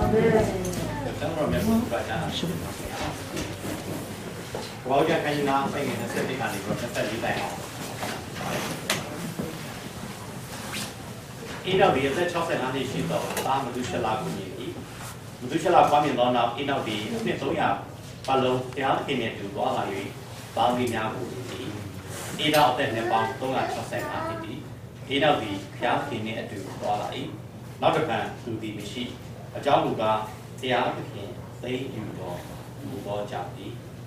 ကျွန်တော်တို့မျိုးပြောကြတာဘောကြခိုင်းနေတာစိတ်ငယ်နဲ့စက်တိကနေပြီးတော့24တိုင်အောင်အိနောက်ဒီအသက်65နှစ်ရှိတော့ဒါမသူရှလာကိုမြည်ပြီမသူရှလာပွားမြင်တော့နောက်အိနောက်ဒီအနှစ်300ပတ်လုံးတရားသခင်နဲ့တူသွားလာ၍ပေါင်းပြီးများကိုမြည်ပြီအိနောက်အသက်နဲ့ပေါင်း365ဖြစ်ပြီအိနောက်ဒီဘုရားသခင်နဲ့အတူသွားလာ၏နောက်တစ်ခါသူဒီမရှိအကြောင်းမူကားတရားသခင်သိယူတော်မူသောကြောင့်ဒီ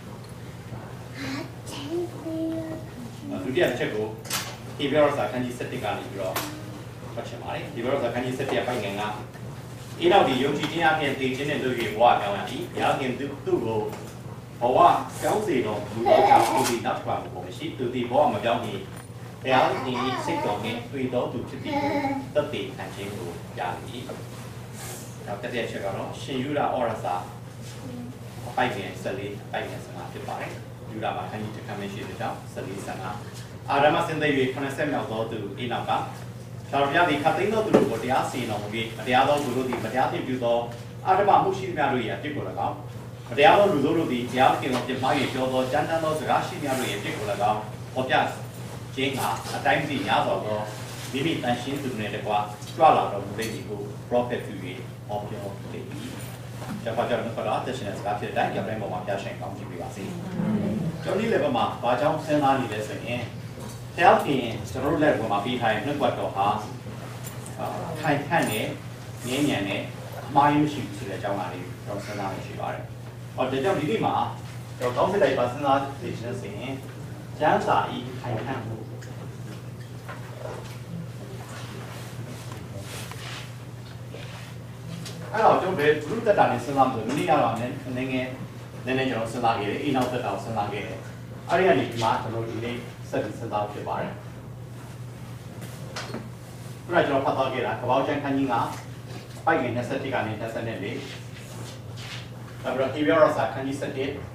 ဒုတိယတစ်ချက်ကိုဒီပြောရစာခန်းကြီး7ကနေပြီးတော့ပတ်ချင်ပါတယ်ဒီပြောရစာခန်းကြီး7ပိုင်ငယ်ကအိနောက်ဒီယုံကြည်ခြင်းအပြင်သိခြင်းနဲ့တို့၍ဘဝပြောင်းရသည်ဘုရားခင်သူ့ကိုဘဝပြောင်းစေတော်မူသောကြောင့်သူဒီနောက်တစ်ပါးကိုမရှိသူဒီဘဝမပြောင်းရင်ဘုရားရှင်၏စိတ်တော်နှင့်တွေ့တော်သူဖြစ်ပြီးတတ်သိခံခြင်းကိုရသည်နောက်တစ်ချက်ကတော့ရှင်ယူရာဩရစာပိုင်ငယ်14ပိုင်ငယ်15ဖြစ်ပါတယ်ယူရာမှာခန်းကြီးတစ်ခန်းမရှိတဲ့ကြောင့်14 15အာရမစင်တဲ့၍80မြောက်သောသူအိနောက်ကသာရပြသည်ခတ်သိမ်းသောသူတို့ကိုတရားစီရင်တော်မူပြီးမတရားသောသူတို့သည်မတရားသဖြင့်ပြုသောအာရမမှုရှိသမျှတို့၏အပြစ်ကို၎င်းမတရားသောလူတို့သည်တရားခင်တော်ပြမှား၍ပြောသောကြမ်းတမ်းသောစကားရှိသမျှတို့၏အပြစ်ကို၎င်းဟောပြခြင်းကအတိုင်းစီများစွာသောမိမိတန်ရှင်းသူနှင့်တကွကြွလာတော်မူတဲ့ဒီကို prophet ပြု၍ဟောပြောသည်။ကျွန်တော်တို့ကတော့တက်ရှင်တဲ့စကားဖြစ်တဲ့အတိုင်းပေါ်မှာပြရှင်ကောင်းကြည့်ပေးပါစေ။ကျွန်တော်ဒီ level မှာဘာကြောင့်စဉ်းစားနေလဲဆိုရင်ဘုရားခင်ကျွန်တော်တို့လက်ပေါ်မှာပြီးထားတဲ့နှုတ်ကပတ်တော်ဟာခိုင်ခန့်နဲ့ငြင်းညံနဲ့အမှားမရှိဘူးဆိုတဲ့အကြောင်းအရာလေးကျွန်တော်စဉ်းစားနေရှိပါတယ်။ဒါကြောင့်ဒီနေ့မှာကျွန်တော်ကောင်းစစ်လိုက်ပါစဉ်းစားနေခြင်းဆိုရင်ကျမ်းစာဤခိုင်ခန့်မှုအဲ့တော့ကျွန်တော်ဘယ်ဘုရုတက်တာနဲ့စဉ်းစားမလို့မနေ့ကတော့နည်းနည်းကျွန်တော်စဉ်းစားခဲ့တယ်အိနောက်တက်တာကိုစဉ်းစားခဲ့တယ်အဲ့ဒီကနေဒီမှာကျွန်တော်ဒီနေ့ဆက်ပြီးစဉ်းစားဖြစ်ပါတယ်ပြကျွန်တော်ဖတ်သွားခဲ့တာကပောက်ချန်ခန်းကြီးကပိုက်ငယ်27ကနေ24နောက်ပြီးတော့ဟေဗီယရစာခန်းကြီး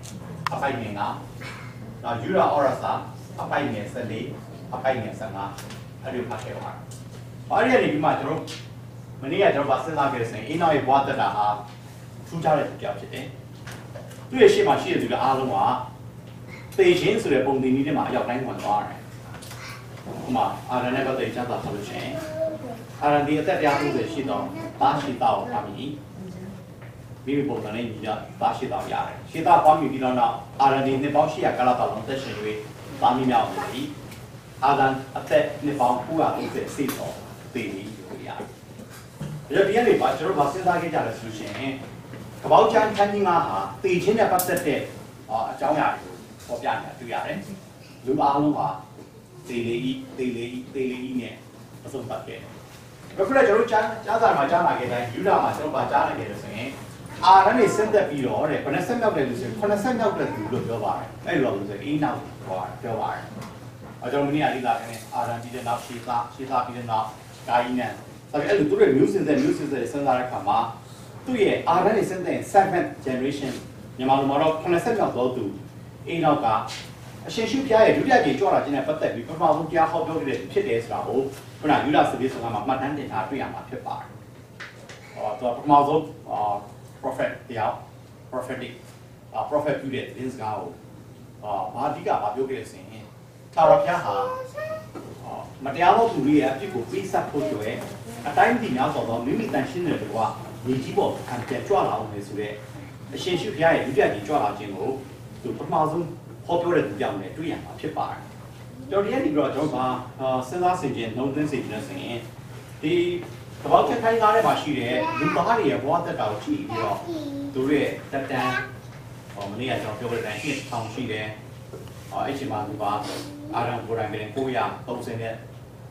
7အပိုက်ငယ်ကနောက်ယူရာအော်ရစာအပိုက်ငယ်14အပိုက်ငယ်15အဲ့ဒီဖတ်ခဲ့ပါတယ်အဲ့ဒီကနေဒီမှာကျွန်တော်မနေ့ကကျွန်တော်စဉ်းစားခဲ့တဲ့ဆိုရင်အိနောက်ရဲ့ဘဝတက်တာဟာထူးခြားတဲ့ကြောင်ဖြစ်တယ်သူ့ရဲ့ရှေ့မှာရှိတဲ့သူကအားလုံးကသေခြင်းဆိုတဲ့ပုံသင်နည်းထဲမှာအရောက်တိုင်းဝင်သွားတယ်။ဥပမာအာရန်နဲ့ပတ်သက်ကျမ်းစာဆိုလို့ရှိရင်အာရန်ဒီအသက်130ရှိတော့တာရှိတောက်ပါပြီ။မိမိပုံစံနဲ့ညီကြတာရှိတောက်ရတယ်။ရှိတောက်ပွားမြူပြီးတော့အာရန်ဒီနှစ်ပေါင်း800ကာလပတ်လုံးသက်ရှင်၍တာမိမြောက်နေပြီ။အာရန်အသက်နှစ်ပေါင်း930စိတ်တော်သေပြီးလို့ရတယ်။ဒါကြောင့်ဒီနေ့ပါကျွန်တော်စဉ်းစားခဲ့ကြတယ်ဆိုလို့ရှိရင်ကပောက်ချန်ခန်းကြီးငါဟာသေခြင်းနဲ့ပတ်သက်တဲ့အကြောင်းအရာတွေကိုပေါ်ပြနေတာတွေ့ရတယ်။လူအားလုံးဟာသေလေးကြီးနဲ့အဆုံးသတ်ခဲ့တယ်။အခုလည်းကျွန်တော်ကြားစာမှာကြားလာခဲ့တိုင်းယူလာမှာကျွန်တော်ကြားလာခဲ့တယ်ဆိုရင်အာရန်နေဆင်းသက်ပြီးတော့တဲ့90မြောက်တဲ့လူဆို90မြောက်တဲ့လူလို့ပြောပါတယ်။အဲ့လိုလို့ဆိုရင်အိနောက်ပြောပါတယ်။ကျွန်တော်မင်းအလေးလာခဲ့အာရန်ပြီးတဲ့နောက်ရှေးသားပြီးတဲ့နောက်ဂိုင်းနန်ဒါပေမဲ့အဲ့လိုသူတို့မျိုးစင်တဲ့စဉ်းစားတဲ့အခါမှာသူ့ရဲ့အာရန်နေဆင်းတဲ့ 7th generation မြန်မာလူမျိုးတော့90မြောက်သောသူအိမ်နောက်ကအရှင်ရှုဖျားရဲ့ဒုတိယကြိမ်ကြွလာခြင်းနဲ့ပတ်သက်ပြီးပထမဆုံးတရားဟောပြောခဲ့တဲ့ဖြစ်တယ်ဆိုတာကိုခုနယူလာစပေးဆိုတာမှာမှတ်တမ်းတင်ထားတွေ့ရမှာဖြစ်ပါတယ်။သူကပထမဆုံးprophet တရား prophetic prophet ပြုတဲ့သင်္စကားကိုဘာအဓိကပြောခဲ့တဲ့ဆိုရင်သာရဖျားဟာမတရားသောသူတွေရဲ့အဖြစ်ကိုပြဆက်ဖို့ကြွယ်အတိုင်းပြည်များစွာသောမိမိတန်ရှင်းတဲ့လူကညီကြီးပေါ်ခံပြကြွလာအောင်လေဆိုတဲ့အရှင်ရှုဖျားရဲ့ဒုတိယကြိမ်ကြွလာခြင်းကိုသူပထမဆုံးဟောပြောတဲ့သူကြောင့်လည်းတွေ့ရမှာဖြစ်ပါတယ်။ကျွန်တော်ဒီနေ့ပြီးတော့ကျွန်တော်စဉ်းစားဆင်ခြင်နှုံးသွင်းစေချင်တဲ့ဆိုရင်ဒီကပောက်ချက်ခိုင်းသားထဲမှာရှိတဲ့လူသားတွေရဲ့ဘဝတက်တာကိုကြည့်ပြီးတော့သူတို့ရဲ့တက်တန်းမနေ့ကကျွန်တော်ပြောခဲ့တဲ့အတိုင်း1000ရှိတယ်။အဲ့ဒီမှာသူကအာရန်ကိုရိုင်းပဲ930နဲ့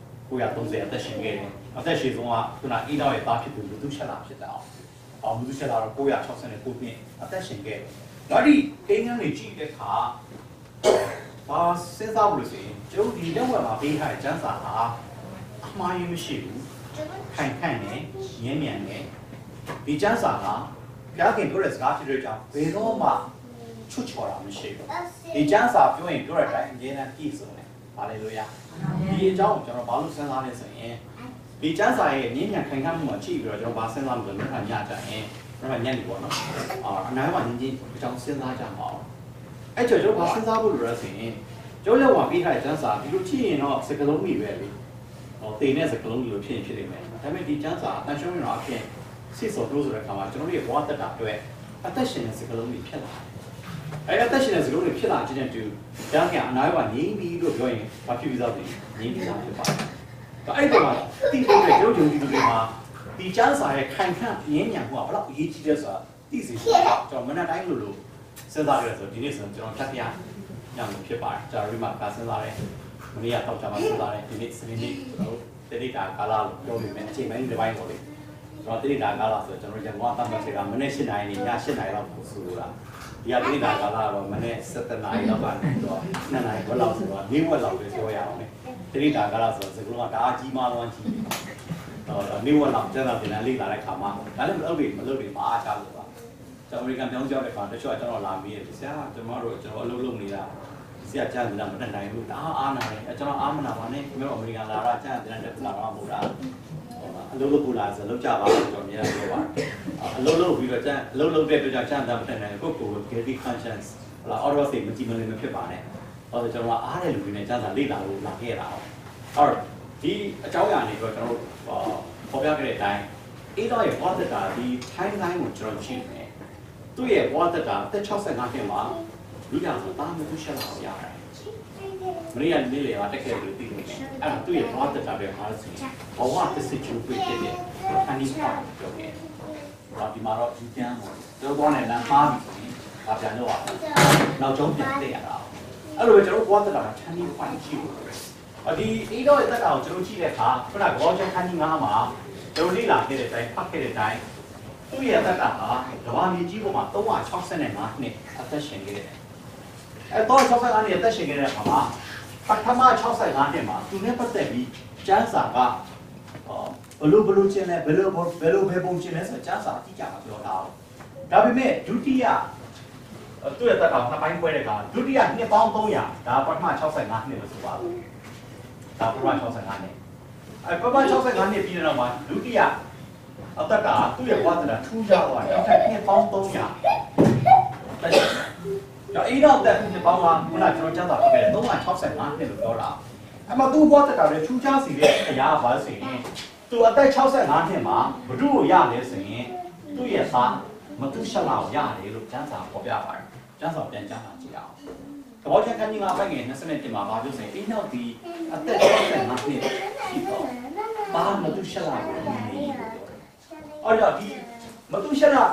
930အသက်ရှင်ခဲ့တယ်။အသက်ရှင်ဆုံးကခုနအိနောက်ရဲ့သားဖြစ်သူလူသူချက်လာဖြစ်တာ။လူသူချက်လာတော့969နှစ်အသက်ရှင်ခဲ့တယ်။ဒါဒီကိန်းကန်းတွေကြည့်တဲ့အခါဘာစဉ်းစားလို့ဆိုရင်ကျုပ်ဒီလက်ဝက်မှာပေးထားတဲ့ကျမ်းစာဟာအမှားရင်းမရှိဘူးခိုင်ခန့်နေငြင်းမြန်နေဒီကျမ်းစာကဘုရားခင်ပြောတဲ့စကားဖြစ်တဲ့ကြောင့်ဘယ်တော့မှချွတ်ချော်တာမရှိဘူးဒီကျမ်းစာပြောရင်ပြောတဲ့အတိုင်းအမြဲတမ်းပြည့်စုံတယ်ဟာလေလုယာဒီအကြောင်းကိုကျွန်တော်ဘာလို့စဉ်းစားလဲဆိုရင်ဒီကျန်းစာရဲ့ညဉ့်ညံခိုင်ခန့်မှုမှာကြည့်ပြီးတော့ကျွန်တော်ဗာစဉ်းစားလို့လည်းညကြရင်ညနေပေါ့နော်အနားမှာညင်အကြောင်းစဉ်းစားကြမှာအောင်အဲ့ကျွန်တော်ဗာစဉ်းစားဖို့လိုရဆိုရင်ကျွန်တော်လက်ဝါပြီးထားတဲ့ကျန်းစာဒီလိုကြည့်ရင်တော့စကလုံးကြီးပဲလေတေနဲ့စကလုံးကြီးလိုဖြစ်နေမယ်ဒါပေမဲ့ဒီကျန်းစာအရှုံးရင်တော့အဖြစ်စစ်စော်တိုးဆိုတဲ့ခါမှာကျွန်တော်တို့ရဲ့ဘဝတက်တာအတွက်အသက်ရှင်တဲ့စကလုံးကြီးဖြစ်လာတယ်အဲ့အသက်ရှင်တဲ့စကလုံးကြီးဖြစ်လာခြင်းနဲ့တူကျန်းကအနားမှာငြိမ်းပြီးလို့ပြောရင်ဘာဖြစ်ပြီးသားလဲငြိမ်းပြီးသားဖြစ်ပါတယ်အဲ့ဒီမှာတိတိကျကျရုပ်ယုံကြည်သူတွေမှာဒီကျန်းစာရဲ့ခိုင်ခန့်ရင်းညံမှုကဘယ်လောက်အရေးကြီးလဲဆိုတာသိစေချင်တယ်ကျွန်တော်မနက်တိုင်းလို့စဉ်းစားရဆိုဒီနေ့ဆိုကျွန်တော်ဖြတ်ပြညံလို့ဖြစ်ပါတယ်ကျွန်တော်ဒီမှာစဉ်းစားတယ်မနေ့ကတော့ကျွန်တော်စဉ်းစားတယ်ဒီနေ့စနေနေ့ကျွန်တော်တတိတာကာလလို့ပြောနေမယ်အချိန်ပိုင်းတစ်ပိုင်းပေါ့လေကျွန်တော်တတိတာကာလဆိုကျွန်တော်ရန်ကုန်ကတမ်းမဲ့ကမနေ့7 နာရီည7 နာရီလောက်ဆိုလို့ဒီကတတိတာကာလတော့မနေ့7 နာရီလောက်ကနေတော့2 နာရီဘယ်လောက်ဆိုတော့၄ဝက်လောက်ပဲပြောရအောင်လေတတိတာကာလဆိုစကလုံးကတအားကြီးမားလွန်းကြီးနေဝက်လောက်ကျန်တာတင်လေ့လာတဲ့ခါမှာဒါလည်းမလုပ်တွေမအားချလို့ပါကျွန်တော်အမေရိကန်ပြောင်းကြောက်တဲ့ခါတချို့ကကျွန်တော်လာပြီးတယ်ဆရာကျွန်တော်တို့အလုပ်လုပ်နေတာဆရာကျန်တယ်မတတ်နိုင်ဘူးဒါအားနာတယ်ကျွန်တော်အားမနာပါနဲ့ကျွန်တော်အမေရိကန်လာတာကျန်တယ်တက်လာတော့မဟုတ်တာအလုပ်လုပ်ဖို့လာဆိုလုပ်ကြပါလို့ကျွန်တော်အများကြီးပြောပါတယ်အလုပ်လုပ်ပြီးတော့ကျန်အလုပ်လုပ်တဲ့အတွက်ကျန်တယ်မတတ်နိုင်ဘူးကိုယ် guilty conscience ဟလာ order စိတ်မကြည်မလင်မဖြစ်ပါနဲ့ဟောကျွန်တော်အားတဲ့လူတွေနဲ့ကျန်တာလေ့လာလို့လာခဲ့တာဟုတ်ဒီအကြောင်းအရာတွေတော့ကျွန်တော်ပေါ်ပြခဲ့တဲ့အတိုင်းအေးတော့ရဲ့ water တာဒီ timeline ကိုကျွန်တော်ကြည့်မယ်သူ့ရဲ့ water တာအသက်65နှစ်မှာလူကြောင်ဆိုတာမသူရှက်လာရတယ်မရိယာနေလေကတက်ခဲ့လို့သိလို့အဲ့ဒါသူ့ရဲ့ water တာပဲအားစီဘဝတစ်စစ်ချူပြဖြစ်တဲ့ခဏီပေါ့ပြောခဲ့ဒီမှာတော့ဒီကျမ်းပေါ့တို့ဘောနဲ့လမ်းမှားပြီဆိုရင်ဒါပြန်တော့နောက်ကျုံးပြန်သိရတာအဲ့လိုပဲကျွန်တော် water တာခဏီပေါ့ကြည့်လို့ဒီအေးတော့ရဲ့တက်တာကိုကျွန်တော်ကြည့်တဲ့အခါခုနကဘောချန်ခန်းကြီး9မှာကျွန်တော်လေ့လာခဲ့တဲ့အတိုင်းဖတ်ခဲ့တဲ့အတိုင်းသူ့ရဲ့တက်ကဟာကဘာမြေကြီးပေါ်မှာ365နှစ်အသက်ရှင်ခဲ့တယ်။အဲ365နှစ်အသက်ရှင်ခဲ့တဲ့အခါမှာပထမ65နှစ်မှာသူနဲ့ပတ်သက်ပြီးကျမ်းစာကဘလို့ချင်းလဲဘယ်လိုဘယ်ပုံချင်းလဲဆိုကျမ်းစာအတိအကျမပြောတာ။ဒါပေမဲ့ဒုတိယသူ့ရဲ့တက်ကနှစ်ပိုင်းပွဲတဲ့အခါဒုတိယနှစ်ပေါင်း300ဒါပထမ65နှစ်လို့ဆိုပါဘူး။ဒါပထမ65နှစ်ပထမ65နှစ်ပြီးတဲ့နောက်မှာဒုတိယအတက်ကသူ့ရဲ့ဝါသနာထူးခြားသွားတယ်။နှစ်ပေါင်း300ဒါအေးတော့တဲ့နှစ်ပေါင်းကခုနကျွန်တော်ကျမ်းစာဖတ်ခဲ့တယ်365နှစ်လို့ပြောတာ။အမှသူ့ဝါသနာရဲ့ထူးခြားစီတဲ့အရာဘာလို့ဆိုရင်သူအသက်65နှစ်မှာဘု து ကိုရလဲဆိုရင်သူ့ရဲ့သားမသူရှလာကိုရတယ်လို့ကျမ်းစာဖော်ပြပါတယ်။ကျမ်းစာပြန်ကြားတာကြည့်အောင်။သဘောချခန်းကြီးကပိုက်ငယ်20မှာဘာလို့ဆိုရင်အေးနောက်ဒီအသက်65နှစ်ရှိတော့ဘာမသူရှလာကိုနေနေအဲ့တော့ဒီမသူရှလာ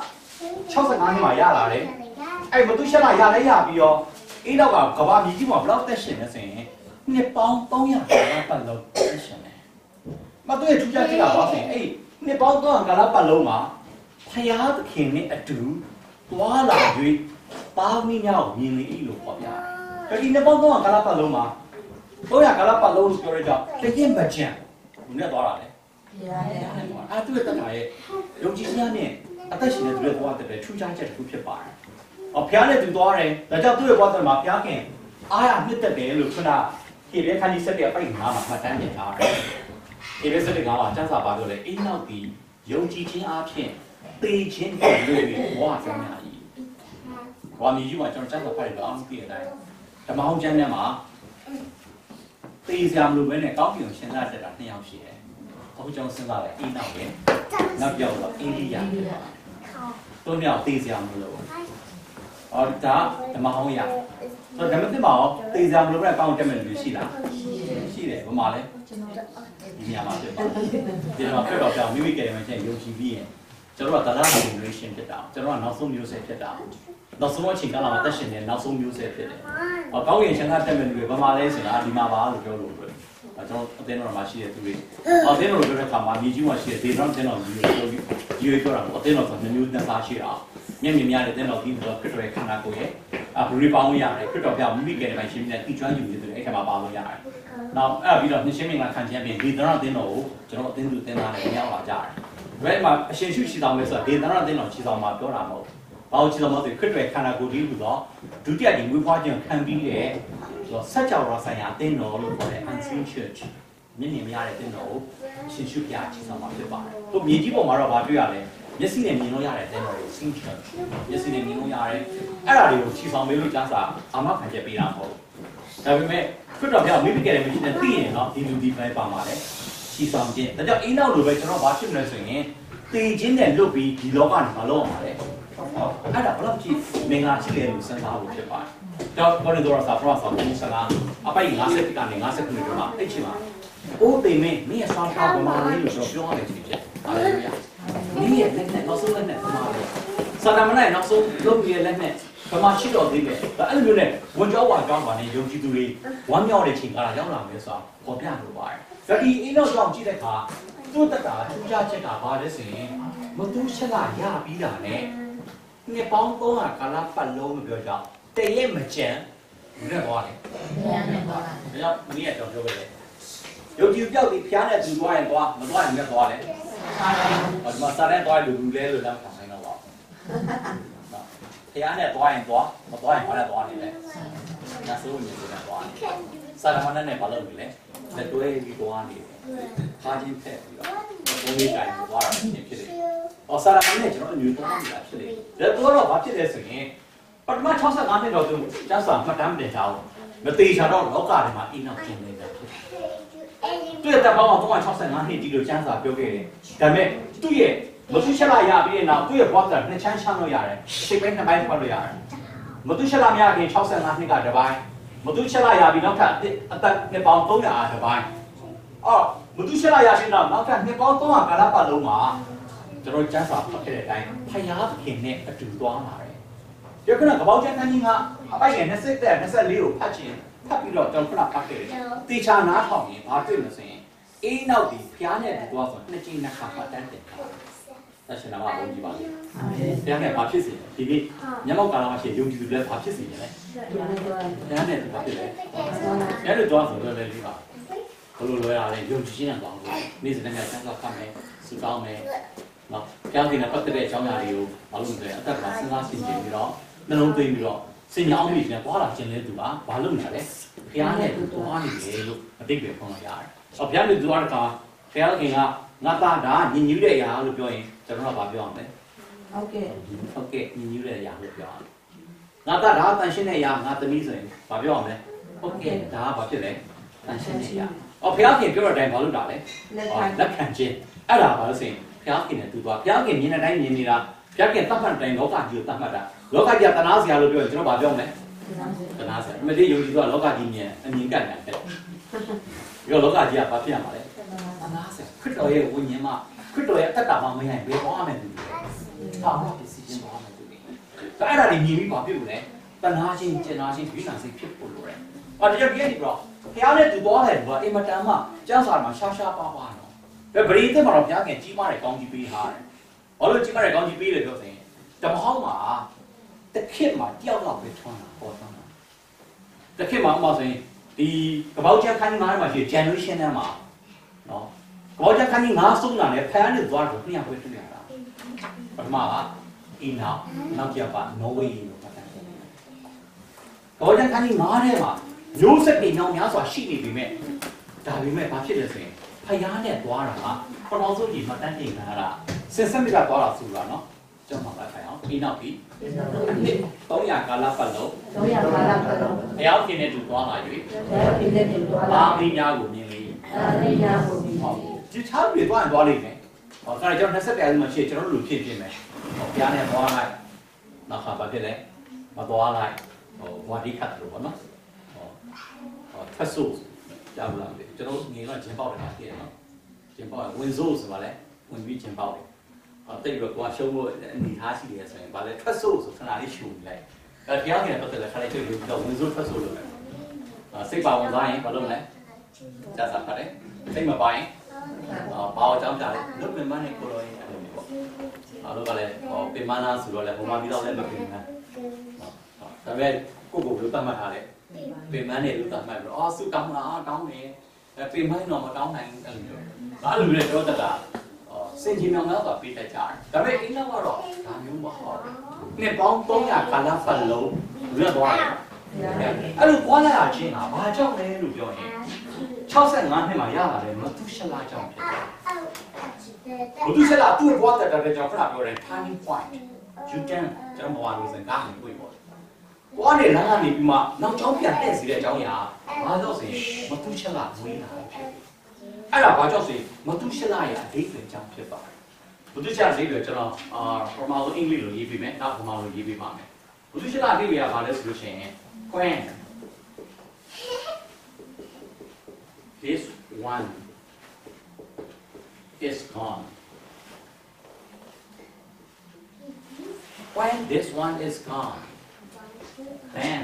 65နှစ်မှာရလာတယ်အဲ့မသူရှလာရလဲရပြီးတော့အေးတော့ကဘာမြေကြီးမှာဘယ်လောက်သက်ရှင်လဲဆိုရင်နှစ်ပေါင်း300ပတ်လုံးသက်ရှင်တယ်မသူရဲ့ထူးခြားချက်ကတော့ဆိုရင်အဲ့နှစ်ပေါင်း300ကာလပတ်လုံးမှာဖယားသခင်နဲ့အတူသွားလာ၍ပါမီမြောက်မြင်နေ၏လို့ပြောပြတယ်ဒီနှစ်ပေါင်း300ကာလပတ်လုံးမှာ300ကာလပတ်လုံးလို့ပြောရတော့တရင်မကြံဘူးနဲ့သွားတာလေအဲ့သူ့ရဲ့တမရဲ့ယုံကြည်ခြင်းနဲ့အသက်ရှင်တဲ့သူတွေသွားတဲ့ထူးခြားချက်တစ်ခုဖြစ်ပါတယ်။ဖျားနဲ့သူသွားတယ်ဒါကြောင့်သူ့ရဲ့ဘဝမှာဖျားခင်အားရနှစ်သက်တယ်လို့ခုနဟေဘဲခန်းကြီး7ရဲ့ပိုက်9မှာမှတ်တမ်းတင်ထားတယ်။ဟေဘဲ7 9မှာကျမ်းစာပါလို့လေအိမ်နောက်ဒီယုံကြည်ခြင်းအဖြစ်သေခြင်းကိုလို့ဘဝကြောင်းများကြီး။ဘာမျိုးမှာကျွန်တော်ကျမ်းစာဖတ်ရတော့အောင်ပြတဲ့အတိုင်းဓမ္မဟောင်းကျမ်းထဲမှာသေစရာမလိုဘဲနဲ့ကောင်းကင်ကိုရှင်သားတက်တာ2ယောက်ရှိတယ်။အခုကျွန်တော်စဉ်းစားတယ်အိမ်နောက်ပဲနောက်ပြောက်တော့အိန္ဒိယဖြစ်သွား။တို့မြောက်သေစရာမလိုဘူး။ဒါဓမ္မဟောင်းရ။ဆိုတော့ဓမ္မသစ်မှာရောသေစရာမလိုဘဲကောင်းတက်မယ်လို့ရှိလား။ရှိတယ်။ဘာမှလဲ။ဒီနေရာမှာဖြစ်ပါတယ်။ဒီမှာပြတော့ပြောင်းမိမိကယ်မယ်ချင်းယုံကြည်ပြီးရင်ကျွန်တော်ကဒါလာ generation ဖြစ်တာကျွန်တော်ကနောက်ဆုံးမျိုးဆက်ဖြစ်တာနောက်ဆုံးအချိန်ကလာမှတက်ရှင်တဲ့နောက်ဆုံးမျိုးဆက်ဖြစ်တယ်။ကောင်းကင်ရှင်ကတက်မယ်လူတွေဘာမှလဲဆိုတာဒီမှာပါလို့ပြောလို့ပဲ။ကျွန်တော်အသင်းတော်မှာရှိတဲ့သူတွေအသင်းတော်လိုပြောတဲ့အခါမှာမြေကြီးမှာရှိတဲ့ဒေသတော်တင်တော်ကြီးတွေပြောတာပေါ့အသင်းတော်ဆိုမျိုးနှစ်စားရှိတာမျက်မြင်များတဲ့တင်တော်ကြီးဆိုခရစ်တော်ရဲ့ခန္ဓာကိုယ်ရဲ့ဘလူတွေပေါင်းရတယ်ခရစ်တော်ပြောင်းမိမိကယ်တဲ့ပိုင်းရှင်တဲ့တိကျွမ်းယူနေတဲ့အဲ့ထက်မှာပါလို့ရတယ်။နောက်အဲ့ပြီးတော့နှရှင်းမင်္ဂလာခံခြင်းပြင်ဒေသတော်တင်တော်ကိုကျွန်တော်အသင်းသူတင်သားနဲ့ရောက်လာကြတယ်။ဘယ်မှာအရှင်ရှုရှိတော်မယ်ဆိုတာဒေသတော်တင်တော်ရှိတော်မှာပြောတာမဟုတ်။ဘာလို့ရှိတော်မလဲခရစ်တော်ရဲ့ခန္ဓာကိုယ်ကြီးလို့တော့ဒုတိယဒီမွေးဖွားခြင်းခံပြီးတဲ့ဆိုတော့စัจ java ဆိုင်ရာအသင်းတော်လို့ခေါ်တဲ့ Unseen Church မျက်မြင်မရတဲ့တင်းတော်ကိုရှင်ရှုပြချီဆောင်မှာဖြစ်ပါတယ်။သူမြေကြီးပေါ်မှာတော့ဗာတွေ့ရတယ်။မျက်စိနဲ့မြင်လို့ရတဲ့တင်းတော်ကိုစင်ချင်မျက်စိနဲ့မြင်လို့ရတယ်။အဲ့ဒါတွေကိုချီဆောင်ပေးလို့ကျန်းစာအာမခံချက်ပေးတာမဟုတ်ဘူး။ဒါပေမဲ့ခရစ်တော်ဘုရားမိမိကလည်းမရှိတဲ့သိရင်တော့ဒီလူဒီပဲပါမှာလေချီဆောင်ခြင်းဒါကြောင့်အိမ်နောက်လိုပဲကျွန်တော်ဘာဖြစ်မလဲဆိုရင်တေခြင်းနဲ့လွတ်ပြီးဒီလောကမှာမလုပ်အောင်ပါလေဟုတ်အဲ့ဒါဘယ်တော့ကြည့်မင်္ဂလာရှိတယ်လို့စဉ်းစားဖို့ဖြစ်ပါတယ်တော့ဘောရတော်စာဖရာဆောင်ကိုစကားအပိုင်50ကနေ50ခုကျော်မှာအဲ့ချိန်မှာအိုးသိမင်းမင်းရဲ့ဆောင်းရှားပမာလေးလို့ပြောရမယ်ဖြစ်ဖြစ်ဟာလေလုယာမင်းရဲ့လက်နဲ့နောက်ဆုံးလက်နဲ့ပမာလေးစာတမန်နဲ့နောက်ဆုံးလုပ်ပြီးလက်နဲ့ပမာရှိတော်သေးတယ်ဒါအဲ့လိုမျိုးနဲ့ဝန်ကြောဝါကြောင်းပါနေယုံကြည်သူတွေဝမ်းမြောက်တဲ့ချိန်ကလာရောက်လာမယ်ဆိုတာပေါ်ပြလိုပါတယ်ဒါဒီအိမ်နောက်ကြောင့်ကြည့်တဲ့အခါသူ့တက်တာထူးခြားချက်ကဘာလဲဆိုရင်မတူးချက်လာရပြီးတာနဲ့နှစ်ပေါင်း300ကာလပတ်လုံးပြောကြတည့်ရဲ့မကြံနဲ့သွားတယ်။နဲ့သွားတာ။ဒါကြောင့်မင်းကတော့ပြောခဲ့တယ်။ယုံကြည်ပြောက်ပြီးဖျားနဲ့သူသွားရင်သွားမသွားရင်လည်းသွားတယ်။ဒီမှာစားတဲ့သွားလူလူလဲလို့လည်းခံနိုင်တော့ပါ။ဖျားနဲ့သွားရင်သွားမသွားရင်ဘာလဲသွားနေလဲ။ညစိုးနေတယ်သွားတယ်။စားရမနဲ့ဘာလုပ်နေလဲ။လက်တွဲပြီးသွားနေတယ်။ခါချင်းဖက်ပြီးတော့ဘုံလေးတိုင်းသွားတာဖြစ်တယ်။အော်စားရမနဲ့ကျွန်တော်အမျိုးသွားနေတာဖြစ်တယ်။ဒါတော့ဘာဖြစ်လဲဆိုရင်ပထမ65နှစ်တော့သူကျန်းစာမှတ်တမ်းတင်ထားအောင်မသေးချာတော့လောကထဲမှာအိမ်နောက်ကျင်နေတာဖြစ်တယ်။သူ့ရဲ့တပ်ပေါင်း365နှစ်ဒီလိုကျန်းစာပြောခဲ့တယ်။ဒါပေမဲ့သူ့ရဲ့မသူချက်လာရပြီးတဲ့နောက်သူ့ရဲ့ဘွားကနှစ်ချမ်းချမ်းလို့ရတယ်။စိတ်ပိုင်းနှစ်ပိုင်းဖွက်လို့ရတယ်။မသူချက်လာမရခင်65နှစ်ကတစ်ပိုင်းမသူချက်လာရပြီးနောက်ထပ်အသက်နှစ်ပေါင်း300တစ်ပိုင်းအော်မသူချက်လာရပြီးနောက်ထပ်နှစ်ပေါင်း300ကာလပတ်လုံးမှာကျွန်တော်ကျန်းစာဖတ်ခဲ့တဲ့အတိုင်းဖယားခင်နဲ့အတူသွားလာတယ်။ဒီကနေ့ကပောက်ကျန်းခန်းကြီးကအပိုက်ငယ်20တက်24ကိုဖတ်ခြင်းဖတ်ပြီးတော့ကျွန်တော်ဖတ်ခဲ့တယ်။တေချာနားထောင်ရင်ဘာတွေ့မလို့ဆိုရင်အေးနောက်ဒီဖျားနဲ့တူသွားဆိုနှစ်ချိန်နှစ်ခါမှတ်တမ်းတင်တာ။ဆက်ရှင်နာမဘုန်းကြီးပါလေ။ဖျားနဲ့ဘာဖြစ်စေလဲဒီနေ့ညမောက်ကာလမှာရှိရုံကြည်သူလည်းဘာဖြစ်စေလဲ။ဖျားနဲ့ဘာဖြစ်လဲ။အဲ့လိုသွားဆိုတော့လည်းဒီပါဘလို့လွယ်ရတယ်ရုံကြည်ခြင်းနဲ့သွားလို့နေ့စဉ်နဲ့ဆန်းစားဖတ်မယ်စူတောင်းမယ်နော်ဖျားခင်နဲ့ပတ်သက်တဲ့အကြောင်းအရာတွေကိုဘာလို့လဲအသက်ကစဉ်းစားဆင်ခြင်ပြီးတော့နှလုံးသွင်းပြီးတော့စင်ညာအောင်ပြီးပြန်သွားလာခြင်းလဲသူကဘာလုပ်နေလဲဖျားနဲ့သူသွားနေတယ်လို့အတိတ်ပဲဖွင့်လို့ရတယ်။အော်ဖျားနဲ့သူသွားတဲ့အခါဖျားခင်ကငါသားဒါညင်ညူးတဲ့အရာလို့ပြောရင်ကျွန်တော်ကဘာပြောအောင်လဲ။ဟုတ်ကဲ့ညင်ညူးတဲ့အရာလို့ပြောအောင်။ငါသားဒါတန်ရှင်းတဲ့အရာငါသမီးဆိုရင်ဘာပြောအောင်လဲ။ဟုတ်ကဲ့ဒါကဘာဖြစ်လဲ။တန်ရှင်းတဲ့အရာ။အော်ဖျားခင်ပြောတဲ့အတိုင်းဘာလုပ်တာလဲ။လက်ခံခြင်းအဲ့ဒါဘာလို့ဆိုရင်ဖျားခင်နဲ့သူသွားဖျားခင်မြင်တဲ့အတိုင်းမြင်နေတာဖျားခင်တတ်မှတ်တိုင်းလောကကြီးကိုတတ်မှတ်တာလောကကြီးကတနာစရာလို့ပြောရင်ကျွန်တော်ဗာပြောမယ်တနာစရာအမေလေးယုံကြည်သွားလောကကြီးမြင်အမြင်ကန့်တယ်တဲ့ပြီးတော့လောကကြီးကဘာဖြစ်ရမှာလဲတနာစရာခရစ်တော်ရဲ့ဝိညာဉ်မှာခရစ်တော်ရဲ့အတ္တမှာမရရင်ဘယ်သွားမယ်သူဟာဘာဖြစ်စီခြင်းသွားမယ်သူဒါအဲ့ဒါတွေမြင်ပြီးဘာဖြစ်လို့လဲတနာချင်းကျင်နာချင်းဝိညာဉ်စိတ်ဖြစ်ဖို့လိုတယ်အော်ဒီကြောင့်ဒီနေ့တော့ဖျားနဲ့သူသွားတယ်ကွာအင်မတန်မှကျန်းစာမှာရှားရှားပါပါနော်ဘယ်ပရိသတ်မှာတော့ဖျားခင်ကြီးမားတဲ့ကောင်းကြီးပေးထားတယ်ဘာလို့ကြီးမားတဲ့ကောင်းကြီးပေးလဲပြောရင်တမဟောင်းမှာတခင်မှာတယောက်တော့ပဲထွန်းတာပေါ်ထွန်းတာတခင်မှာဥပမာဆိုရင်ဒီကပောက်ချမ်းခန်းကြီး9မှာရှိ generation ထဲမှာနော်ကပောက်ချမ်းခန်းကြီး9စုံလာတယ်ဖန်နဲ့သွားတော့နှစ်ယောက်ပဲတွေ့ရတာပထမကအင်းနောက်ကျပါနော်ဝေးလို့ပတ်တယ်ကပောက်ချမ်းခန်းကြီး9ထဲမှာမျိုးဆက်တွေများများစွာရှိနေပြီမဲ့ဒါပေမဲ့ဘာဖြစ်လဲဆိုရင်ဖယားနဲ့သွားတာကပထမဆုံးဒီမှတ်တမ်းတင်တာကစင်စက်မြကသွားတာဆိုတာနော်ကျွန်တော်မှတ်ခိုင်းအောင်ပြီးနောက်ပြီး300ကာလပတ်လုံးဘုရားခင်နဲ့တူသွားလာ၍ဘာမိများကိုမြင်လေဒီချားပြေသွားရင်သွားလိမ့်မယ်ဟောဒါကြောင့်20တရားမှာရှိကျွန်တော်တို့လူဖြစ်ပြင်မယ်ဟောဘုရားနဲ့သွားလိုက်နောက်ခါဘာဖြစ်လဲမသွားလိုက်ဟောဝါဒီခတ်လို့ပေါ့နော်ဟောဖတ်ဆိုကြားလို့လားကျွန်တော်ငယ်ကဂျင်ပေါက်တယ်တည်းနော်ဂျင်ပေါက်ဝင်စိုးဆိုပါလဲဝင်ပြီးဂျင်ပေါက်တယ်တိတ်တော့ရှုံးလို့အနေထားရှိတယ်ဆိုရင်ဗာလဲထွက်ဆိုးဆိုခဏလေးရှုံလိုက်အဲဖျားခင်တော့တယ်ခါလေးတွေ့လို့တော့ဝင်စိုးထွက်ဆိုးလို့ပဲစိတ်ပါဝင်သွားရင်ဘာလုပ်လဲကျစားပါတယ်စိတ်မပါရင်ဘာအောင်ကြောင်းပြလဲလွတ်ပင်မနဲ့ကိုလိုရင်အဲ့လိုမျိုးပေါ့အားလုံးကလည်းပင်မနာဆိုတော့လဲဘုံမပြီးတော့လည်းမပင်ဘူးဒါပေမဲ့ကိုကိုလို့တတ်မှတ်ထားတယ်ပင်မနဲ့လို့တတ်မှတ်ပြီးတော့စုတောင်းတာတောင်းတယ်ပင်မတော့မတောင်းနိုင်ဘူးအဲ့လိုမျိုးဘာလို့လဲတော့တတ်တာစင်ကြီးမြောင်များတော့ပေးတတ်ကြတယ်ဒါပေမဲ့အင်းတော့ဒါမျိုးမဟုတ်ဘူးနှစ်ပေါင်း300ကာလပတ်လုံးလွတ်သွားတယ်အဲ့လိုကွာလာချင်းကဘာကြောင့်လဲလို့ပြောရင် 65နှစ်မှာရလာတယ်မသူရှလာကြောင့်ဖြစ်တယ်မသူရှလာသူ့ဘဝတက်တဲ့ကြောင့်ခဏပြောတယ် turning point you can ကျွန်တော်ဘဝလို့စကားမျိုးပြောတယ်ဘဝနဲ့လမ်းကနေပြီးမှနောက်ကြောင်းပြန်တက်စီတဲ့အကြောင်းအရာဘာလို့ဆိုရင်မသူရှလာဝေးလာတယ်ဖြစ်တယ်အဲ့ဒါဘာကြောင့်ဆိုရင်မသူရှလာရဲ့အဓိပ္ပာယ်ကြောင့်ဖြစ်ပါတယ်မသူရှလာအဓိပ္ပာယ်ကျွန်တော်ပထမဆုံးအင်္ဂလိပ်လိုရေးပြီးမယ်နောက်ပထမဆုံးရေးပြီးပါမယ်မသူရှလာအဓိပ္ပာယ်ကဘာလဲဆိုလို့ရှိရင် when this one is gone. When this one is gone, then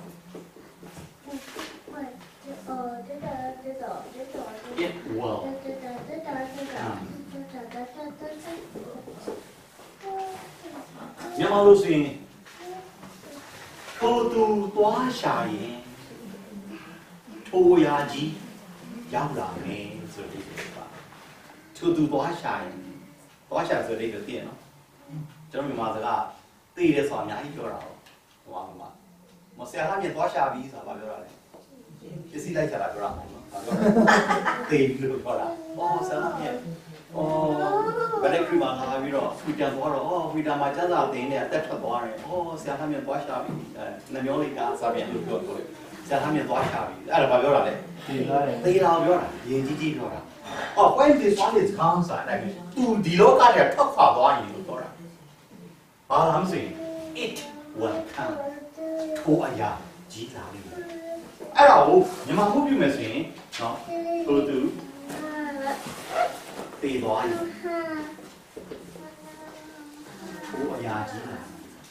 it will come. မြန်မာလိုဆိုရင်ထိုသူသွားရှာရင်ထိုရာကြီးရောက်လာမယ်ဆိုတဲ့ပါထိုသူသွားရှာရင်သွားရှာဆိုတဲ့ကိုသိရနော်ကျွန်တော်မြန်မာစကားသိတယ်ဆိုတာအများကြီးပြောတာဟောမှာမဆရာကမြင်သွားရှာပြီဆိုတာပြောတာလေပစ္စည်းလိုက်ချတာပြောတာမဟုတ်ဘူးသိလို့ပြောတာဆရာမြင်ဘယ်လိုပြမလာပြီးတော့ဖူတန်သွားတော့ဖူတန်မှာကျန်းစာသိနေအသက်ထွက်သွားတယ်ဆရာကမြင်သွားရှာပြီနှမျိုးလေးကစာပြန်လို့ပြောတယ်ဆရာကမြင်သွားရှာပြီအဲ့ဒါဘာပြောတာလဲသေတာပြောတာရင်ကြီးကြီးပြောတာwhen this one is gone ဆိုတာအဲ့သူဒီလောကထဲထွက်ခွာသွားရင်လို့ပြောတာဘာမှမဆိုရင် it will come ထိုအရာကြီးလာလိမ့်မယ်အဲ့ဒါကိုမြန်မာမှုပြုမယ်ဆိုရင်နော်ထိုသူသေသွားရင်ထိုအရာကြီးလာ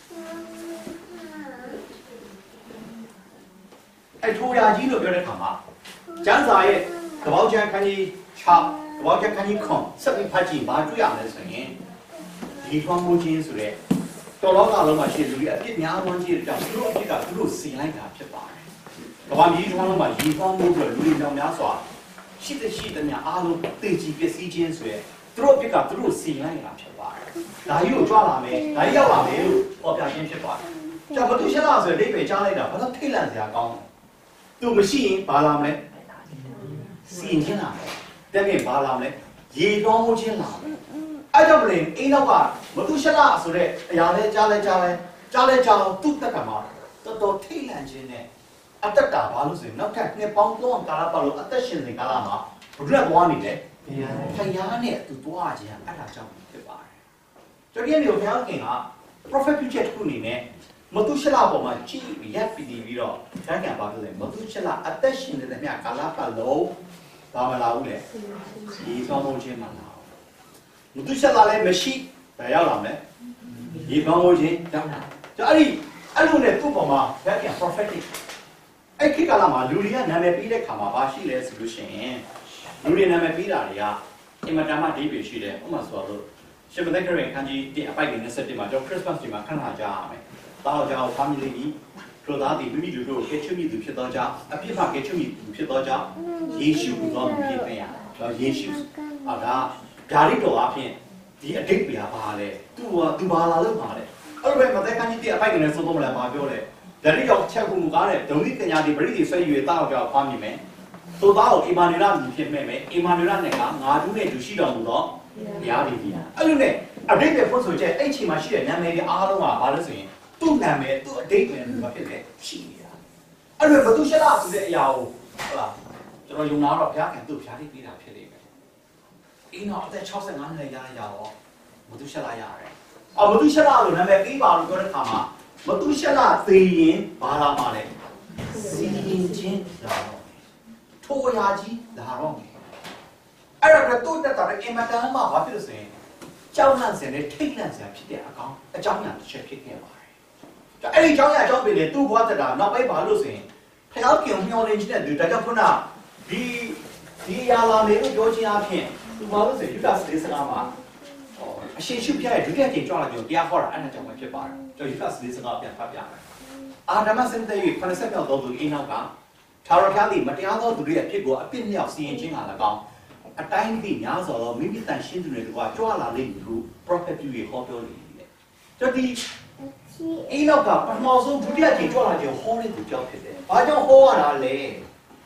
အဲ့ထိုအရာကြီးလို့ပြောတဲ့အခါမှာကျမ်းစာရဲ့ကပောက်ကျမ်းခန်းကြီး6ကပောက်ကျမ်းခန်းကြီး9စက်ပြီးဖတ်ကြည့်ဘာတွေ့ရမလဲဆိုရင်ဒီထွန်းမှုချင်းဆိုတဲ့တော်လောကလုံးမှာရှိတဲ့လူတွေအပြစ်များဝန်းကြီးတဲ့ကြောင့်သူတို့အပြစ်ကသူတို့စီလိုက်တာဖြစ်ပါတယ်။ကမ္ဘာကြီးထွန်းလုံးမှာရေထွန်းမှုပြီးလူတွေများများစွာရှိတဲ့များအားလုံးတည်ကြည်ပစ္စည်းချင်းဆိုရဲသူတို့အပြစ်ကသူတို့စီလိုက်တာဖြစ်ပါတယ်။ဒါကြီးကိုကြွလာမယ်ဒါကြီးရောက်လာမယ်လို့ဟောပြခြင်းဖြစ်ပါတယ်။ကြောင့်ဘသူရှင်းလာဆိုတဲ့အိဗယ်ကြားလိုက်တာဘာလို့ထိတ်လန့်စရာကောင်းလဲ။သူမရှိရင်ဘာလာမလဲစီရင်ခြင်းလာမယ်။တဲ့ပြင်ဘာလာမလဲရေထွန်းမှုချင်းလာမယ်။အဲ့ကြောင့်မလဲအိနောက်ကမသူရှလာဆိုတဲ့အရာလဲကြားတော့သူ့တက်ကမှာတော်တော်ထိတ်လန့်ခြင်းနဲ့အတ္တတာဘာလို့ဆိုရင်နောက်ထပ်နှစ်ပေါင်း3ကာလပတ်လို့အသက်ရှင်နေကာလမှာဘုရားသွားနေတယ်ဖယားနဲ့သူသွားခြင်းအဲ့ဒါကြောင့်ဖြစ်ပါတယ်ကျွန်တော်ဒီလိုဘုရားခင်က prophet ပြုချက်တစ်ခုအနေနဲ့မသူရှလာပေါ်မှာကြည့်ပြီးရပ်ပြီးတော့ဓာတ်ကံပါလို့လေမသူရှလာအသက်ရှင်နေတဲ့မြတ်ကာလပတ်လုံးဘာမလာဘူးလေဒီဆောင်မှုခြင်းမလာမသူရှလာလည်းမရှိဘယ်ရောက်လာမလဲဒီဆောင်မှုခြင်းရောက်လာကျွန်တော်အဲ့လိုနဲ့သူ့ပေါ်မှာဓာတ်ကံ prophetic အဲ့ခေတ်ကာလမှာလူတွေကနာမည်ပေးတဲ့ခါမှာဘာရှိလဲဆိုလို့ရှိရင်လူတွေနာမည်ပေးတာတွေကအင်မတန်မှအဓိပ္ပာယ်ရှိတယ်ဥပမာဆိုတော့ရှင်မသက်ခရင်ခန်းကြီးတင်အပိုက်တွေ27မှာကျွန်တော် Christmas ဒီမှာခဏကြားရမယ်။တောက်ကြောင် family ကြီးတို့သားဒီမိမိလူတို့ကဲချွမိသူဖြစ်သောကြောင့်အပြစ်မှကဲချွမိသူဖြစ်သောကြောင့်ယေရှုကိုတော့ဖြစ်ပြန်ရ။တော့ယေရှုဒါဓာတိတော်အဖြစ်ဒီအတိတ်ပြပါလေ။သူဘာလာလို့ပါလေ။အဲ့လိုပဲမသက်ခန်းကြီးတင်အပိုက်တွေနဲ့သုံးတော့မလားမပြောလေ။ဓာတိတော်ချက်ကူမကားတဲ့ဒုံလိကညာဒီပရိသေဆွဲရွေတောက်ကြောင်ဖွားမိမယ်။သို့သောအီမာနူရမြည်ဖြစ်မဲ့အီမာနူရနဲ့ကငါတို့နဲ့သူရှိတော်မူတော့တရားဒီကြီးအဲ့လိုနဲ့အတိတ်ပဲဖွင့်ဆိုချက်အဲ့ချိန်မှာရှိတဲ့နာမည်တွေအားလုံးကဘာလို့ဆိုရင်သူ့နာမည်သူ့အတိတ်ပဲဘာဖြစ်လဲရှိနေတာအဲ့လိုဘသူရှလာဆိုတဲ့အရာကိုဟုတ်လားကျွန်တော်ယုံနာတော့ဘုရားခင်သူ့ဘုရားတိပေးတာဖြစ်နေမယ်အင်းတော့အသက်65နှစ်ရရရောဘသူရှလာရတယ်အော်ဘသူရှလာလို့နာမည်ပေးပါလို့ပြောတဲ့အခါမှာဘသူရှလာသိရင်ဘာလာမှလဲစီရင်ချင်းလာတော့ထိုးရာကြီးလာတော့အဲ့ဒါကတော့တက်တာအင်မတန်မှဘာဖြစ်လို့ဆိုရင်ကြောက်လန့်စင်နဲ့ထိတ်လန့်စင်ဖြစ်တဲ့အကောင်အကြောင်းအရာတစ်ချက်ဖြစ်ခဲ့ပါတယ်။ဒါအဲ့ဒီအကြောင်းအရာအကြောင်းပြင်လေသူ့ဘဝတက်တာနောက်ပိုင်းဘာလို့ဆိုရင်ဖျောက်ခင်မျောလင်းခြင်းနဲ့သူဒါကြောင့်ခုနဒီရာလာမေလို့ပြောခြင်းအဖြစ်သူဘာလို့ဆိုရင်ယူဒာစ်လေးစကားမှာအရှင်ရှုပြရဲ့ဒုတိယကြိမ်ကြွလာပြီးတရားဟောတာအဲ့ဒါကြောင့်ပဲဖြစ်ပါတယ်။ကျွန်တော်ယူဒာစ်လေးစကားပြန်ဖတ်ပြမယ်။အာဒမစင်တဲ့၍80မြောက်သောသူအိနောက်ကထာဝရဘုရားသည်မတရားသောသူတွေရဲ့အဖြစ်ကိုအပြစ်မြောက်စီရင်ခြင်းက၎င်းအတိုင်းသိများစွာသောမိမိတန်ရှင်းသူတွေကကြွလာလိမ့်မည်ဟု prophet ပြု၍ဟောပြောနေတယ်။ကျွန်တော်ဒီအိနောက်ကပထမဆုံးဒုတိယကြိမ်ကြွလာခြင်းဟောတဲ့သူကြောင့်ဖြစ်တယ်။ဘာကြောင့်ဟောရတာလဲ။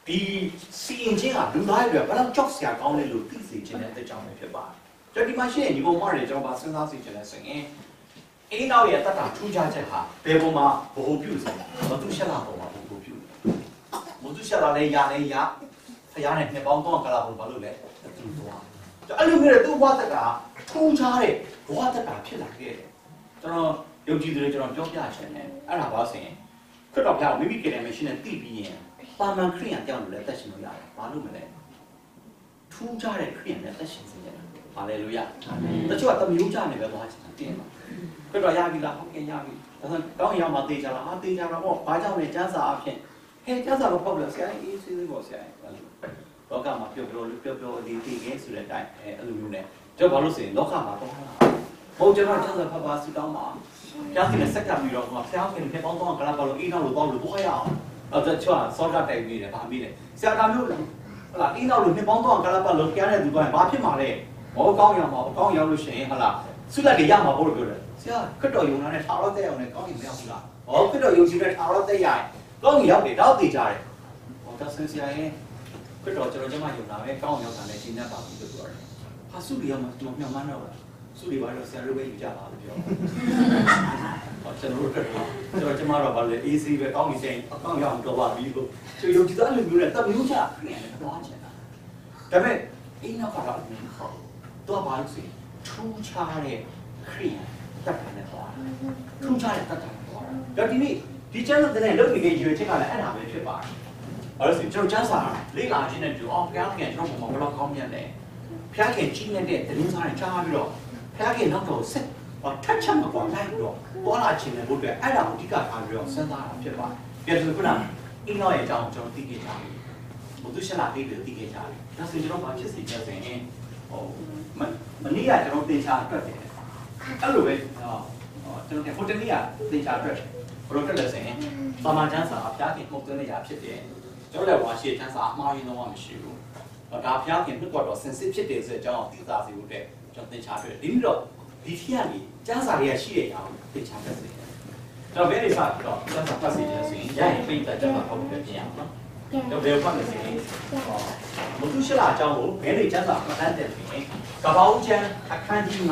ဒီစီရင်ချင်းကလူသားတွေဘယ်တော့ကြောက်စရာကောင်းလဲလို့သိစေခြင်းနဲ့တက်ကြောင်းပဲဖြစ်ပါတယ်။ဒီမှာရှိရင်ဒီပုံမှာတွေကျွန်တော်စဉ်းစားစီခြင်းနဲ့ဆိုရင်အိမ်နောက်ရဲ့တတ်တာထူးခြားချက်ဟာဘယ်ပုံမှာဘ ਹੁ ပြုစရာမသူရှက်လာပုံမှာဘ ਹੁ ပြုမသူရှက်လာလဲရလဲရဖရားနဲ့နှစ်ပေါင်းတော့ကလာပုံဘာလို့လဲသူသွားအဲ့လိုမျိုးသူ့ဘဝတက်ကထူးခြားတဲ့ဘဝတက်တာဖြစ်လာခဲ့တယ်ကျွန်တော်ယုံကြည်သူတွေကျွန်တော်ပြောပြချင်တယ်အဲ့ဒါပါဆိုရင်ခရစ်တော်ဘုရားမိမိကယ်တယ်မရှိနဲ့သိပြီးရင်ပါမန်ခရိယန်တောင်းလို့လည်းတက်ရှင်လို့ရတယ်ဘာလို့မလဲထူးခြားတဲ့ခရိယန်နဲ့တက်ရှင်စေတယ်ဟာလေလုယာတချို့ကတမျိုးကြနေပဲသွားချင်တယ်မှာခရစ်တော်ရပြီလားဟုတ်ကဲ့ရပြီဒါဆိုကောင်းရောက်မှသိကြလားသိကြတော့ဘာကြောင့်လဲကျမ်းစာအဖြစ်ဟဲ့ကျမ်းစာတော့ပေါ့လို့ဆရာအေးဆေးလေးပေါ့ဆရာလောကမှာပြောလေးတည်ခဲ့ဆိုတဲ့အတိုင်းအဲ့လိုမျိုးနဲ့ကျွန်တော်ဘာလို့ဆိုရင်လောကမှာတော့ဟိုကျွန်တော်ကျမ်းစာဖတ်ပါစုတောင်းပါကျမ်းစာနဲ့စက်ကပ်ပြီးတော့ဖျားခင်နဲ့ပေါင်းတော့ကလာပါလို့အိမ်နောက်လို့တော့လို့ဘွားရအောင်အဲ့ဒါချွာစောကတိုက်ပြီးတယ်ဗာပြီးတယ်ဆရာကမျိုးလားဟုတ်လားအိမ်နောက်လို့နှစ်ပေါင်းတော့ကလာပါလို့ကြားတဲ့သူတိုင်းဘာဖြစ်မှာလဲဘောကောင်းရမှာကောင်းရောက်လို့ရှိရင်ဟုတ်လားဆုလက်တွေရမှာပေါ့လို့ပြောတယ်ဆရာခက်တော်ယုံလာတဲ့ထာဝရတဲ့အောင်နဲ့ကောင်းရင်မရဘူးလားဟောခက်တော်ယုံကြည်တဲ့ထာဝရတဲ့ရရင်ကောင်းရင်ရောက်တယ်တော့သိကြတယ်ဟောဒါဆင်းဆရာရဲ့ခက်တော်ကျွန်တော်ကျမယုံလာပဲကောင်းရောက်တာနဲ့ရှင်းတတ်ပါဘူးလို့ပြောတယ်ဟာဆုတွေရမှာကျွန်တော်မြောက်မှန်းတော့လားဆုတွေပါတော့ဆရာတို့ပဲယူကြပါလို့ပြောဟောကျွန်တော်တို့ကတော့ကျမတော့ဗာလေ AC ပဲကောင်းပြီဆိုင်အကောင်းရအောင်တော့ပါပြီလို့ကျွန်တော်ယုံကြည်တဲ့လူမျိုးနဲ့တမျိုးချပြန်တယ်တော့ချင်တာဒါပေမဲ့အိမ်နောက်ကတော့မဟုတ်တော့ဘာလို့ဆိုထူးခြားတဲ့ခရိယာတတ်တယ်ပေါ့ထူးခြားတဲ့တတ်တယ်ပေါ့ဒါဒီနေ့ဒီကျမ်းစာတဲ့လုပ်နေတဲ့ရွေချက်ကလည်းအဲ့ဒါပဲဖြစ်ပါတယ်အဲ့ဒါဆိုကျွန်တော်ကျမ်းစာလေ့လာခြင်းနဲ့ပြောအောင်ဘုရားခင်ကျွန်တော်ဘယ်လိုကောင်းမြတ်လဲဘုရားခင်ကြီးနေတဲ့သတင်းစာတွေကြားပြီးတော့ဘုရားခင်နောက်တော့ဆက်ထက်ချက်မကွာလိုက်ပြီးတော့ပေါ်လာခြင်းနဲ့ဘုရားအဲ့ဒါကိုအဓိကထားပြီးတော့စဉ်းစားတာဖြစ်ပါတယ်ပြန်ဆိုခုနအင်းတော်ရဲ့အကြောင်းကျွန်တော်သိခဲ့ကြပြီဘုသူရှလာသိပြီးသိခဲ့ကြပြီဒါဆိုကျွန်တော်ဘာဖြစ်စီကြဆိုရင်ဟိုမနေ့ကကျွန်တော်သင်ချာအတွက်တယ်အဲ့လိုပဲကျွန်တော်ဟိုတနေ့ကသင်ချာအတွက်ဘယ်လိုတက်လဲဆိုရင်သာမန်ချမ်းစာအဖျားခင်ပုံသွင်းနေရဖြစ်တယ်ကျွန်တော်လည်းဝါရှိချမ်းစာအမှားရင်းတော့မရှိဘူးဒါဖျားခင်ပြတ်တော့စင်စစ်ဖြစ်တယ်ဆိုတဲ့အကြောင်းသိသာစေဖို့အတွက်ကျွန်တော်သင်ချာအတွက်ဒီနေ့တော့ဒီထီကနေကျမ်းစာတွေကရှိတဲ့အရာကိုသင်ချာတက်စေတယ်ကျွန်တော်ဘယ်နေစားပြီးတော့ကျမ်းစာဖတ်စီတယ်ဆိုရင်ရရင်ပိတ်သက်ကျမ်းစာဖတ်ဖို့ပြင်ရအောင်နော်တော့ဘယ်ဖတ်လို့ဆိုရင်မသူရှလာအကြောင်းကိုဘယ်နေကျမ်းစာမှတ်တမ်းတယ်ဆိုရင်ကပ္ပဦးကျမ်းအခန်းကြီး9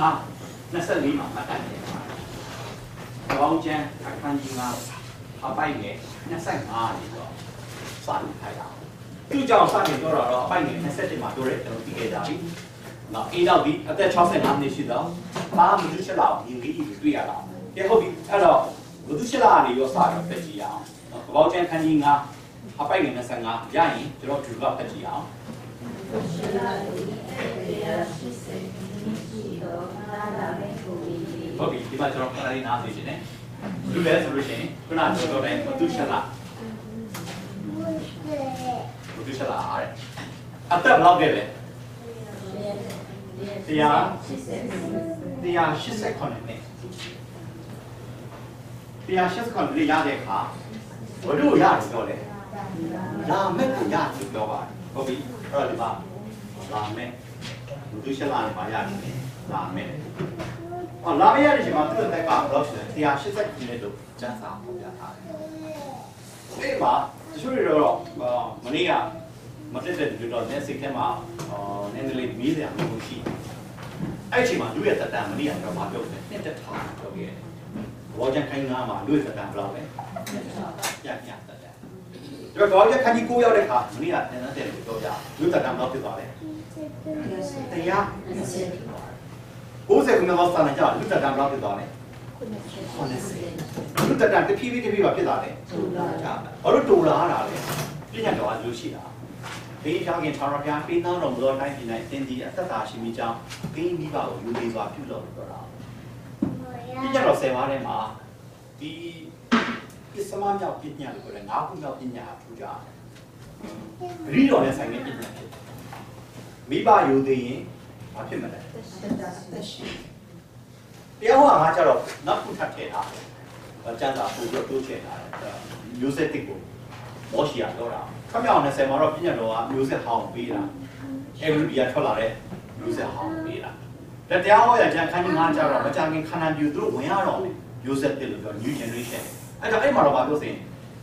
24မှာမှတ်တမ်းတယ်ကပ္ပဦးကျမ်းအခန်းကြီး9အပိုက်ငယ်25လေးတော့စတင်ခိုင်းတာသူကြောင့်စတင်ပြောတော့အပိုက်ငယ်27မှာပြောတယ်ကျွန်တော်သိခဲ့ကြပြီနော်အေးတော့ဒီအသက်65နှစ်ရှိတော့ဘာမှမသူရှလာကိုမြင်ပြီးတွေ့ရတာကဲဟုတ်ပြီအဲ့တော့မသူရှလာကနေရောစတော့ပြကြည့်အောင်ကပ္ပဦးကျမ်းအခန်းကြီး9အပိုက်ငယ်25ရရင်ကျွန်တော်ဒီဘက်ပြကြည့်အောင်ဟုတ်ပြီဒီမှာကျွန်တော်ခဏလေးနားသိချင်တယ်လူလဲဆိုလို့ရှိရင်ခုနကပြောတဲ့မသူရှလာအားတဲ့အသက်ဘယ်လောက်ခဲ့လဲ189နှစ်189နှစ်ရတဲ့အခါဘယ်လိုရတယ်ပြောလဲလာမက်ကိုရတယ်ပြောပါတယ်ဟုတ်ပြီအဲ့တော့ဒီမှာလာမက်မသူရှလာနဲ့ပါရတယ်လာမက်လာမက်ရတဲ့ချိန်မှာသူ့အသက်ကဘယ်လောက်ရှိလဲ189နှစ်လို့ကျန်းစာပေါ်ပြထားတယ်အဲ့မှာတချို့တွေတော့မနေ့ကမတက်တဲ့လူတော့လက်စိတ်ထဲမှာနည်းနည်းလေးမေးစရာမျိုးရှိအဲ့အချိန်မှာလူရဲ့တက်တန်မနေ့ကတော့မပြောဘူးနှစ်တက်ထားပြောခဲ့တယ်ဘောချန်ခိုင်းနာမှာလူရဲ့တက်တန်ဘယ်လောက်လဲပြတက်တန်ဒီတော့ဘောချန်ခိုင်းကြီး9ရောက်တဲ့ခါမနေ့ကတန်တဲ့လူပြောကြလူတက်တန်ဘယ်လောက်ဖြစ်သွားလဲတရား90ခုမြောက်စာနဲ့ကြာလူတက်တန်ဘယ်လောက်ဖြစ်သွားလဲလူတက်တန်တဖြည်းဖြည်းပါဖြစ်သွားတယ်ဘာလို့တူလာတာလဲပြညာတော်အလူရှိတာဘေးကြောင့်ထာဝရဘုရားပေးသားတော်မူသောတိုင်းပြည်၌သင်သည်အသက်သာရှိမိကြောင်းဘေးမိဘကိုယူသေးစွာပြုလို့ပြောတာပြညာတော်10ပါးထဲမှာဒီပစ္စမမြောက်ပညာလို့ပြောတယ်9ခုမြောက်ပညာထူကြတယ်ဂရိတော်နဲ့ဆိုင်တဲ့ပညာဖြစ်မိဘယူသေးရင်ဘာဖြစ်မလဲသက်ရှိတရားဟောငါကြတော့နောက်ခုထပ်ထည့်တာကျမ်းစာပို့ပြီးတိုးချဲ့တာမျိုးဆက်တစ်ကိုမောရှိယာပြောတာခမောင်20မှာတော့ပြညတ်တော်ကမျိုးဆက်ဟောင်းပေးတာအဲဒီပြည်ကထွက်လာတဲ့မျိုးဆက်ဟောင်းပေးတာဒါတရားဟောရကျန်ခန်းကြီး9ကျတော့မကြခင်ခန္ဓာပြူသူတို့ဝင်ရတော့မျိုးဆက်တစ်လို့ပြော new generation အဲ့တော့အဲ့မှာတော့ဗာပြောစင်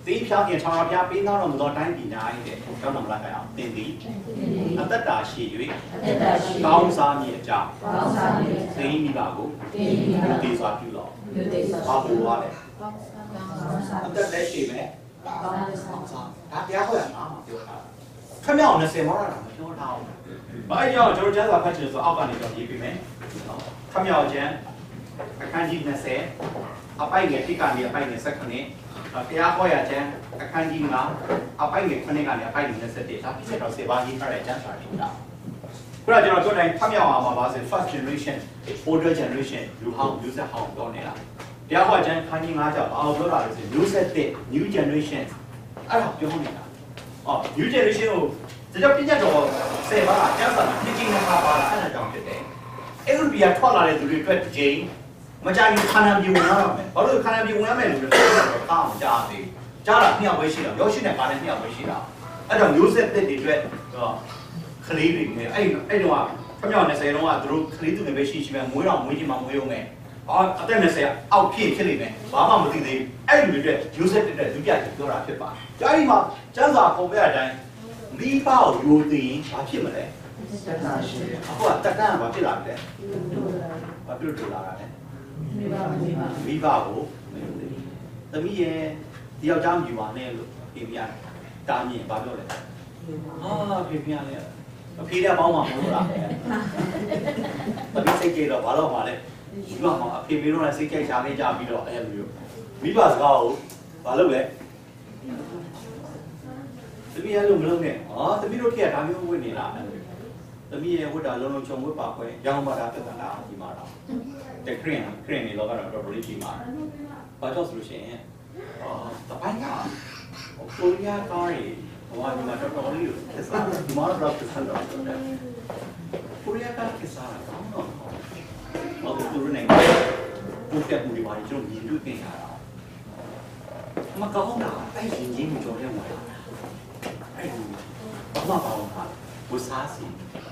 သေဖြာပြင်ချောင်းရပြပေးသားတော်မူသောတိုင်းပြည်များ၏တဲ့ကျောင်းတော်လာခဲ့အောင်သင်သည်အသက်တာရှိ၍ကောင်းစားမည်အကြောင်းသိမိပါကိုသေစွာပြုလောဘာလို့ရလဲအသက်လက်ရှိမယ်ဒါတရားဟောရမှာပြောတာခမောင်20မောရတာမပြောထားဘူးဘာကြောင့်ကျွန်တော်ကျမ်းစာဖတ်ချင်ဆိုအောက်ကနေတော့ရေးပေးမယ်ခမောင်ကျမ်းအခန်းကြီး20အပိုက်ငယ်1ကနေအပိုက်ငယ်19တရားဟောရကျမ်းအခန်းကြီး9အပိုက်ငယ်9ကနေအပိုက်ငယ်21ဒါပြည့်စုံတော့စေပါရေးထားတဲ့ကျမ်းစာတွေဒါခုနကကျွန်တော်တို့တိုင်းဖတ်မြောက်အောင်ပါပါစေ first generation older generation လူဟောင်းမျိုးဆက်ဟောင်းပြောနေတာတရားဟောကျမ်းအခန်းကြီး9ကြောင့်ဘာလို့ပြောတာလဲဆိုမျိုးဆက်တဲ့ new generation အဲ့ဒါပြောနေတာnew generation ကိုဒါကြောင့်ပြည့်ညတ်တော်စေပါကျမ်းစာမှာပြည့်စုံနေတာပါလားအဲ့ဒါကြောင့်ဖြစ်တယ်အဲ့လိုပြထွက်လာတဲ့သူတွေအတွက်တစ်ချိန်မကြရင်ခန္ဓာပြေဝင်ရတော့မယ်ဘာလို့ခန္ဓာပြေဝင်ရမယ်လို့ပြောတော့ကောင်းကြသေးကြားတာနှစ်ယောက်ပဲရှိတာရောရှိနေပါနဲ့နှစ်ယောက်ပဲရှိတာအဲ့တော့မျိုးဆက်တဲ့တွေအတွက်ခလေးတွေနဲ့အဲ့တော့ခမောင်20လုံးကသူတို့ခလေးသူတွေပဲရှိပဲမွေးတော့မွေးချင်မှမွေးရုံနဲ့အသက်20အောက်ဖြစ်လိမ့်မယ်ဘာမှမသိသေးဘူးအဲ့လူတွေအတွက်မျိုးဆက်တဲ့ဒုတိယပြောတာဖြစ်ပါတယ်ကြားဒီမှာကျမ်းစာပုံပြတဲ့အတိုင်းမိဘကိုယူသိရင်ဘာဖြစ်မလဲတက်တာရှိတယ်အခုကတက်တာဘာဖြစ်လာလဲဘာဖြစ်လို့လာတာလဲမိဘကိုမယူသေးဘူးသမီးရဲ့ဒီယောက်ျားမယူပါနဲ့လို့ပြင်ပြတာမြင်ဘာပြောလဲပြင်ပြလဲအဖေကပေါင်းမှာမဟုတ်လားသမီးစိတ်ကြတော့ဘာလို့မှာလဲယူရမှာအဖေမေတို့လည်းစိတ်ကြိုက်ရှာနေကြပြီးတော့အဲ့လိုမျိုးမိဘစကားကိုဘာလုပ်လဲသမီးအဲ့လိုမလုပ်နဲ့သမီးတို့ခေတ်ကဒါမျိုးဝတ်နေလားသမီးရဲ့ဝတ်တာလုံးလုံးချုံဝတ်ပါခွဲရောင်းပါတာပြဿနာဒီမှာတော့တဲ့ခရင်နေတော့ကတော့တော်တော်လေးကြီးမှာဘာကြောင့်ဆိုလို့ရှိရင်တပိုင်းကကိုရီးယားကားတွေဟိုကဒီမှာတော်တော်လေးကိုသက်စားဒီမှာတော့သက်စားတော့ကိုရီးယားကားသက်စားတာကောင်းတော့ဘာလို့သူတို့နိုင်ငံပို့တက်မှုတွေပါကျွန်တော်မြင်တွေ့နေရတာမကောင်းတာအဲ့ရင်ကြီးမကြော်တဲ့မှာအဲ့ဒီဘာမှမပေါင်းတာဝစားစီ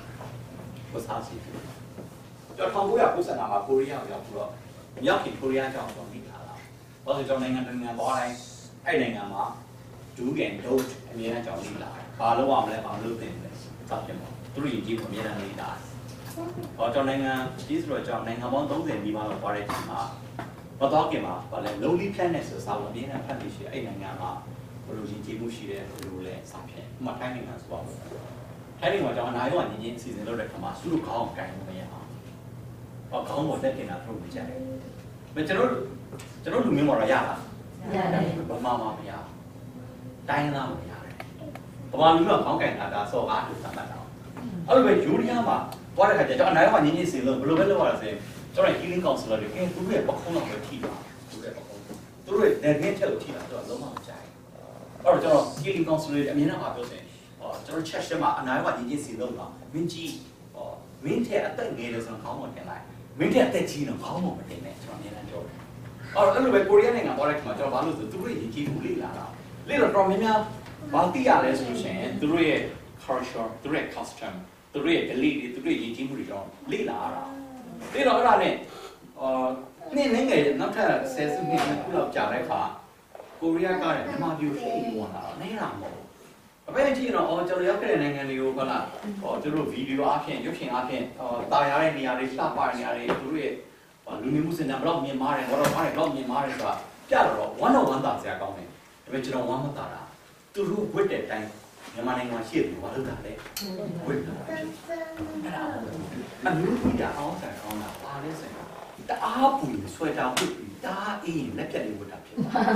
ကျွန်တော်1990မှာကိုရီးယားရောက်ပြီးတော့မြောက်ခင်ကိုရီးယားကြောင်းတော့ပြီးလာတာဘာလို့ကျွန်တော်နိုင်ငံတိုင်းသွားတိုင်းအဲ့နိုင်ငံမှာဒူးကန်ဒုတ်အများအားကြောင်းပြီးလာဘာလို့ရမလဲဘာလို့သိမလဲစသဖြင့်ပေါ့သူတို့ရင်ကြီးကိုအများအားနေတာကျွန်တော်နိုင်ငံကြီးဆိုတော့ကျွန်တော်နိုင်ငံပေါင်း30နီးပါးလောက်သွားတဲ့ချိန်မှာမတော်ခင်မှာဗာလဲ lonely planet ဆိုစာဝင်အများအားဖတ်လို့ရှိရင်အဲ့နိုင်ငံမှာဘယ်လိုရင်ကြီးမှုရှိတယ်ဘယ်လိုလဲစသဖြင့်ဥပမာထိုင်းနိုင်ငံဆိုတော့ထိုင်းနိုင်ငံမှာကျွန်တော်အနာရောညင်ချင်းအစီအစဉ်လုပ်တဲ့ခါမှာသူတို့ခေါင်းကိုင်လို့မရအောင်ခေါင်းပေါ်တက်နေတာသူတို့မကြိုက်ဘူးကျွန်တော်လူမျိုးမှာတော့ရလားရတယ်ဘာမှမရတိုင်းလားမရတယ်ဘာမှလူမျိုးခေါင်းကိုင်တာဒါစော်ကားလို့သတ်မှတ်တာအဲ့လိုပဲယူရီးယားမှာသွားတဲ့ခါကျတော့အနာရောညင်ချင်းစီလို့ဘယ်လိုပဲလုပ်ရလဲဆိုရင်ကျွန်တော် healing counselor တွေကသူတို့ရဲ့ပခုံးတော့ပဲထိတာသူတို့ရဲ့ net ထက်ကိုထိတာတော့လုံးဝမကြိုက်အဲ့တော့ကျွန်တော် healing counselor တွေအမြင်နဲ့ပြောဆိုရင်ကျွန်တော် chat ထဲမှာအနာရောညင်ချင်းစီလို့တော့မင်းကြီးမင်းထက်အသက်ငယ်တယ်ဆိုတော့ခေါင်းပေါ်တင်လိုက်မင်းထက်အသက်ကြီးတော့ခေါင်းပေါ်မတင်နဲ့ကျွန်တော်အမြင်နဲ့ပြောတယ်အဲ့လိုပဲကိုရီးယားနိုင်ငံသွားတဲ့ခါမှာကျွန်တော်ဘာလို့ဆိုသူတို့ရဲ့ရင်ကြီးမှုလေ့လာတာလေ့တော့တော်များများဘာသိရလဲဆိုလို့ရှိရင်သူတို့ရဲ့ culture သူတို့ရဲ့ custom သူတို့ရဲ့ belief တွေသူတို့ရဲ့ရင်ကြီးမှုတွေတော့လေ့လာရတာလေ့တော့အဲ့ဒါနဲ့နေ့ငယ်နောက်ထပ်10စုနှစ်ခုလောက်ကြာတဲ့အခါကိုရီးယားကလည်းမြန်မာပြည်ကိုဖိဝင်လာတော့နေတာမဟုတ်အပဲကြည့်တော့ကျွန်တော်ရောက်ခဲ့တဲ့နိုင်ငံတွေကိုခလားသူတို့ဗီဒီယိုအားဖြင့်ရုပ်ရှင်အားဖြင့်တာယာတဲ့နေရာတွေလှပတဲ့နေရာတွေသူတို့ရဲ့လူနေမှုစင်တာဘလောက်မြင်မာတယ်ဘလောက်မြင်မာတယ်ဆိုတာပြတော့1 on 1တာဆရာကောင်းတယ်ဒါပေမဲ့ကျွန်တော်1မတာတာသူတို့ဝတ်တဲ့အတိုင်းမြန်မာနိုင်ငံမှာရှိတယ်ဘာလို့တာလဲဝတ်တာအဲ့ဒါအမျိုးကြီးတာအောင်ဆရာကောင်းတာပါလဲဆရာတအားပူဆွဲတာဝတ်ပြီးတအားအေးလက်ပြတ်လေးဝတ်တာဖြစ်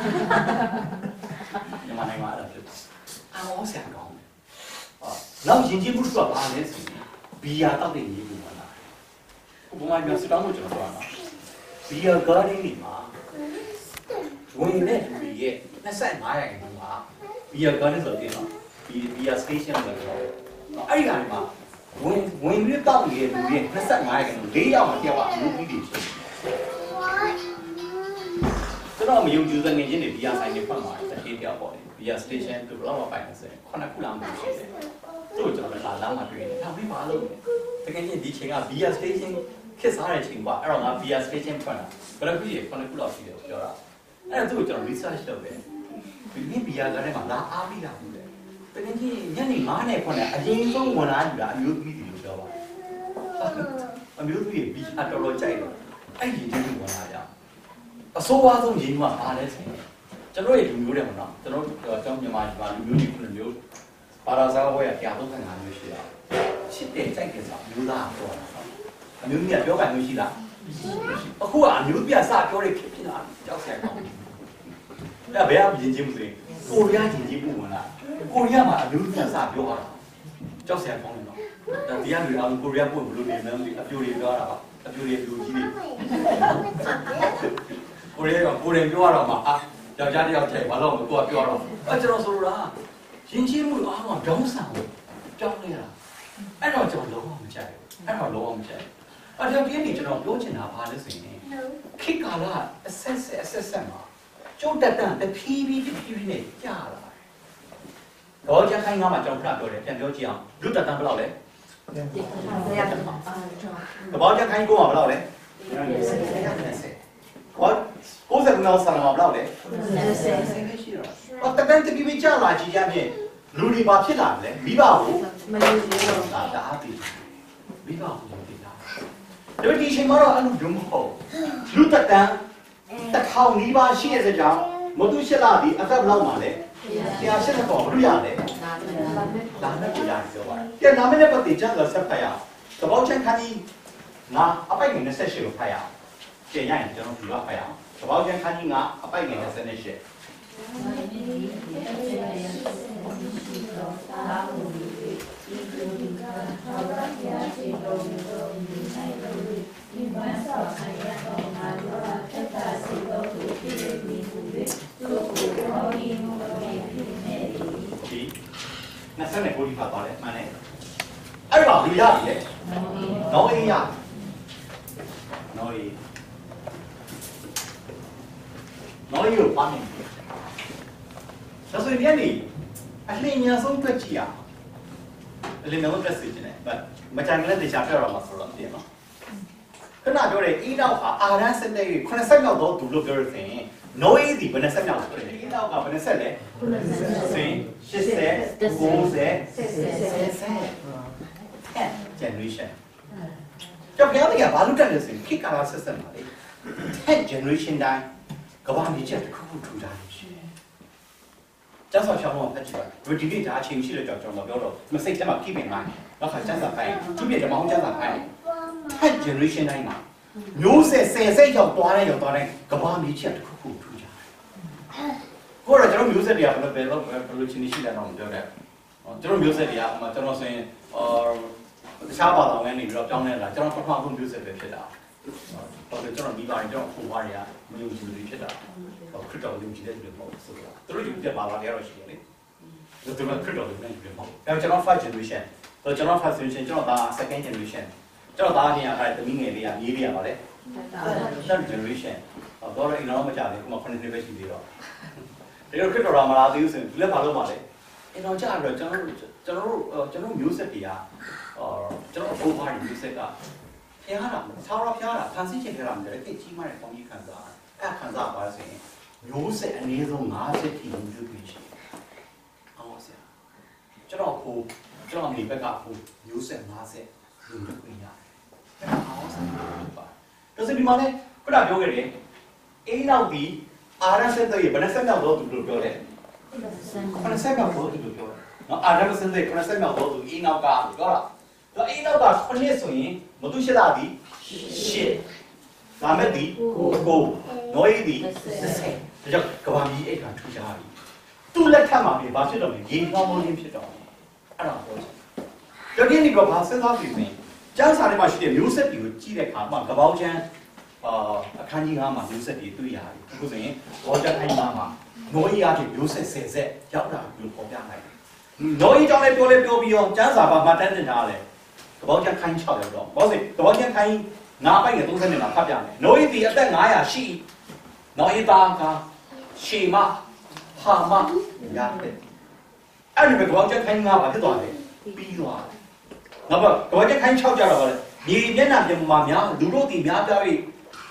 မြန်မာနိုင်ငံမှာအဲ့ဒါဖြစ်အောင်ဆရာကောင်းတယ်နောက်ရင်ကြီးမှုဆိုတာဘာလဲဆိုရင်ဘီယာတောက်တဲ့ရေးဘူးမလားဘုံမမျိုးစတောင်းလို့ကျွန်တော်ပြောတာဘီယာဂါဒီမှာဝင်တဲ့လူတွေရဲ့25ရာခိုင်နှုန်းကဘီယာဂါဒီဆိုတဲ့နော်ဘီယာစတေးရှင်းလို့ပြောအဲ့ဒီကနေမှာဝင်ပြီးတောက်နေတဲ့လူတွေ25ရာခိုင်နှုန်း4ယောက်မှတယောက်ကအလုပ်ပြီးတွေဖြစ်ကျွန်တော်မယုံကြည်တဲ့ငွေချင်းတွေဘီယာဆိုင်တွေဖတ်မှာတစ်ခေတ်တယောက်ပေါ့လေဘီယာစတေးရှင်းသူဘယ်တော့မှပိုင်နေစဲ9ခုလောက်မှရှိတယ်တို့ကျွန်တော်လာမှတွေ့တယ်ဒါပြီးပါလို့တကယ်ကြီးဒီချိန်ကဘီယာစတေးရှင်းခက်စားတဲ့ချိန်ကအဲ့တော့ငါ via station ဖွင့်တာဘယ်လိုဖြစ်ရ9ခုလောက်ရှိတယ်ပြောတာအဲ့ဒါသူ့ကိုကျွန်တော် research လုပ်တယ်ဒီဘီယာကလည်းမလာအားပြီးတာဘူးလေတကယ်ကြီးညနေ9နဲ့9နဲ့အရင်ဆုံးဝင်လာပြီလားအမျိုးသမီးတွေလို့ပြောပါအမျိုးသမီးဘီယာတော်တော်ကြိုက်တော့အဲ့ဒီဒီဝင်လာကြအစိုးရဆုံးရင်းကဘာလဲဆိုရင်ကျွန်တော်ရဲ့လူမျိုးတွေမှာနော်ကျွန်တော်မြန်မာလူမျိုးတွေခုမျိုးပါရာဇာဝဲက135မျိုးရှိတာရှစ်တဲ့ကြိုက်တယ်ဆိုမျိုးသားပြောတာအမျိုးကြီးကပြောကြမျိုးရှိလားအခုကအမျိုးပြစပြောတဲ့ဖြစ်ဖြစ်လာကြောက်စရာကောင်းတယ်ဘယ်ကယဉ်ကျေးမှုတွေကိုရီးယားယဉ်ကျေးမှုဝင်လာကိုရီးယားမှာအမျိုးပြစပြောတာကြောက်စရာကောင်းတယ်နော်ဒါတရားတွေအားလုံးကိုရီးယားပို့ဘလို့နေမှန်းမသိအပြိုတွေပြောတာပါအပြိုတွေပြိုကြီးတွေကိုရီးယားကကိုရင်ပြောရတော့မှယောက်ျားတစ်ယောက်တည်းဘာလို့မကိုကပြောတော့ကျွန်တော်ဆိုလိုတာယဉ်ကျေးမှုအားလုံးကြောင်းဆန်ကိုကြောင်းနေတာအဲ့တော့ကျွန်တော်လုံးဝမကြိုက်ဘူးအဲ့တော့လုံးဝမကြိုက်အဲ့တော့ဒီနေ့ကျွန်တော်ပြောချင်တာဘာလဲဆိုရင်ခေတ်ကာလအဆက်မှာကျုပ်တက်တန်တဖြည်းဖြည်းနဲ့ကြာလာတယ်။တော့ကျန်ခိုင်းငါမှကျွန်တော်ခဏပြောတယ်ပြန်ပြောကြည့်အောင်လူတက်တန်ဘယ်လောက်လဲ။တော့ကျန်ခိုင်းကိုကဘယ်လောက်လဲ။ဟော90လောက်ဆန်မှာဘယ်လောက်လဲ။ရှိတော့။တော့တက်တန်တဖြည်းဖြည်းကြာလာကြည့်ရမြင်လူတွေဘာဖြစ်လာလဲမိဘကိုမလို့ဒါအားပြီးမိဘကိုမသိတာ။ဒီချိန်မှာတော့အဲ့လိုမဟုတ်လူတက်တန်တစ်ထောင်နီးပါးရှိတဲ့စကြောင်းမတူရှစ်လာဒီအသက်ဘယ်လောက်မှာလဲ180ပေါ်ဘလို့ရလဲဒါနဲ့ပြရတယ်ပြောပါတယ်။ကဲနာမည်နဲ့ပတ်သက်ကြတော့ဆက်ဖတ်ရအောင်။သဘောချင်းခန်းကြီးငါအပိုက်ငယ်28ကိုဖတ်ရအောင်။ကျင်ရရင်ကျွန်တော်ဒီကဖတ်ရအောင်။သဘောချင်းခန်းကြီးငါအပိုက်ငယ်2820ကိုဒီဖတ်သွားတယ်မှန်တယ်အဲ့တော့လူရတယ်လေနော်အေးရနော်အေးကိုပါနေဒါဆိုရင်ဒီအလှည့်ညာဆုံးတွေ့ကြည့်ရအလှည့်ညာဆုံးတွေ့စီနေတယ်မကြံကလေးတခြားပြောရမှာဆိုတော့ပြင်နော်ခဏပြောတယ်အီနောက်ဟာအာရန်စက်တဲ့80မြောက်တော့သူလို့ပြောရစဉ်နော်အေးဒီဘယ်နဲ့ဆက်မြောက်လဲအီနောက်ကဘယ်နဲ့ဆက်လဲ80 generation ကြောက်ပြောင်းတွေကဘာလို့တက်လဲဆိုရင်ခေတ်ကာလဆက်ဆက်ပါလေ10 generation တိုင်းကဘာမြေချက်တစ်ခုခုထူတာရှိတယ်ကျန်းစာဖြောင်းတော့ဖတ်ကြည့်ပါဒီနေ့ဒါအချိန်ရှိတဲ့ကြောင့်ကျွန်တော်ပြောတော့မစိတ်ထဲမှာ keep in mind နောက်ခါကျန်းစာဖိုင်သူပြတဲ့မောင်းကျန်းစာဖိုင်10 generation တိုင်းမှာမျိုးဆက်10ဆက်ရောက်သွားတဲ့ကဘာမြေချက်တစ်ခုခုထူကြတယ်ကိုတော့ကျွန်တော်မျိုးဆက်တွေကဘယ်လိုချင်းရှိလဲတော့မပြောတဲ့ကျွန်တော်မျိုးဆက်တွေကကျွန်တော်ဆိုရင်တခြားဘာသာဝင်နေပြီးတော့ပြောင်းနေတာကျွန်တော်ပထမဆုံးမျိုးဆက်ပဲဖြစ်တာဟုတ်တယ်ကျွန်တော်ဒီပိုင်းကျွန်တော်ပုံပါတွေကမယုံကြည်ဘူးဖြစ်တာခရစ်တော်ယုံကြည်တဲ့လူတွေမဟုတ်ဘူးဆိုတာသူတို့ယူတဲ့ဘာသာတွေတော့ရှိတယ်လေသူတို့ခရစ်တော်ယုံတဲ့လူတွေမဟုတ်အဲကျွန်တော် first generation ကျွန်တော် first generation ကျွန်တော်ဒါ second generation ကျွန်တော်ဒါနေရာအဲ့တမီးငယ်လေးကမြေးလေးရပါလေ third generation တော့လည်းအနောက်မကြသေးဘူးခုမှ9နှစ်ပဲရှိသေးတော့ဒီလိုခရစ်တော်မလာသေးဘူးဆိုရင်ဒီလည်းဘာလို့မလဲအနောက်ကြတော့ကျွန်တော်မျိုးဆက်တွေကကျွန်တော်အဖိုးဖွားတွေမျိုးဆက်ကဖျားတာဆောင်းရဖျားတာဖန်ဆင်းချင်ခဲ့တာမဟုတ်လေကြီးမားတဲ့ပေါင်းကြီးခံစားအဲ့ခံစားပါဆိုရင်မျိုးဆက်အနည်းဆုံး50ထိမျိုးတွေရှိအောင်ဆရာကျွန်တော်အမေဘက်ကမျိုးဆက်50လူတွေပြင်ရတယ်အဲ့ဒါအောင်ဆရာပါဒါဆိုဒီမှာလေခုနပြောခဲ့တယ်အေးနောက်ပြီးအာရဆက်တဲ့ဘယ်နှဆက်မြောက်တော့သူတို့ပြောတယ်80မြောက်တော့သူတို့ပြောတယ်နော်အာရဆက်တဲ့80မြောက်တော့သူအေးနောက်ကပြောတာတော့အေးနောက်က9ဆိုရင်မတူရှိလာသည်10ဒါမဲ့ဒီကိုနော်အေးဒီ30ဒါကြောင့်ကဘာမီအိတ်ကထူကြပြီသူ့လက်ထက်မှာပြီဘာဖြစ်တော့လဲရေနှောင်းမိုးရင်းဖြစ်တော့အဲ့ဒါပြောချင်တယ်ဒီနေ့ကဘာစဉ်းစားပြီးရင်ကျန်းစာထဲမှာရှိတဲ့မျိုးဆက်တွေကိုကြည့်တဲ့အခါမှာကပောက်ချမ်းအခန်းကြီး9မှာမျိုးဆက်တွေတွေ့ရတယ်အခုဆိုရင်ဘောချမ်းအခန်းကြီး9မှာနော်အေးအဖြစ်မျိုးဆက်10ဆက်ရောက်တာလို့ပေါ်ပြလိုက်နော်အေးကြောင့်လည်းပြောပြီးတော့ကျန်းစာပါမှတန်းတင်ထားတယ်ကပောက်ချမ်းခိုင်း6ရောက်တော့ဘောစေကပောက်ချမ်းခိုင်း9ပိုက်နဲ့30နဲ့မှာဖတ်ပြမယ်နော်အေးဒီအသက်900ရှိနော်အေးသားကရှေမဟာမရတယ်အဲ့ဒီကပောက်ချမ်းခိုင်း9ပါဖြစ်သွားတယ်ပြီးသွားတယ်နောက်ကပောက်ချမ်းခိုင်း6ကြတော့ဗောလေမြေမျက်နှာပြင်မှာများလူတို့ဒီများပြားပြီး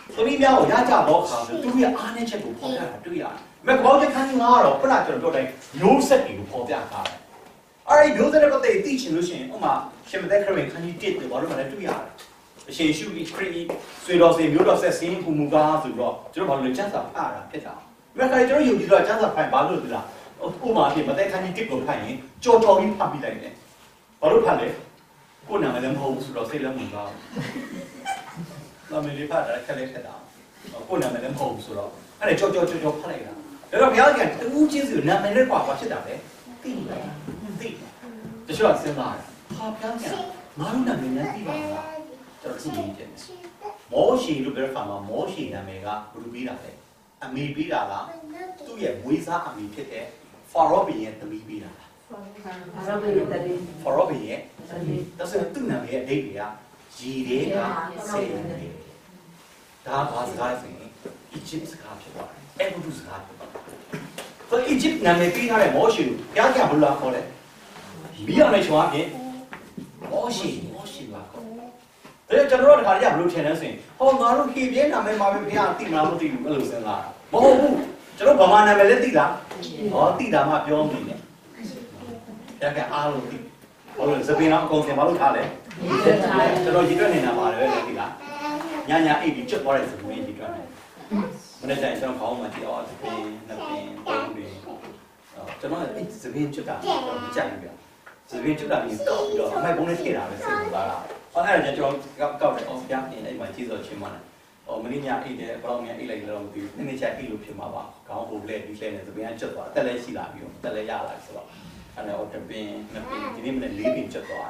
သမီးများကိုရကြတော့ခါဆိုသူတို့ရဲ့အားနည်းချက်ကိုဖော်ပြတာတွေ့ရတယ်။မဲ့ကဘောချက်ခန်းကြီးကတော့ခုနကျွန်တော်ပြောတိုင်းမျိုးဆက်တွေကိုဖော်ပြထားတယ်။အဲ့ဒီမျိုးဆက်တဲ့ပတ်သက်သိချင်လို့ရှိရင်ဥမာရှင်မသက်ခရင်ခန်းကြီး1တွေဘာလို့မှလည်းတွေ့ရတယ်။အရှင်ရှုခရီးဆွေတော်စင်မျိုးတော်ဆက်စင်းကူမူကားဆိုတော့ကျွန်တော်ဘာလို့လဲစံစာဖတ်တာဖြစ်တာ။မဲ့ခါကျွန်တော်ယုံကြည်တော့စံစာဖိုင်ဘာလို့လဲလား။ဥမာဖြစ်မသက်ခန်းကြီး1ကိုဖတ်ရင်ကြော်တော်ကြီးဖတ်ပြီးလိုက်တယ်။ဘာလို့ဖတ်လဲ။ကိုယ်နာမည်လည်းမဟုတ်ဘူးဆိုတော့စိတ်လည်းမကောင်း။နာမည်လေးဖတ်တာခက်လေးဖြစ်တာ။ကိုယ်နာမည်လည်းမဟုတ်ဘူးဆိုတော့အဲ့ဒါကြော်ဖတ်လိုက်တာဒါတော့ဘုရားကတူးချင်းစီနာမည်နဲ့ကွာဘာဖြစ်တာလဲသိတယ်တချို့ကစဉ်းစားတယ်ဟာဘုရားကငါတို့နာမည်နဲ့သိပါလားကျွန်တော်သိနေတယ်မောရှိလို့ပြောတဲ့အခါမှာမောရှိနာမည်ကဘယ်လိုပြီးတာလဲအမေပြီးတာလားသူ့ရဲ့မွေးစားအမေဖြစ်တဲ့ဖာရောဘီရဲ့သမီးပြီးတာလားဖာရောဘီရဲ့ဒါဆိုသူ့နာမည်ရဲ့အဓိပ္ပာယ်ကရီတွေကဆေးနေဒါဘာစကားဆိုရင်အီဂျစ်စကားဖြစ်သွားတယ်အဲ့ဘုဒ္ဓစကားဖြစ်သွားတယ်ဆိုအီဂျစ်နာမည်ပေးထားတဲ့မောရှိကိုဘုရားကဘယ်လိုခေါ်လဲဘီယာနဲ့ရှောင်းဖြင့်မောရှိပါခေါ်တယ်ကျွန်တော်တို့တခါတည်းကဘယ်လိုထင်လဲဆိုရင်ဟောငါတို့ခေပြင်းနာမည်မှာပဲဘုရားသိမလားမသိဘူးအဲ့လိုစဉ်းစားတာမဟုတ်ဘူးကျွန်တော်ဗမာနာမည်လည်းသိလားဟောသိတာမှပြောနေတယ်ဘုရားကအားလုံးသိဟောလို့သပင်တော့အကုန်စင်ဘာလို့ထားလဲကျွန်တော်ရည်တွက်နေတာပါတယ်ပဲသိလားညအိပ်ပြီးကျွတ်သွားတဲ့သပင်ရည်တွက်နေမနေ့ကျရင်ကျွန်တော်ခေါင်းမှာကြည့်အောင်သပင်နှစ်ပင်ပုံတွေကျွန်တော်အဲ့သပင်ကျွတ်တာမကြိုက်ဘူးဗျသပင်ကျွတ်တာပြီးကောက်ပြီးတော့အမိုက်ပုံးနဲ့ထည့်တာပဲစိတ်ဝင်စားတာအဲ့ဒါကျွန်တော်ကောက်တယ်အောင်ပြင်းအဲ့မှာကြီးစောချင်းမနဲ့မနေ့ညအိပ်တယ်ဘယ်တော့မှအိပ်လိုက်လည်းတော့မသိဘူးနေ့ချက်အိပ်လို့ဖြစ်မှာပါခေါင်းဟိုလဲပြီးလဲနေသပင်ကကျွတ်သွားတက်လဲရှိလာပြီးတော့တက်လဲရလာဆိုတော့အဲ့ဒါတော့တပင်နှစ်ပင်ဒီနေ့မနေ့၄ပင်ကျွတ်သွား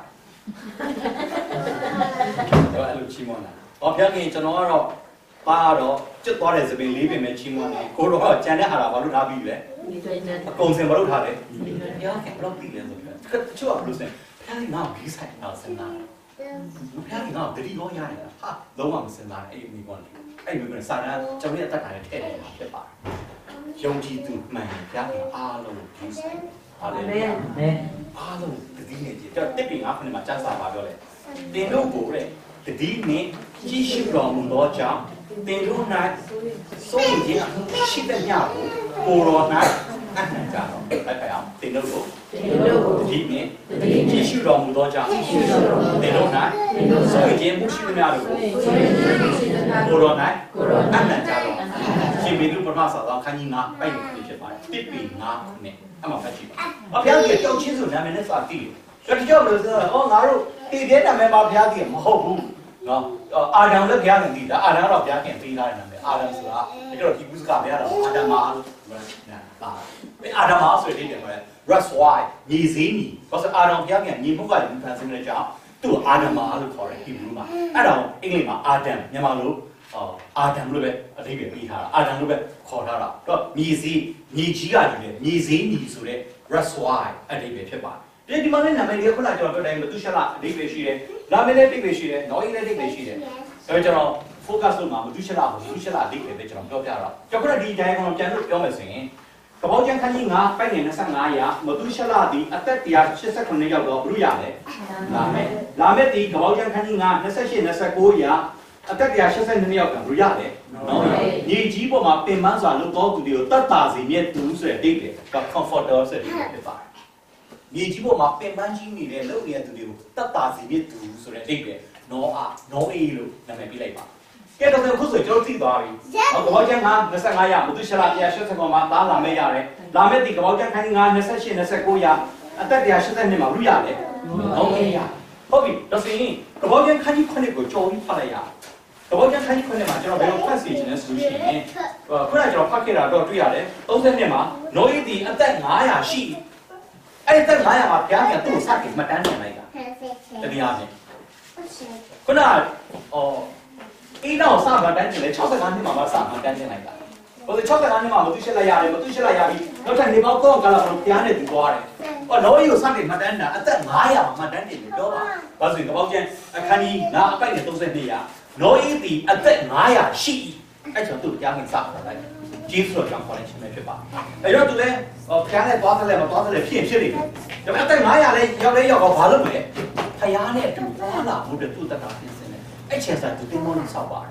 တယ်အဲ့လိုချင်းမနဲ့ဖျက်ခင်ကျွန်တော်ကတော့ပါတော့ကျွတ်သွားတဲ့သပင်၄ပင်ပဲချင်းမနဲ့ကိုတော့ကြံတဲ့ဟာလာဘာလို့ထားပြီးလဲအကုန်စင်ဘာလို့ထားလဲဘုရားကဘလို့ပြီးလဲဆိုတော့တချို့ကဘလို့စင်ဘုရားကငါ့ကိုဂိဆိုင်အောင်စင်တာဘုရားကငါ့ကိုတတိရောရတယ်ဟာလုံးဝမစင်တာအဲ့ဒီမိကွန်အဲ့ဒီမိကွန်စာရန်ကျွန်တော်ရဲ့အသက်တာနဲ့ထည့်နေတာဖြစ်ပါတယ်ယုံကြည်သူမှန်ဘုရားကအားလုံးဂိဆိုင်ဟာလေအားလုံးတတိနဲ့ကြည့်တော့တစ်ပင်ငါးခုနှစ်မှာစံစာပါပြောလဲတင်တို့ကိုတဲ့တတိနဲ့ကြီးရှိတော်မူသောကြောင့်တင်တို့၌စိုးရင်ရှိတဲ့ညကိုကိုရော၌အနှံကြတော့အဲ့ဒါအောင်တင်တို့ကိုတတိနဲ့ကြီးရှိတော်မူသောကြောင့်တင်တို့၌စိုးရင်မှုရှိတဲ့ညကိုကိုရော၌အနှံကြတော့ရှင်မေတုပရမစာသောခန်းကြီး9ပိုက်နေဖြစ်ပါတယ်တစ်ပင်9ခုနဲ့အမှဖတ်ကြည့်ပါဘုရားကြီးကြောက်ချင်းဆိုနာမည်နဲ့စာတည်တယ်ကြောက်လို့ဆိုတော့ငါတို့တည်တဲ့နာမည်မှာဘုရားကြီးမဟုတ်ဘူးနော်အာဒံလည်းဘုရားခင်တည်တာအာဒံတော့ဘုရားခင်ပေးထားတဲ့နာမည်အာဒံဆိုတာဒါကြောင့်ဒီကုသကဘုရားတော်အာဒမာလို့ပါအာဒမာဆိုတဲ့ဒီမှာ that's why ညီစင်းညီဘာလို့အာဒံဘုရားခင်ညီမှုကလည်းဖန်ဆင်းတဲ့ကြောင့်သူ့အာဒမာလို့ခေါ်တယ်ဟီဘရူးမှာအဲ့ဒါအင်္ဂလိပ်မှာအာဒံမြန်မာလိုအာဒံလို့ပဲအဓိပ္ပာယ်ပေးထားတာအာဒံလို့ပဲခေါ်ထားတာတော့ညီစည်းညီကြီးကလည်းညီစင်းညီဆိုတဲ့ that's why အဓိပ္ပာယ်ဖြစ်ပါတယ်ဒီမှာလည်းနာမည်တွေကခုနကကျွန်တော်ပြောတိုင်းမသူရှလအဓိပ္ပာယ်ရှိတယ်နာမည်လည်းအဓိပ္ပာယ်ရှိတယ်နော်အင်းလည်းအဓိပ္ပာယ်ရှိတယ်ဒါပေမဲ့ကျွန်တော် focus လုပ်မှာမသူရှလကိုသူရှလအဓိပ္ပာယ်ပဲကျွန်တော်ပြောပြတော့ကျွန်တော်ဒီ diagram ကိုပြန်လို့ပြောမယ်ဆိုရင်ကပောက်ကျန်းခန်းကြီး9ပိုက်နေ25ရာမသူရှလသည်အသက်189ရောက်တော့ဘုရုရလဲလာမဲ့ဒီကပောက်ကျန်းခန်းကြီး9 28 29ရာအသက်182ယောက်ကဘုရုရလဲနော်ညီကြီးပေါ်မှာပင်ပန်းစွာလှုပ်တော်သူတွေကိုတတ်တာစီမြဲသူဆိုတဲ့အဓိပ္ပာယ်က comforter ဆိုတဲ့အဓိပ္ပာယ်ဖြစ်ပါတယ်မြေကြီးပေါ်မှာပင်ပန်းကြီးနေတဲ့လုပ်နေတဲ့သူတွေကိုတတ်တာစီမြစ်သူဆိုတဲ့အဓိပ္ပာယ်နော်အေးလို့နာမည်ပေးလိုက်ပါကဲတော့ခုဆိုကျွန်တော်သိသွားပြီဟောကပောက်ကျန်း25ရမသူရှလာ180မှာသားလာမဲ့ရတယ်လာမဲ့ဒီကပောက်ကျန်းခန်းကြီး28 29ရအသက်182မှာလူရတယ်နော်အေးရဟုတ်ပြီဒါဆိုရင်ကပောက်ကျန်းခန်းကြီး9ကိုကြော်ပြီးဖတ်လိုက်ရကပောက်ကျန်းခန်းကြီး9မှာကျွန်တော်ဘယ်လိုဖတ်စီခြင်းလဲဆိုလို့ရှိရင်ခုနကကျွန်တော်ဖတ်ခဲ့တာတော့တွေ့ရတယ်32မှာနော်အေးဒီအသက်900ရှိအဲ့ဒီ900မှာဘုရားကသူ့ကိုစတင်မှတ်တမ်းတင်လိုက်တာတရားချင်းခုနအေးတော့စမှတ်တမ်းတင်လေ65နှစ်မှာမှစမှတ်တမ်းတင်လိုက်တာဟို65နှစ်မှာမသူရှက်လိုက်ရတယ်မသူရှက်လိုက်ရပြီနောက်ထပ်နေပေါင်း3ကလာဘုရားနဲ့သူသွားတယ်ဟောလောကြီးကိုစတင်မှတ်တမ်းတာအသက်900မှာမှတ်တမ်းတင်လို့ပြောပါဘာဆိုရင်ကပောက်ကျန်အခန်းကြီး9အပိုက်နဲ့32ရာလောကြီးဒီအသက်900ရှိအဲ့ကြောင့်သူ့ကြားဝင်စမှတ်လိုက်ကျေးဇူးတော်ကြောင့်ခေါ်လိုက်ခြင်းပဲဖြစ်ပါအဲ့တော့သူလည်းဖျားနဲ့သွားတယ်မသွားတယ်ဖြစ်နေတယ်ဒါပေမဲ့အသက်900လဲရောက်တော့ဘာလုပ်မလဲဖျားနဲ့တူသွားလာဖို့တူတက်တာဖြစ်စင်တယ်အဲ့ချင်စားသူတင်မောင်းဆောက်ပါတယ်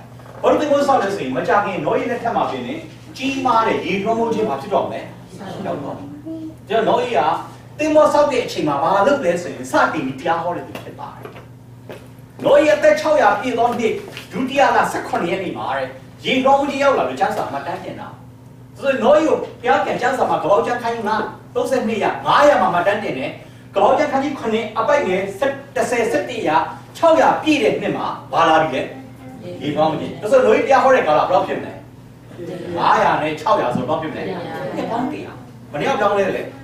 ဘာလို့တင်မိုးဆောက်လဲဆိုရင်မကြခင်နော်ရီနဲ့ထပ်မှာပြင်နေကြီးမားတဲ့ရေလွှမ်းမိုးခြင်းဘာဖြစ်တော့မလဲရောက်တော့ကျတော့နော်ရီကတင်မိုးဆောက်တဲ့အချိန်မှာဘာလုပ်လဲဆိုရင်စတင်ပြီးတရားဟောတဲ့သူဖြစ်ပါတယ်နော်ရီအသက်600ပြည့်သောနှစ်ဒုတိယလ18ရက်နေ့မှာတဲ့ရေလွှမ်းမိုးခြင်းရောက်လာလို့ကျမ်းစာမှာတန်းတင်တာဆိုတော့နော်ရီကိုဘုရားပြန်ကျမ်းစာမှာကပောက်ကျမ်းခိုင်း9 32ရ900မှာတန်းတင်တယ်ကပောက်ကျမ်းခိုင်း9အပိုက်ငယ်10 17ရ600ပြည့်တဲ့နှစ်မှာဘာလာပြီလဲရေကောင်းမကြီးဒါဆိုလို့တရားဟောတဲ့ကာလဘယ်လောက်ဖြစ်မလဲ900နဲ့600ဆိုတော့ဖြစ်မလဲနှစ်ပေါင်း100မနေ့ကပြောင်းလဲလေ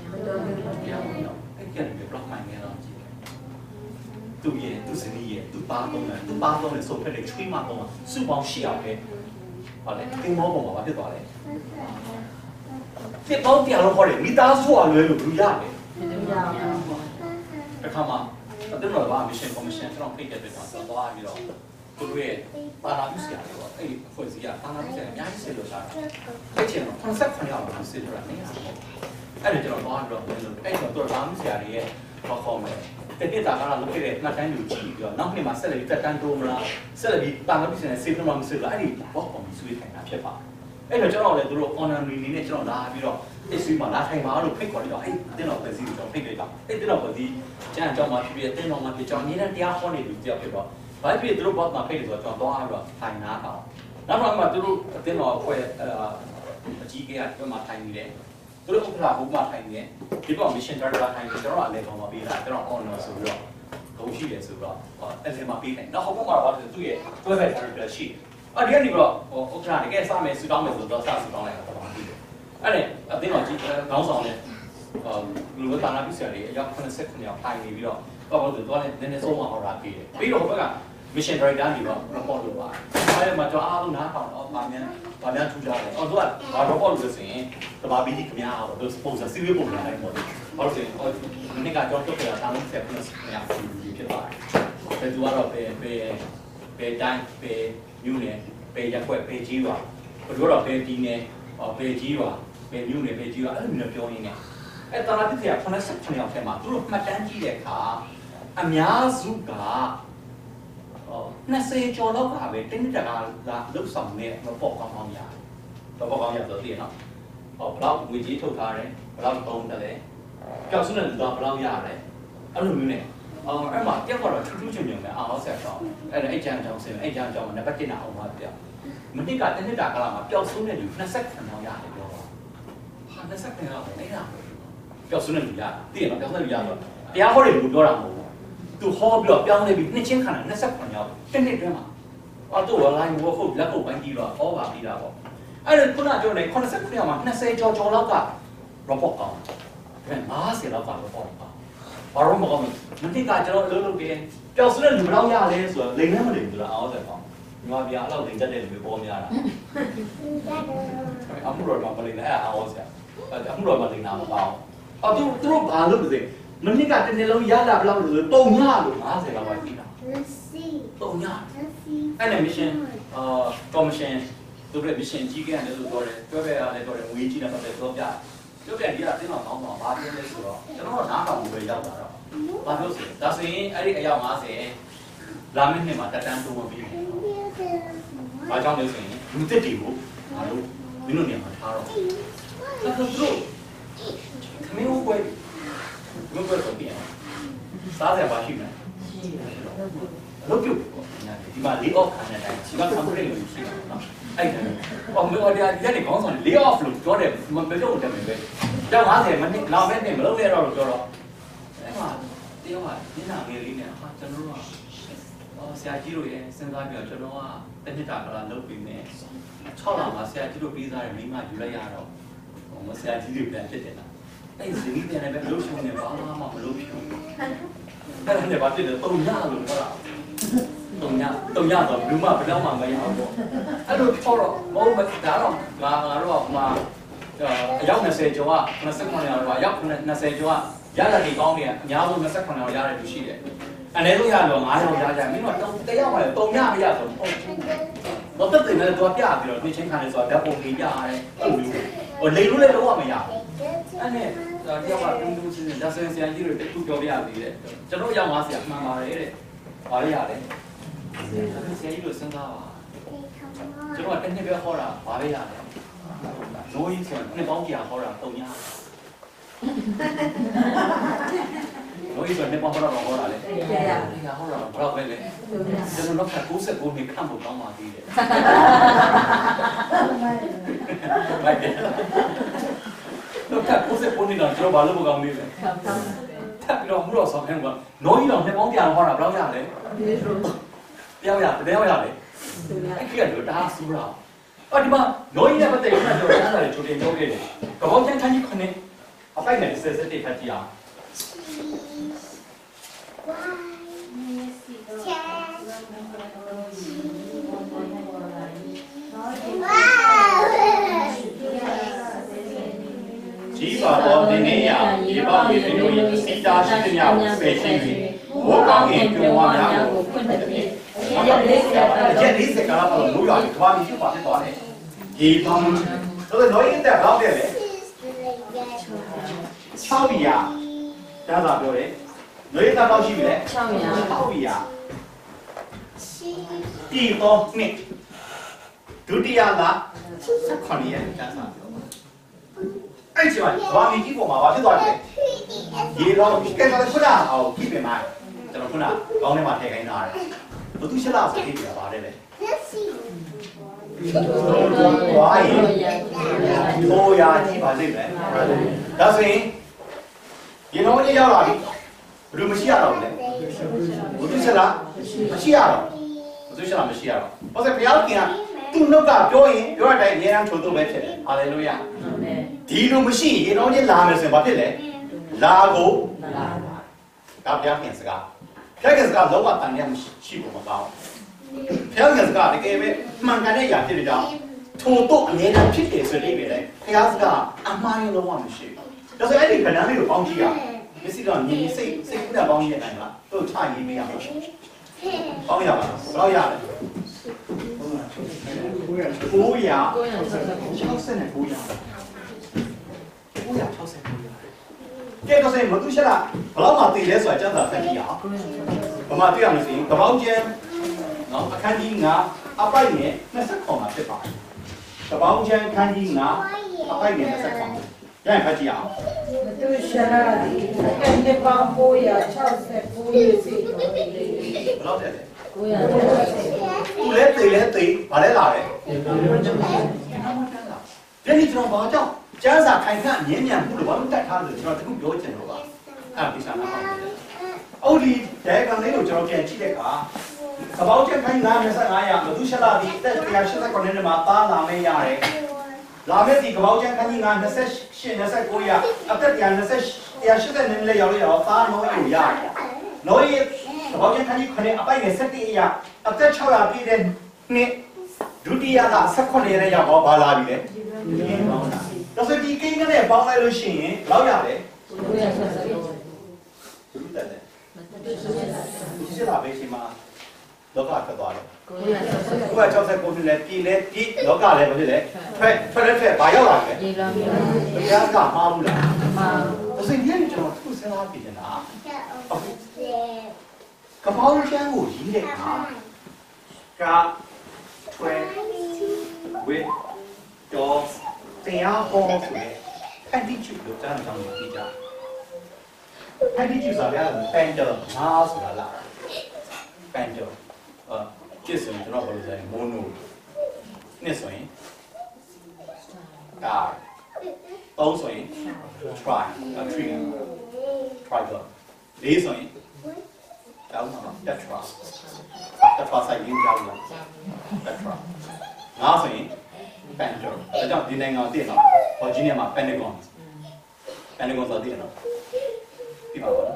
အဲ့ကျန်တယ်ဘလောက်မှန်နေတော့ကြည့်သူရဲ့သူစနီးရဲ့သူပါတော့တယ်သူပါတော့တယ်ဆိုဖက်တဲ့ချွေးမတော့စုပေါင်း800ပဲဟုတ်တယ်တင်မောပေါ်မှာဘာဖြစ်သွားလဲဖြစ်ပေါင်း100လောက်ဟောတယ်မိသားစုကလွဲလို့ဘူးရတယ်တခါမှအဲ့တော့ဘာမရှင်ကော်မရှင်ကျွန်တော်ဖိတ်တဲ့အတွက်တော့သွားပြီးတော့သူတို့ရဲ့ပါလာမှုဆရာတွေပေါ့အဲ့ဒီအဖွဲ့အစည်းကပါလာမှုဆရာအများကြီးဆက်လို့လာတာအဲ့ချိန်တော့89ရောက်လာဆက်လို့လာနေရတယ်အဲ့ဒါကျွန်တော်သွားပြီးတော့အဲ့တော့တော်တော်မှုဆရာတွေရဲ့ဟောခေါ်မယ်တတိတာကလာလုပ်ခဲ့တဲ့မှတ်တမ်းတွေကြည့်ပြီးတော့နောက်နှစ်မှာဆက်လက်ပြီးတက်တန်းတိုးမလားဆက်လက်ပြီးပါလာမှုဆရာနဲ့ဆေးပြမမှုဆရာအဲ့ဒီဘောကော်မီဆွေးထိုင်တာဖြစ်ပါတယ်အဲ့တော့ကျွန်တော်လည်းသူတို့ honorary နေနဲ့ကျွန်တော်လာပြီးတော့အစ်ဆွေးမှာလာထိုင်ပါလို့ဖိတ်ခေါ်ပြီးတော့အဲ့တင်းတော်ပဲစီကိုကျွန်တော်ဖိတ်လိုက်တာအဲ့တင်းတော်ပဲစီကျန်အကြောင်းမှာဖြစ်ဖြစ်တင်းတော်မှာဖြစ်ကျွန်တော်နေနဲ့တရားဟောနေသူတယောက်ဖြစ်တော့ဘာဖြစ်သူတို့ဘောမှာဖိတ်တယ်ဆိုတော့ကျွန်တော်သွားပြီးတော့ထိုင်နာတော့နောက်မှသူတို့တင်းတော်အဖွဲ့အကြီးကကျွန်တော်ထိုင်နေတယ်သူတို့ဥက္ကဋ္ဌဘုရားထိုင်နေတယ်ဒီပေါ် mission director ထိုင်နေကျွန်တော်အလဲပေါ်မှာပေးတာကျွန်တော် honor ဆိုပြီးတော့ဂုဏ်ရှိတယ်ဆိုတော့အဲ့ဒီမှာပေးတယ်နောက်ဟိုဘက်မှာတော့သူ့ရဲ့ private director ရှိအဲ့ဒီကနေပြီးတော့ဥက္ကဋ္ဌတကယ်စမယ်ဆူတောင်းမယ်ဆိုတော့စဆူတောင်းလိုက်တာပေါ့ဒီအဲ့ဒါအတင်းတော်ကြီးခေါင်းဆောင်နဲ့လူဝတ်တာနာပြဆရာတွေအယောက်89ယောက်ထိုင်နေပြီးတော့တော့သူတော့လည်းနည်းနည်းဆုံးမဟောတာပြီးတယ်ပြီးတော့ဟိုဘက်က mission director တွေတော့ report လုပ်ပါတယ်အဲ့ဒီမှာကျွန်တော်အားလုံးနားထောင်တော့ဗာမြန်ထူကြတယ်သူကဘာ report လုပ်လို့ဆိုရင်တဘာဘီကြီးခင်ဗျားတော့သူ sponsor စီးပွားပုံစံတိုင်းပေါ့ဘာလို့ဆိုရင်ဒီနေ့ကကျွန်တော်တို့ကတာလုံးဆက်ပြီးခင်ဗျာဖြစ်ပါတယ်သူကတော့ပဲတိုင်းပဲမြို့နယ်ပဲရက်ွက်ပဲကြီးပါဘယ်လိုတော့ပဲဒီနယ်ပဲကြီးပါပဲမြို့နယ်ပဲကြီးပါအဲ့လိုမျိုးပြောရင်းနဲ့အဲ့တာတိကျ89ယောက်ထဲမှာသူတို့မှတ်တမ်းကြည့်တဲ့အခါအများစုက20ကျော်လောက်ကပဲတင်းတကာလာလှုပ်ဆောင်နေတော့ကောင်းကောင်းရတယ်တော့ကောင်းရတော့တည်နော်ဘလောက်ငွေကြီးထုတ်ထားတယ်ဘလောက်သုံးတယ်လဲကြောက်စုနဲ့လူတော့ဘလောက်ရတယ်အဲ့လိုမျိုးနဲ့အဲ့မှာတက်တော့ထူးထူးချွန်ချွန်ပဲအောင်ဆက်တော့အဲ့ကျန်ကြောင်စင်အဲ့ကျန်ကြောင်နံပါတ်1နာအောင်ပါပြမနစ်ကတနစ်တာကလာမှာပျောက်ဆုံးတဲ့လူ29နောင်ရတယ်ပြောပါဟာ29နောင်ပဲအဲ့ဒါပျောက်ဆုံးတဲ့လူရတည်နော်ပျောက်ဆုံးတဲ့လူရတော့တရားဟောတဲ့လူပြောတာမဟုတ်ဘူးသူဟောပြီးတော့ပြောင်းနေပြီးနှစ်ချင်းခန္ဓာ29ယောက်တစ်နှစ်တွင်းမှာအော်သူ့ online ဘုတ်ဟုတ်လက်ကုပ်ပိုင်းကြီးတော့ဟောပါပြီးတာပေါ့အဲ့ဒါခုနပြောနေ89ယောက်မှာ20ကျော်ကျော်လောက်က report ကောင်းတယ်50လောက်က report ကောင်းဘာလို့မကောင်းမတိကကျွန်တော်အလုပ်လုပ်ပြီးပျောက်ဆုံးတဲ့လူဘယ်လောက်ရလဲဆိုတော့လိမ်နဲ့မလိမ်ဘူးလားအော်ဆက်ကောင်းညီမပြအဲ့လောက်လိမ်တတ်တဲ့လူတွေပေါ်များတာအမှုတော်မှာမလိမ်နဲ့အဲ့အော်ဆက်အမှုတော်မှာလိမ်တာမကောင်းအော်သူတို့ဘာလုပ်လဲမနစ်ကတနေ့လုံးရလာဘယ်လောက်လို့တုံညလို့50လောက်ပါကြည့်တာတုံညအဲ့နဲ့ mission commission သူတို့ mission ကြီးကနေလို့ပြောတယ်တွဲပဲရတယ်ပြောတယ်ငွေကြီးတယ်တော့ပြောပြဒီကတင်းတော်ကောင်းတော့ဘာပြောလဲဆိုတော့ကျွန်တော်နားထောင်မှုပဲရောက်လာတော့ဘာလို့ဆိုဒါဆိုရင်အဲ့ဒီအယောက်50လာမယ့်နှစ်မှာတက်တန်းတိုးဝင်ပြီးဘာကြောင့်လဲဆိုရင်လူတက်တွေကိုငါတို့မင်းတို့နေမှာထားတော့အဲ့ဒါတို့ခမင်းဦးပွဲဘယ်လိုလုပ်ပြရလဲစားတယ်ပါရှိမယ်လုပ်ပြုတ်ဒီမှာ lay off ခံတဲ့အတိုင်းဒီမှာ complaint လို့ရှိတယ်နော်အဲ့ဒါအော်မတော်တရားဒီကနေခေါင်းဆောင် lay off လို့ပြောတယ်မပြောတယ်မယ်ပဲကြောက်50မိနစ်နောက်ပဲနေမလုပ်ရတော့လို့ပြောတော့အဲ့မှာတယောက်ကညနာငယ်လေးနဲ့ဟာကျွန်တော်တို့ကဆရာကြီးတို့ရဲ့စဉ်းစားပြီးတော့ကျွန်တော်ကတစ်နှစ်တာကလာလုပ်ပြီးနေ6လမှာဆရာကြီးတို့ပြီးသားတယ်မိမယူလိုက်ရတော့ဟိုဆရာကြီးတွေပြန်ဖြစ်တယ်လားအဲ့ဒီဇနီးပြန်လည်းပဲလှုပ်ရှုံနေဘာမှမလုပ်ဖြစ်ဘူးအဲ့ဒါနဲ့ဘာဖြစ်လဲတုံညလို့ပြောတာတုံညတော့ဘူးမှဘယ်တော့မှမရအောင်ပေါ့အဲ့လိုပြောတော့မဟုတ်ဘူးဒါတော့ငါတို့ကမှအယောက်20ကျော်က29ယောက်ပါအယောက်20ကျော်ကရတာဒီကောင်းနေအများဆုံး29ယောက်ရတယ်လူရှိတယ်အနည်းဆုံးရတော့9ယောက်ရကြမင်းတို့တယောက်မှလည်းတုံညမရဆိုတော့တော့တက်တယ်လည်းတော့ပြပြီးတော့နှစ်ချင်းခံနေဆိုတော့ဓာတ်ပုံကြီးပြရတယ်အဲ့လိုဟိုလေလို့လည်းတော့မရဘူးအဲ့နဲ့တယောက်ကတူတူချင်းဒါဆိုရင်ဆရာကြီးတို့တူပြောပြရသေးတယ်ကျွန်တော်ရောက်မှဆရာမှန်ပါတယ်တဲ့ဘာလို့ရလဲဆရာကြီးတို့စဉ်းစားပါကျွန်တော်ကတစ်နှစ်ပဲဟောတာဘာပဲရတယ်နိုးကြီးဆိုနှစ်ပေါင်းကြာဟောတာတုံညာနိုးကြီးဆိုနှစ်ပေါင်းဟောတာဟောတာလေဟောတာဘယ်တော့ပဲလေကျွန်တော်က69နှစ်ခန့်ဖို့ကောင်းပါသေးတယ်လိုက်တယ်တော့69နှစ်တော့ကျွန်တော်ဘာလို့မကောင်းသေးလဲထပ်ပြီးတော့မှုတော့ဆောင်ခိုင်းကနိုးကြီးတော့နှစ်ပေါင်းကြာဟောတာဘယ်တော့ရလဲပြောင်းရတကယ်ရလေအဲ့ဒီကတော့ဒါဆူလာအော်ဒီမှာနိုးကြီးနဲ့ပတ်သက်ပြီးတော့ကျွန်တော်လည်းချိုးတင်ပြောခဲ့တယ်ကဘောင်းချန်ခန်းကြီးခုနှစ်အပိုက်နဲ့ဆက်တက်ဖတ်ကြည့်အောင်ကြီးပါတော့ဒီနေ့ရဒီပေါင်းပြီးတို့ရဲ့စီတာရှိတဲ့ညကိုပယ်ရှင်းပြီးဘောကောင်းရင်ပြောင်းသွားများကိုဖွင့်တဲ့နေ့ရက်40ကလာတော့လို့ရတယ်ဘာလို့ဖြစ်ပါလဲတော့လေဒီပေါင်းတော့တော့ရတဲ့တော့တယ်လေ6ဘီယာဒါသာပြောတယ်လွေးသားတော့ရှိပြီလေ6ဘီယာဒီတော့နှစ်ဒုတိယက18ရက်ဒါသာပြောအဲ့ဒီမှာဘာမီကြီးပေါ်မှာဘာဖြစ်သွားလဲရေတော့ကဲတော့ခုနအောင်ကြည့်ပြန်ပါကျွန်တော်ခုနကောင်းထဲမှာထည့်ခိုင်းတာတယ်ဘသူရှက်လာဆိုပြီးပြပါတယ်လေဝါးရင်ထိုးရာကြီးပါလိမ့်မယ်ဒါဆိုရင်ရေတော့ကြီးရောက်လာပြီဘယ်လိုမရှိရတော့လဲဘသူရှက်လာမရှိရတော့ဘသူရှက်လာမရှိရတော့ဘာလို့ဘုရားခင်ကသူ့နှုတ်ကပြောရင်ပြောတဲ့အတိုင်းအများကြီးချိုးတော့ပဲဖြစ်တယ်ဟာလေလုယာဒီလိုမရှိရင်ရေတော့ကြီးလာမယ်ဆိုရင်ဘာဖြစ်လဲလာကိုဒါဘုရားခင်စကားဖျက်ခင်စကားလောကတန်ရမရှိဘူးမကောင်းဖျက်ခင်စကားတကယ်ပဲမှန်ကန်တဲ့ຢာဖြစ်တဲ့ကြောင့်ထိုတော့အမြဲတမ်းဖြစ်တယ်ဆိုတဲ့ပဲလေဖျက်စကားအမှားရင်လုံးဝမရှိဘူးဒါဆိုအဲ့ဒီခဏလေးကိုပေါင်းကြည့်ရမစ္စည်းတော့ညီစိတ်ကူးတာပေါင်းရတဲ့နိုင်လားတို့ချရေးပေးရမှာပေါင်းရပါဘယ်တော့ရလဲ900 ကဲတော့စင်မသူရှက်လာဘလောက်မှတည်လဲဆိုတာကျမ်းစာဖတ်ကြည့်အောင်ဘာမှတွေ့ရမလို့ဆိုရင်ကပောင်းကျမ်းနော်အခန်းကြီး9အပိုက်နဲ့20မှာဖြစ်ပါတယ်ကပောင်းကျမ်းအခန်းကြီး9အပိုက်နဲ့20ရရင်ဖတ်ကြည့်အောင်သူရှက်လာဒီအဲ့ပေါင်း969ရေးစီဘယ်လောက်တဲ့လဲ 960 သူလဲတည်လဲတည်ဘာလဲလာလဲဒီနေ့ကျွန်တော်ဘာကြောင့်ကျမ်းစာခိုင်ခန့်မြင်းမြန်မှုလို့ဘာလို့တတ်ထားလို့ကျွန်တော်တခုပြောချင်လို့ပါအဲ့ဒီစာနာပါအော်ဒီဒဲကန်လေးကိုကျွန်တော်ပြန်ကြည့်တဲ့အခါကပောင်းချက်ခိုင်925ရမသူရှက်လာဒီတက်189နဲ့မှာသားလာမဲရတယ်လာမဲဒီကပောင်းချက်ခိုင်928 29ရအသက်180နဲ့လည်းရောက်ရတော့သားနိုးရရတယ်နိုးရကပောင်းချက်ခိုင်9အပိုက်နဲ့17ရအသက်600ပြည့်တဲ့နှစ်ဒုတိယက18ရက်ရောက်တော့ဘာလာပြီလဲဒီပေါင်းတာတော့ဆိုဒီကိန်းနဲ့ပေါင်းလိုက်လို့ရှိရင်လောက်ရတယ်ဘူးတက်တယ်ဒီစလာပဲရှိမှာလောကထွက်သွားတယ်969နှစ်လဲပြည်လဲပြည်လောကလည်းဘာဖြစ်လဲထွက်ဘာရောက်လာလဲဒီလားကမှားဘူးလားမှားဘူးဆိုရင်ကျွန်တော်သူ့စဉ်းစားကြည့်နေတာကပောင်းချမ်းကိုရင်းတဲ့အခါကထွဲဝိတော့တရားဟောဆိုတဲ့ဖန်တီးချူလို့ကြားအောင်ကြည့်ကြဖန်တီးချူဆိုတာကပန်တယ်ငါဆိုတာလားပန်တယ်ကျစ်ဆိုရင်ကျွန်တော်ဘာလို့ဆိုရင်မိုနိုနှစ်ဆိုရင်ဒါသုံးဆိုရင် try triangle လေးဆိုရင်တောင်းမှာ tetra ဆိုင်ရင်းကြောင်းလား tetra ငါဆိုရင်Pentagon ဒါကြောင့်ဒီနိုင်ငံကိုသိနော်ဗာဂျီးနီးယားမှာ Pentagon ဆိုသိနော်ဒီပါဘာလဲ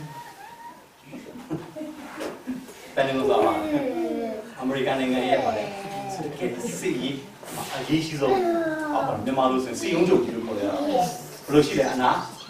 Pentagon ဆိုတာအမေရိကန်နိုင်ငံရဲ့ပါတယ်စီအရေးရှိဆုံးမြန်မာလိုဆိုစီုံချုပ်ကြီးလို့ခေါ်ရတာဘယ်လိုရှိလဲအနာ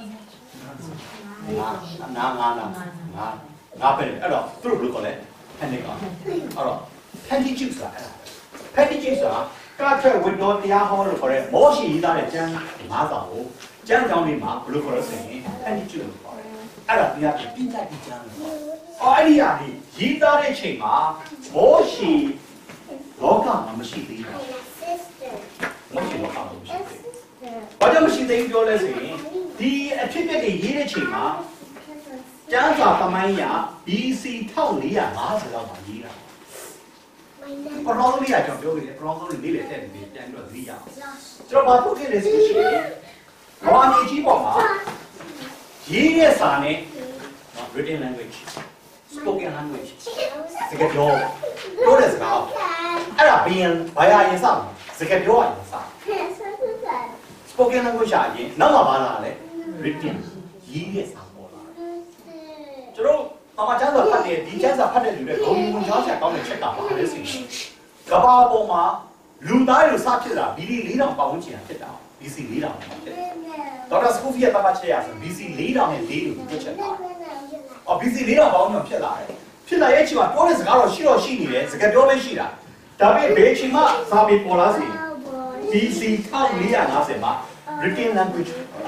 ငါပဲအဲ့တော့သူတို့ဘယ်လိုခေါ်လဲ Pentagon အဲ့တော့ Pentagon ဆိုတာPentagonဆိုတာကထွက်ဝိတော်တရားဟောလို့ခေါ်တဲ့မောရှိရေးသားတဲ့ကျမ်း၅ဆောင်ကိုကျမ်းကြောင်းလေးမှာဘယ်လိုခေါ်လို့ဆိုရင်ဖန်တီးကျွလို့ခေါ်တယ်။အဲ့ဒါပြပြပြတတ်ပြီးကျမ်းလို့ခေါ်တယ်။အဲ့ဒီအရေးရေးသားတဲ့ချိန်မှာမောရှိလောကမှာမရှိသေးဘူးမရှိလောကမှာမရှိသေးဘူးဘာကြောင့်မရှိသေးဘူးပြောလဲဆိုရင်ဒီအဖြစ်အပျက်တွေရေးတဲ့ချိန်မှာကျမ်းစာသမိုင်းရ BC 1450လောက်မှာရေးတာပရောလေးကကျွန်တော်ပြောခဲ့တယ်ပရောလေးလေးတဲ့နေပြန်ပြီးတော့သတိရအောင်ကျွန်တော်ဘာလုပ်ခဲ့လဲဆိုရှင်ဘာနေကြီးပေါ်မှာရေးတဲ့စာနဲ့ written language spoken language စကားပြောတဲ့စကားအဲ့ဒါဘီယန်ဘာရရင်စစကားပြောရရင်စ spoken language ရရင်နောက်မှာဘာလာလဲ written ရေးတဲ့စာပေါ်လာကျွန်တော်အမချမ်းသာဖတ်တဲ့ဒီချမ်းသာဖတ်တဲ့လူတွေဂုဏ်ဝင်ချောင်းဆက်ကောင်းတဲ့ချက်ကပါလဲဆိုရင်ကဘာပေါ်မှာလူသားတွေစဖြစ်တာ BC 4000ပတ်ဝန်းကျင်ဖြစ်တာ BC 4000ဖြစ်တယ်ဒေါက်တာစကူဖီရဲ့ပတ်ချက်ရဆို BC 4000နဲ့4လို့ပြချက်တာအော် BC 4000ပေါင်းတော့ဖြစ်လာတယ်ဖြစ်လာရဲ့အချိန်မှာပြောတဲ့စကားတော့ရှိနေတယ်စကားပြောပဲရှိတာဒါပေမဲ့ဘယ်အချိန်မှစာပေပေါ်လာစီ BC 1450မှာ written language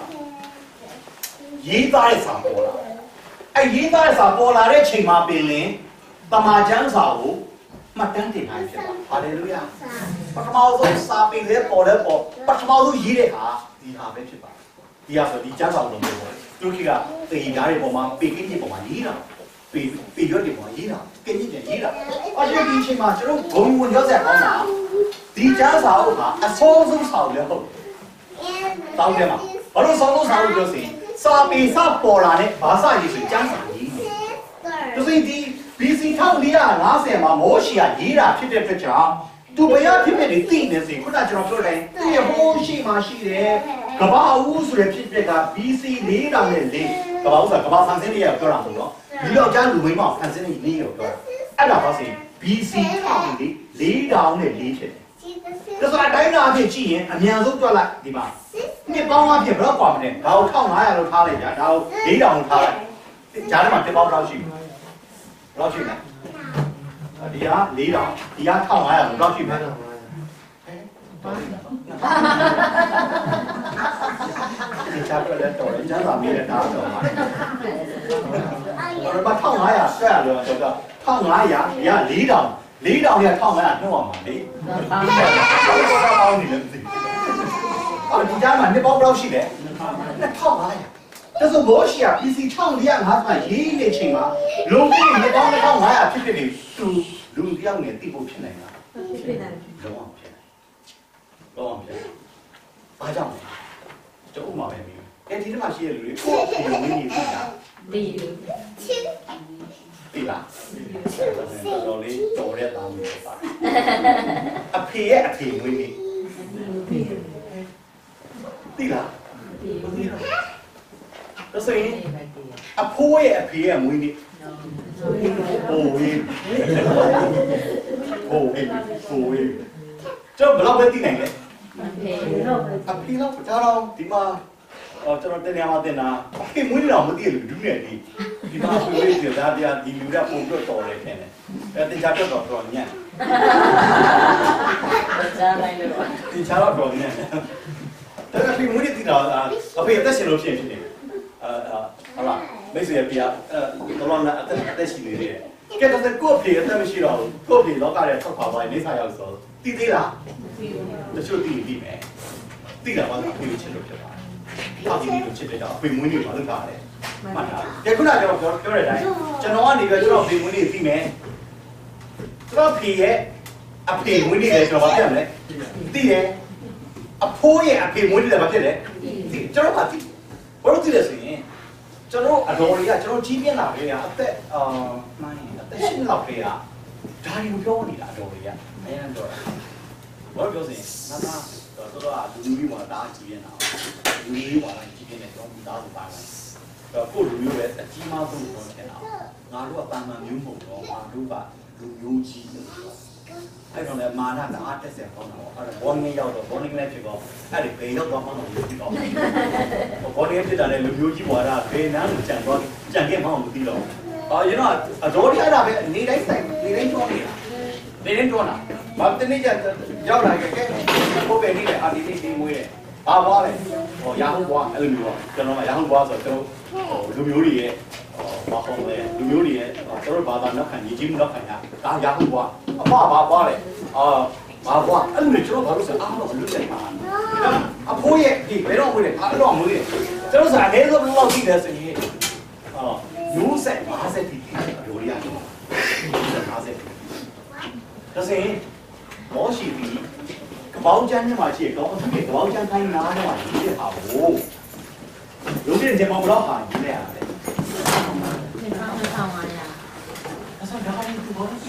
ရေးသားတဲ့စာပေါ်လာအဲ့ရေးသားတဲ့စာပေါ်လာတဲ့ချိန်မှာပင်လင်တမန်ကျမ်းစာကိုမှတ်တမ်းတင်နိုင်ဖြစ်ပါဟာလေလုယာပထမဆုံးစာပေလေးပေါ်တဲ့ပေါ်ပထမဆုံးရေးတဲ့ဟာဒီဟာပဲဖြစ်ပါဒီဟာဆိုဒီကျမ်းစာလုံးမျိုးပေါ့သူကတေးဓာတ်တွေပေါ်မှာပေကင်းတွေပေါ်မှာရေးတာပေရွက်တွေပေါ်မှာရေးတာကင်းကြီးတွေရေးတာအဲ့ဒီအချိန်မှာကျွန်တော်ဘုံဝင်ရောက်ဆက်ကောင်းတာဒီကျမ်းစာအုပ်ဟာအဆုံးဆုံးစာအုပ်လည်းဟုတ်တောင်းတယ်မှာဘာလို့ဆုံးဆုံးစာအုပ်ပြောစီစာပေစပေါ်လာတဲ့ဘာသာရေးဆိုကျမ်းစာရေးသူစိဒီ BC 1450မှာမောရှေကရေးတာဖြစ်တဲ့အတွက်ကြောင့်သူဘယ်ရဖြစ်ဖြစ်နေသိနေစေခုနကကျွန်တော်ပြောတယ်သူရဲ့ဟိုးရှိမှရှိတယ်ကဘာဦးဆိုတဲ့ဖြစ်တဲ့က BC 4000နဲ့4ကဘာဦးဆိုတာကဘာဆန်စင်းလေးရောက်ပြောတာမဟုတ်တော့ဒီတော့ကျမ်းလူမိန်းမဆန်စင်းလေး4ရောက်ပြောတာအဲ့ဒါပါစေ BC 4000နဲ့4ဖြစ်တယ်ဒါဆိုအတိုင်းသားအဖြစ်ကြည့်ရင်အများဆုံးတွက်လိုက်ဒီမှာနှစ်ပေါင်းအဖြစ်ဘယ်တော့ကွာမလဲဒါကို1500လို့ထားလိုက်ကြဒါကို4000လို့ထားလိုက်ဂျားထဲမှာတစ်ပေါင်းတော့ရှိဘယ်လောက်ရှိလဲဒီက4000ဒီက1500ဘယ်လောက်ရှိမလဲဒီချာပြတဲ့တော်ကျန်းစာမေးတဲ့ဒါတော့ပါဘာ1500ဆက်ရလို့တော့1500ဒီက4000 4000က1500နှုတ်အောင်ပါလေပေါင်းနေတယ်အော်ဒီကြားမှာနှစ်ပေါင်းဘယ်လောက်ရှိလဲ1500ဒါဆိုဘောရှိက PC 1450မှာရေးနေချိန်မှာလုံပြီးနှစ်ပေါင်း1500ဖြစ်ဖြစ်နေသူလူတယောက်နဲ့တိဖို့ဖြစ်နိုင်လားဖြစ်နိုင်တယ်လုံးဝဖြစ်နိုင်လုံးဝဖြစ်ဘာကြောင့်လဲကျုပ်ဥမာပဲမြင်အဲဒီထဲမှာရှိတဲ့လူတွေကိုဒီလိုမင်းကြီးဖြစ်တာဒီလားတော်လေးတော်ရဲတာမျိုးပါအဖေရဲ့အဖေမွေးနေဒီလားဒါဆိုရင်အဖိုးရဲ့အဖေရဲ့မွေးနေဟိုဝေးကျောင်းဘယ်လောက်ပဲတည်နိုင်လဲအဖေလောက်ကြားတော့ဒီမှာကျွန်တော်တင်ရမှာတင်တာအဖေမွေးတော့မသိလို့ဒူးနေဒီမှာဆွေးနွေးကြတာပြဒီလူကပုံပြတော်တယ်ထင်တယ်တင်ချပြတော့ညံ့ကြားလိုက်လို့တင်ချတော့ညံ့ဒါပေမဲ့မွေးတည်တာအဖေအသက်ရှင်လို့ဖြစ်နေတယ်ဟုတ်လားမိတ်ဆွေပြတော်တော်နဲ့အသက်ရှိနေတယ်ကဲတော့ကို့ဖေအသက်မရှိတော့ဘူးကို့ဖေလောကရဲ့ထောက်ပါပိုင်းနေစားရောက်ဆိုတည်သေးလားတချို့တည်မယ်တည်တာကတော့အဖေချစ်လို့ဖြစ်ပါတယ်အဖေကိုချစ်တဲ့ကြောင့်အဖေမွေးနေပါလို့ထားတယ်မှတ်တာကဲခုနကကျွန်တော်ပြောတဲ့အတိုင်းကျွန်တော်ကနေပြီးကျွန်တော်အဖေမွေးနေသိမယ်ကျွန်တော်ဖေရဲ့အဖေမွေးနေတယ်ကျွန်တော်ဘာဖြစ်မလဲသိတယ်အဖိုးရဲ့အဖေမွေးနေတယ်ဘာဖြစ်လဲသိကျွန်တော်ကသိဘာလို့သိလဲဆိုရင်ကျွန်တော်အတော်တွေကကျွန်တော်ကြီးပြင်းလာခဲ့ရအသက်မှန်းအသက်10လောက်ခဲ့ရဒါတွေကိုပြောနေတာအတော်တွေကအရင်တော့ဘာလို့ပြောစင်နာနာတော်တော်လူကြီးမှာဒါကြီးပြင်းတာလူကြီးမှာကြီးပြင်းတယ်ကျွန်တော်ဒါဆိုပါမယ်တော့ကိုလူမျိုးရဲ့အကြီးမားဆုံးကိုထင်တာငါတို့ကတာမန်မျိုးမဟုတ်တော့ငါတို့ကလူမျိုးကြီးလို့အဲ့တော့လည်းမာနကအားတက်ဆက်ကောင်းတာပေါ့အဲ့ဒါဘောင်းငယ်ရောက်တော့ဘောင်းငယ်လည်းဖြစ်တော့အဲ့ဒီဘေးရောက်တော့မှတော့ဖြစ်တော့ဘောင်းငယ်ဖြစ်တာလည်းလူမျိုးကြီးဘွားတာဘေးနားကိုကြံတော့ကြံခဲ့မှမသိတော့ရင်တော့အတော်ရအဲ့ဒါပဲနေတိုင်းဆိုင်နေတိုင်းတွန်းနေတာနေတိုင်းတွန်းတာဘာတနေ့ကျရောက်လာခဲ့ဟိုပဲနေတယ်အာဒီဒီမွေးတယ်ဘာဘွားလဲဟောရာဟုဘွားအဲ့လိုမျိုးပေါ့ကျွန်တော်ကရာဟုဘွားဆိုတော့လူမျိုးတွေရဲ့ဘာဟောလဲလူမျိုးတွေရဲ့တို့ဘာသာနောက်ခံညီကြီးနောက်ခံရဒါရဟုတ်ကွာအဖဘာပွားလဲဘာကွာအဲ့လိုကျွန်တော်ဘာလို့ဆိုအားတော့လွတ်တယ်ပါအဖိုးရဲ့ဒီဘယ်တော့မွေးလဲအားတော့မွေးတယ်ကျွန်တော်စားနေဆိုဘယ်လောက်ကြည့်လဲဆိုရင်မျိုးဆက်50တိတိလိုရရတယ်50ဒါဆိုရင်မောရှိပြီးကပောင်းချမ်းညမှာရှိရကောင်းသူကကပောင်းချမ်းခိုင်းနားတော့ရှိတဲ့ဟာကိုလူကြီးတွေမဘလောက်ဟာကြီးလဲရတယ်你放会放完呀？ 他说两个人不高兴。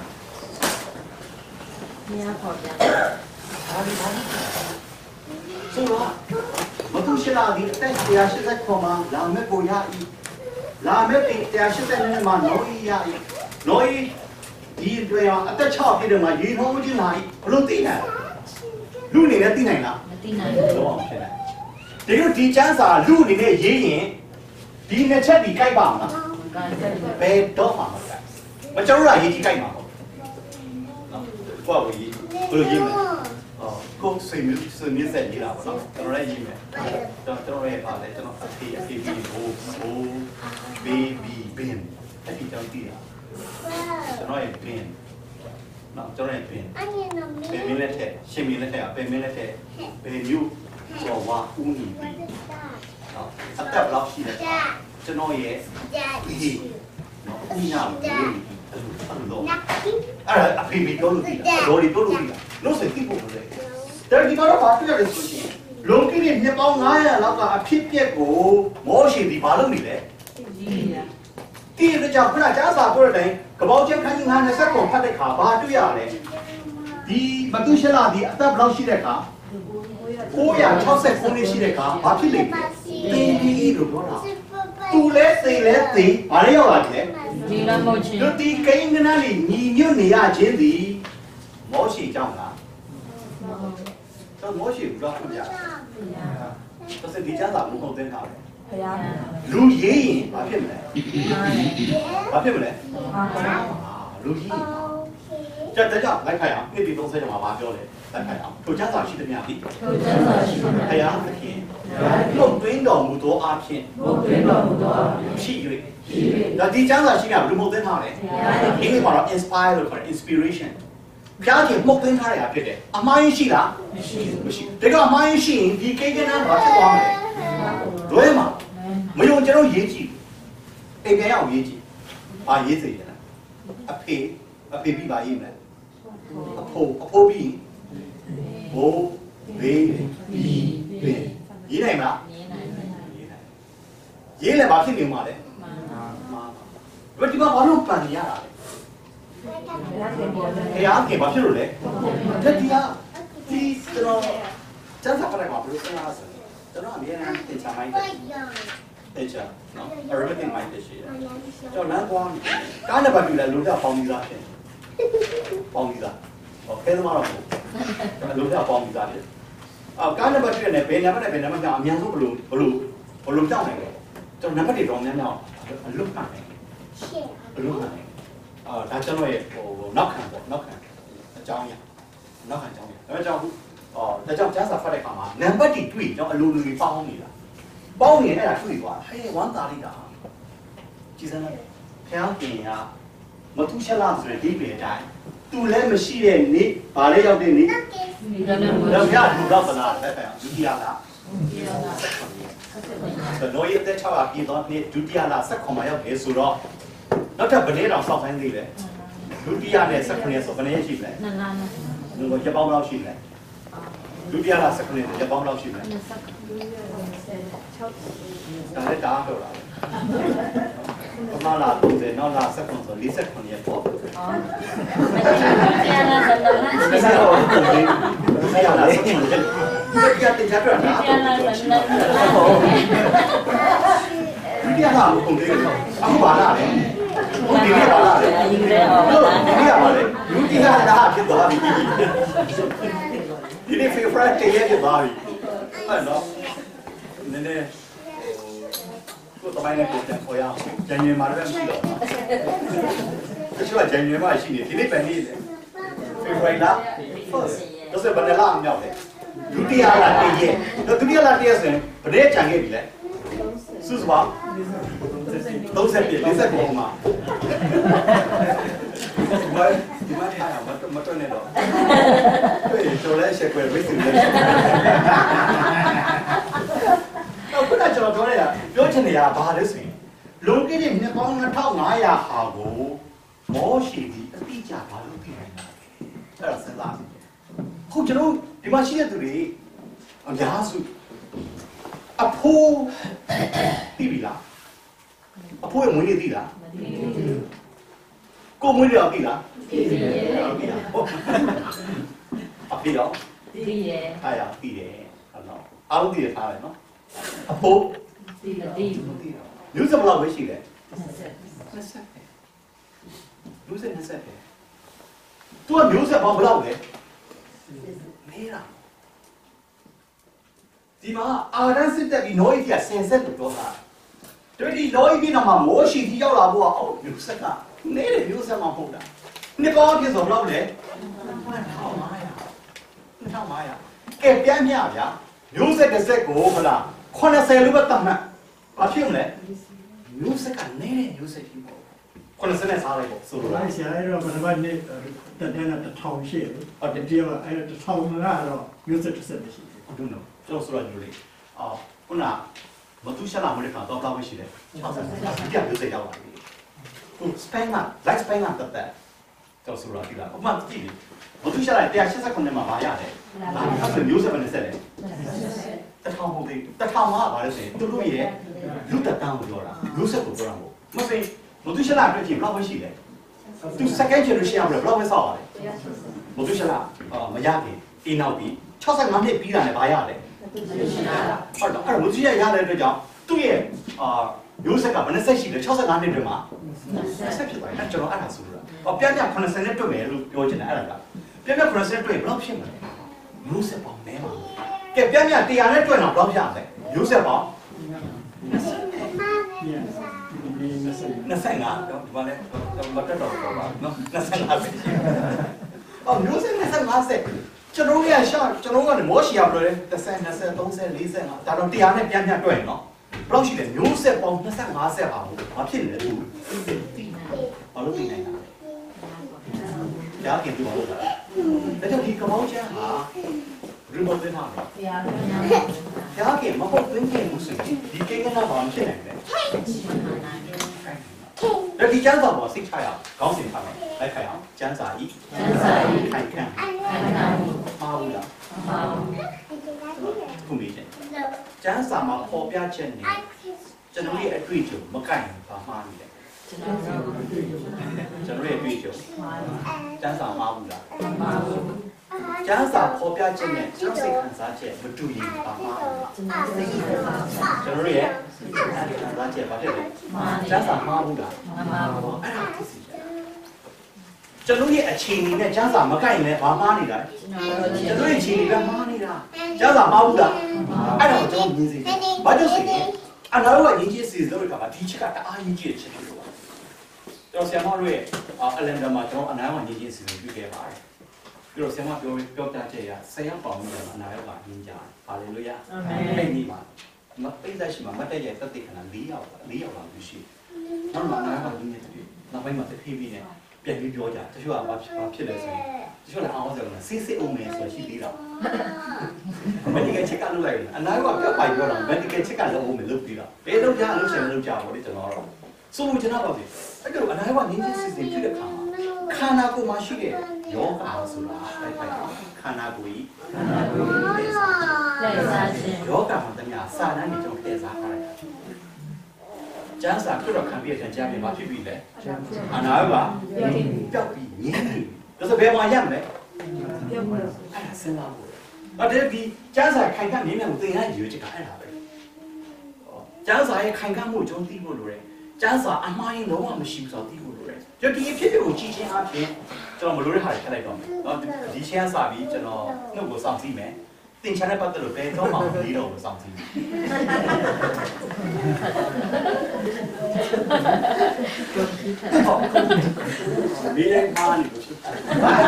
你要跑家？ 所以说，我都是那里，但是也是在看嘛，拉美国家伊，拉美的也是在那嘛，挪伊呀伊，挪伊，伊对呀，在差别的嘛，伊他们就哪里，不能对呢，路里面对呢啦， 对呢。 都往前来，这个地讲啥，路里面爷爷，地面彻底改版了。bè đó mà cháu là gì chỉ cay mà qua buổi vừa gì mà cô suy nghĩ gì nào đó cho nó gì mà cho nó về vào để cho nó phát triển cái gì baby ben cái gì trong kia cho nó em ben nó cho nó em ben ben mình lên thế xem mình lên thế ben mình lên thế ben yêu cho qua uống gì đó sắp tới lâu xí đấy cho nó vậy thì nó cũng nhau à khi mình có rồi thì có luôn nó sẽ tiếp tục rồi tại vì nó phát triển được gì lúc cái này nhập vào ngay là nó là phép cái của mỗi sự thì bao nhiêu đấy thì nó chẳng phải là trả giá của đấy cái bao nhiêu khán giả nó sẽ còn phát được cả ba đứa này thì mà tôi sẽ là thì tập lâu xí đấy cả cô ya cho sẽ không đi xí đấy cả ba phép lịch thì được đó tu lễ thì mà lấy đâu là thế lúc thì cái này là nhiều người à chuyện gì mỗi sự trong là cho mỗi sự đó không giả tôi sẽ đi trả giá một tên nào lu gì mà phim này lu gì cho tới giờ lại phải à cái bị đông xây mà bàပြောđấy lại phải à tôi trả giá chỉ được nhà đi hay à cái một tuyến đầu một tổ áp hiện chỉ vậy là đi trả giá chỉ là một tên nào đấy英语bảo là inspire rồi phải inspiration cái gì một tên nào đấy à biết đấy à mai chỉ là cái cái mai chỉ thì cái nào mà cái quan này đối mà mấy ông chơi nó dễ gì cái nào dễ gì à dễ gì à phê bị bài im này à phô bị bố bê bì bê ý này mà ý là bảo khi miệng mà đấy vậy thì bảo nó plan gì à cái áo cái bảo khi rồi đấy thế thì nó chân thật phải bảo được cái nào cho nó làm gì anh thì chả may thế chứ nó ở bên ngoài thế chứ cho nó quan cái này bảo là lúc nào phong đi ra cái đó mà là lúc nào phong đi ra đấy cái này bảo này bên này mà nhau nhau lúc lúc trong này cho nó bắt đi rong nhau lúc này đã cho nó nóc hàng trong nhỉ nóc hàng trong nhỉ nó trong giá phải đại mà nếu bắt đi tùy trong luôn bao nhiêu này là tùy quá hay quán ta đi đó chỉ là theo thì mà thu xe làm rồi đi về trái tu lấy mà xí lên ní bà lấy nhau đi níแล้วแค่ดูรับประทานได้แบบจุดยาละแต่น้อยแต่ชาวอากีตอนนี้จุดยาละสักคนมาแล้วเกสุรแล้วถ้าประเดี๋ยวเราสอบให้ดีเลยจุดยาเนี่ยสักคนเนี่ยสอบประเดี๋ยวชิมเลยนึกว่าจะบ้าเราชิมเลยจุดยาละสักคนเนี่ยจะบ้าเราชิมเลยแต่ได้ด่าเขาละมาลาดูเลยน้องลาสักคนส่วนลิสักคนเนี่ยพอไม่ใช่เราผมเลยไม่เอาละสักคนเลยอยากติดชัดด้วยนะวิทยาศาสตร์ผมเลยเอาหัวหน้าเลยผมดีไม่หัวหน้าเลยดีไม่หัวเลยรู้ที่น่าจะคิดต่อไปทีนี้ฟีลแฟร์เตี้ยที่บ้านไม่เนาะเนี่ยก็ต่อไปเนี่ยผมจะขอยังใจเย็นมาด้วยไม่หรอกก็ช่วยใจเย็นมาสิทีนี้เป็นนี่เลยฟีลแฟร์ละก็是本来拉唔入嚟，ဒုတိယလာတည့်ရဲ့ဒုတိယလာတည့်ရဲ့ဆိုရင်ဗတဲ့ကြံခဲ့ပြီလေစုစုပါ 30ပြည့်40ပုံမှာဒီမှာထားမတော်နဲ့တော့တော်လဲရှက်ွယ်ဝိသုလဲတော့ခုနကျွန်တော်ပြောနေတာပြောချင်နေတာဘာလဲဆိုရင်လွန်ခဲ့တဲ့နှစ်ပေါင်း2500ဟာကိုမောရှိပြီးအတိအကျဘာလို့ပြနိုင်တာလဲအဲ့ဒါစဉ်းစားခုကျွန်တော်ဒီမှာရှိတဲ့သူတွေအများစုအဖိုးသိပြီလားအဖိုးရဲ့မွေးနေ့သိလားမသိဘူးကိုမွေးနေ့တော့သိလားသိတယ်ဟုတ်အဖေတော့သိရဲ့အားရသိတယ်ဟုတ်တော့အားလုံးသိရထားတယ်နော်အဖိုးသိတယ်မျိုးစဘလောက်ပဲရှိတယ်20မျိုးဆက်20ပဲသူကမျိုးဆက်ပေါင်းဘယ်လောက်လဲမေးတာဒီမှာအာရန်စစ်တက်ပြီးနိုးကြီးက10ဆက်လို့ပြောတာတို့ဒီနိုးကြီးနောက်မှာမိုးရှိတီရောက်လာဖို့အော်မျိုးဆက်ကနေတယ်မျိုးဆက်မှာဟုတ်တာနှစ်ပေါင်းပြည့်စုံဘယ်လောက်လဲ2500ကဲပြန်မြဗျာမျိုးဆက်တစ်ဆက်ကိုဟလား80လို့ပဲတတ်မှတ်ဘာဖြစ်မလဲမျိုးဆက်ကနေတယ်မျိုးဆက်ကြီးပေါ့80နဲ့စားလိုက်ပေါ့ဆိုလိုလားဆရာအဲ့တော့ဘယ်မှာနေတက်တဲ့1000ရှိတယ်ဟုတ်တယ်ဒီကအဲ့1000ကတော့မျိုးဆက်တစ်ဆက်ရှိတယ်ဟုတ်တယ်နော်ကျွန်တော်ဆိုရညိုလေးခုနမတူရှာလာမလို့ကတော့တော့ရှိတယ်60ပြမျိုးဆက်ရောက်လာပြီဟို span က life span ကတက်တယ်ကျွန်တော်ဆိုရပြီလားဥပမာကြည့်မတူရှာလာ189မှာမရတယ်အဲ့ဒါမျိုးဆက်ပဲနဲ့ဆက်တယ်1000ဟုတ်ပြီ1000ကဘာလဲဆိုရင်သူတို့ရဲ့လူတက်တန်းကိုပြောတာမျိုးဆက်ကိုပြောတာမဟုတ်မသိမတူရှာလာအတွက်ကြည့်ဘယ်လောက်ပဲရှိလဲသူ second generation ဘယ်လောက်ပဲစောက်ပါလဲမတူရှာလာမရခင်အင်းနောက်ပြီး65နှစ်ပြီးတာနဲ့ဘာရလဲဟုတ်တော့အဲ့တော့မတူရှာရတဲ့အတွက်ကြောင့်သူ့ရဲ့မျိုးဆက်ကဘယ်နှဆက်ရှိလဲ65နှစ်တွင်မှာဆက်ဖြစ်သွားတယ်ကျွန်တော်အဲ့ဒါဆိုလို့ပြန်ပြန်80နဲ့တွေ့မယ်လို့ပြောချင်တယ်အဲ့ဒါကပြန်ပြန်80နဲ့တွေ့ဘယ်လောက်ဖြစ်မလဲမျိုးဆက်ပေါင်းနဲပါကဲပြန်ပြန်100နဲ့တွေ့တော့ဘယ်လောက်ဖြစ်လဲမျိုးဆက်ပေါင်း25တော့ဒီမှာလဲမတက်တော့ပါနော်25ပဲမျိုးဆက်25ဆက်ကျွန်တော်ရရှာကျွန်တော်ကမောရှိရဘလို့လဲ30 20 30 40ဒါတော့100နဲ့ပြန်ပြန်တွေ့ရင်နော်ဘယ်လောက်ရှိလဲမျိုးဆက်ပေါင်း25ဆက်ပါဘူးဘာဖြစ်လဲသူဘာလို့သိနိုင်တာလဲကြားခင်ဒီမှာလို့တာဒါကြောင့်ဒီကမောင်းချမ်းဟာရီမော့တင်မှာကြားခင်မဟုတ်သိခင်ဘူးဆိုရင်ဒီကိန်းကနာဘာမှဖြစ်နိုင်တယ်ဒါဒီကျန်းစာပေါ်စိတ်ချရအောင်ခေါင်းစဉ်ထားမယ်လိုက်ခိုင်အောင်ကျန်းစာဤခိုင်ခံမှာဘူးလားခုမေးတယ်ကျန်းစာမှာပေါ်ပြချက်နေကျွန်တော်ရဲ့အတွေ့အကြုံမကိုက်ဘူးဘာမှမလဲကျွန်တော်ရဲ့အတွေ့အကြုံကျန်းစာမှာဘူးလားကျန်းစာပေါ်ပြချက်နဲ့ကျွန်တော်စိတ်ခံစားချက်မတူရင်ဘာမှမလဲကျွန်တော်ရဲ့ခံစားချက်ဘာဖြစ်လဲကျန်းစာမှာဘူးလားအဲ့ဒါသိစီကျွန်တော်ရဲ့အခြေအနေနဲ့ကျန်းစာမကိုက်ရင်လည်းဘာမှားနေတာလဲကျွန်တော်ရဲ့အခြေအနေကမှားနေတာကျန်းစာမှာဘူးလားအဲ့ဒါကိုကျွန်တော်မြင်စီဘာလို့ဆိုရင်အနာရောရင်းကြီးစီလို့ကဒီချက်ကတအားရင်းကြီးတဲ့ချက်လို့ပါကျွန်တော်ဆရာမတို့ရဲ့အလန်ဒမှာကျွန်တော်အနာရောရင်းကြီးစီလို့ပြုခဲ့ပါတယ်ပြီးတော့ဆရာမပြောပြချက်ရဆရာပေါင်းနေအနာရောကရင်းကြပါလေလို့ရအဲ့ဒီမှာမပိတ်သက်ရှိမှာမတက်ရဲ့တက်တဲ့ခဏ4ယောက်လောက်ရှိနောက်မှအနာရောကရင်းနေတယ်နောက်ပိုင်းမှာတဖြည်းဖြည်းနဲ့ပြန်ပြီးပြောကြတချို့ကဘာဖြစ်လဲဆိုရင်တချို့လည်းအောင်ဆိုတော့စစ်အောင်မယ်ဆိုရှိသေးတာမက်ဒီကယ်ချက်ကလုပ်လိုက်တယ်အနာရောကပြောပိုင်ပြောတာမက်ဒီကယ်ချက်ကလုပ်အောင်မယ်လုပ်ပြီးတော့ဘယ်လုပ်ကြလို့ရှင်လုပ်ကြပါလေကျွန်တော်တော့ဆိုလို့ကျွန်တော်ပါပြီအဲ့တော့အနာရောကငင်းချင်းစစ်စစ်ဖြစ်တဲ့ခါမှာခန္ဓာကိုယ်မှာရှိတဲ့ယောဂါဆိုတာအဲ့ဒါခန္ဓာကိုယ်လက်စားခြင်းယောဂါမှာတည်းစာတန်းကြီးကျွန်တော်တည်စားထားလိုက်တာကျန်းစာဖြစ်တော့ခံပြတဲ့ကြားပြင်မှာဖြစ်ပြီလေအနာရောကပျောက်ပြီးငင်းနေဒါဆိုဘယ်မှာရမလဲပျောက်ပါအဲ့ဒါစဉ်းစားဖို့အဲ့ဒါဒီကျန်းစာခိုင်ခန့်မြင်မြင်ကိုသင်ရရွေးချက်ကအဲ့ဒါပဲကျန်းစာရဲ့ခိုင်ခန့်မှုအကျုံးသိဖို့လိုတယ်ကျန်းစာအမှားရင်လုံးဝမရှိဘူးဆိုတော့သိဖို့လိုတယ်ဒီအဖြစ်ကိုကြည့်ချင်းအပြင်ကျွန်တော်မလိုတဲ့ဟာတွေထည့်လိုက်တော့မယ်နော်ဒီချင်းစပြီးကျွန်တော်နှုတ်ကိုစောင့်ကြည့်မယ်သင်ချမ်းတဲ့ပတ်သက်လို့ဘယ်တော့မှမပြီးတော့ဘူးစောင့်ကြည့်ဒီလည်းမာနေလို့ရှိတယ်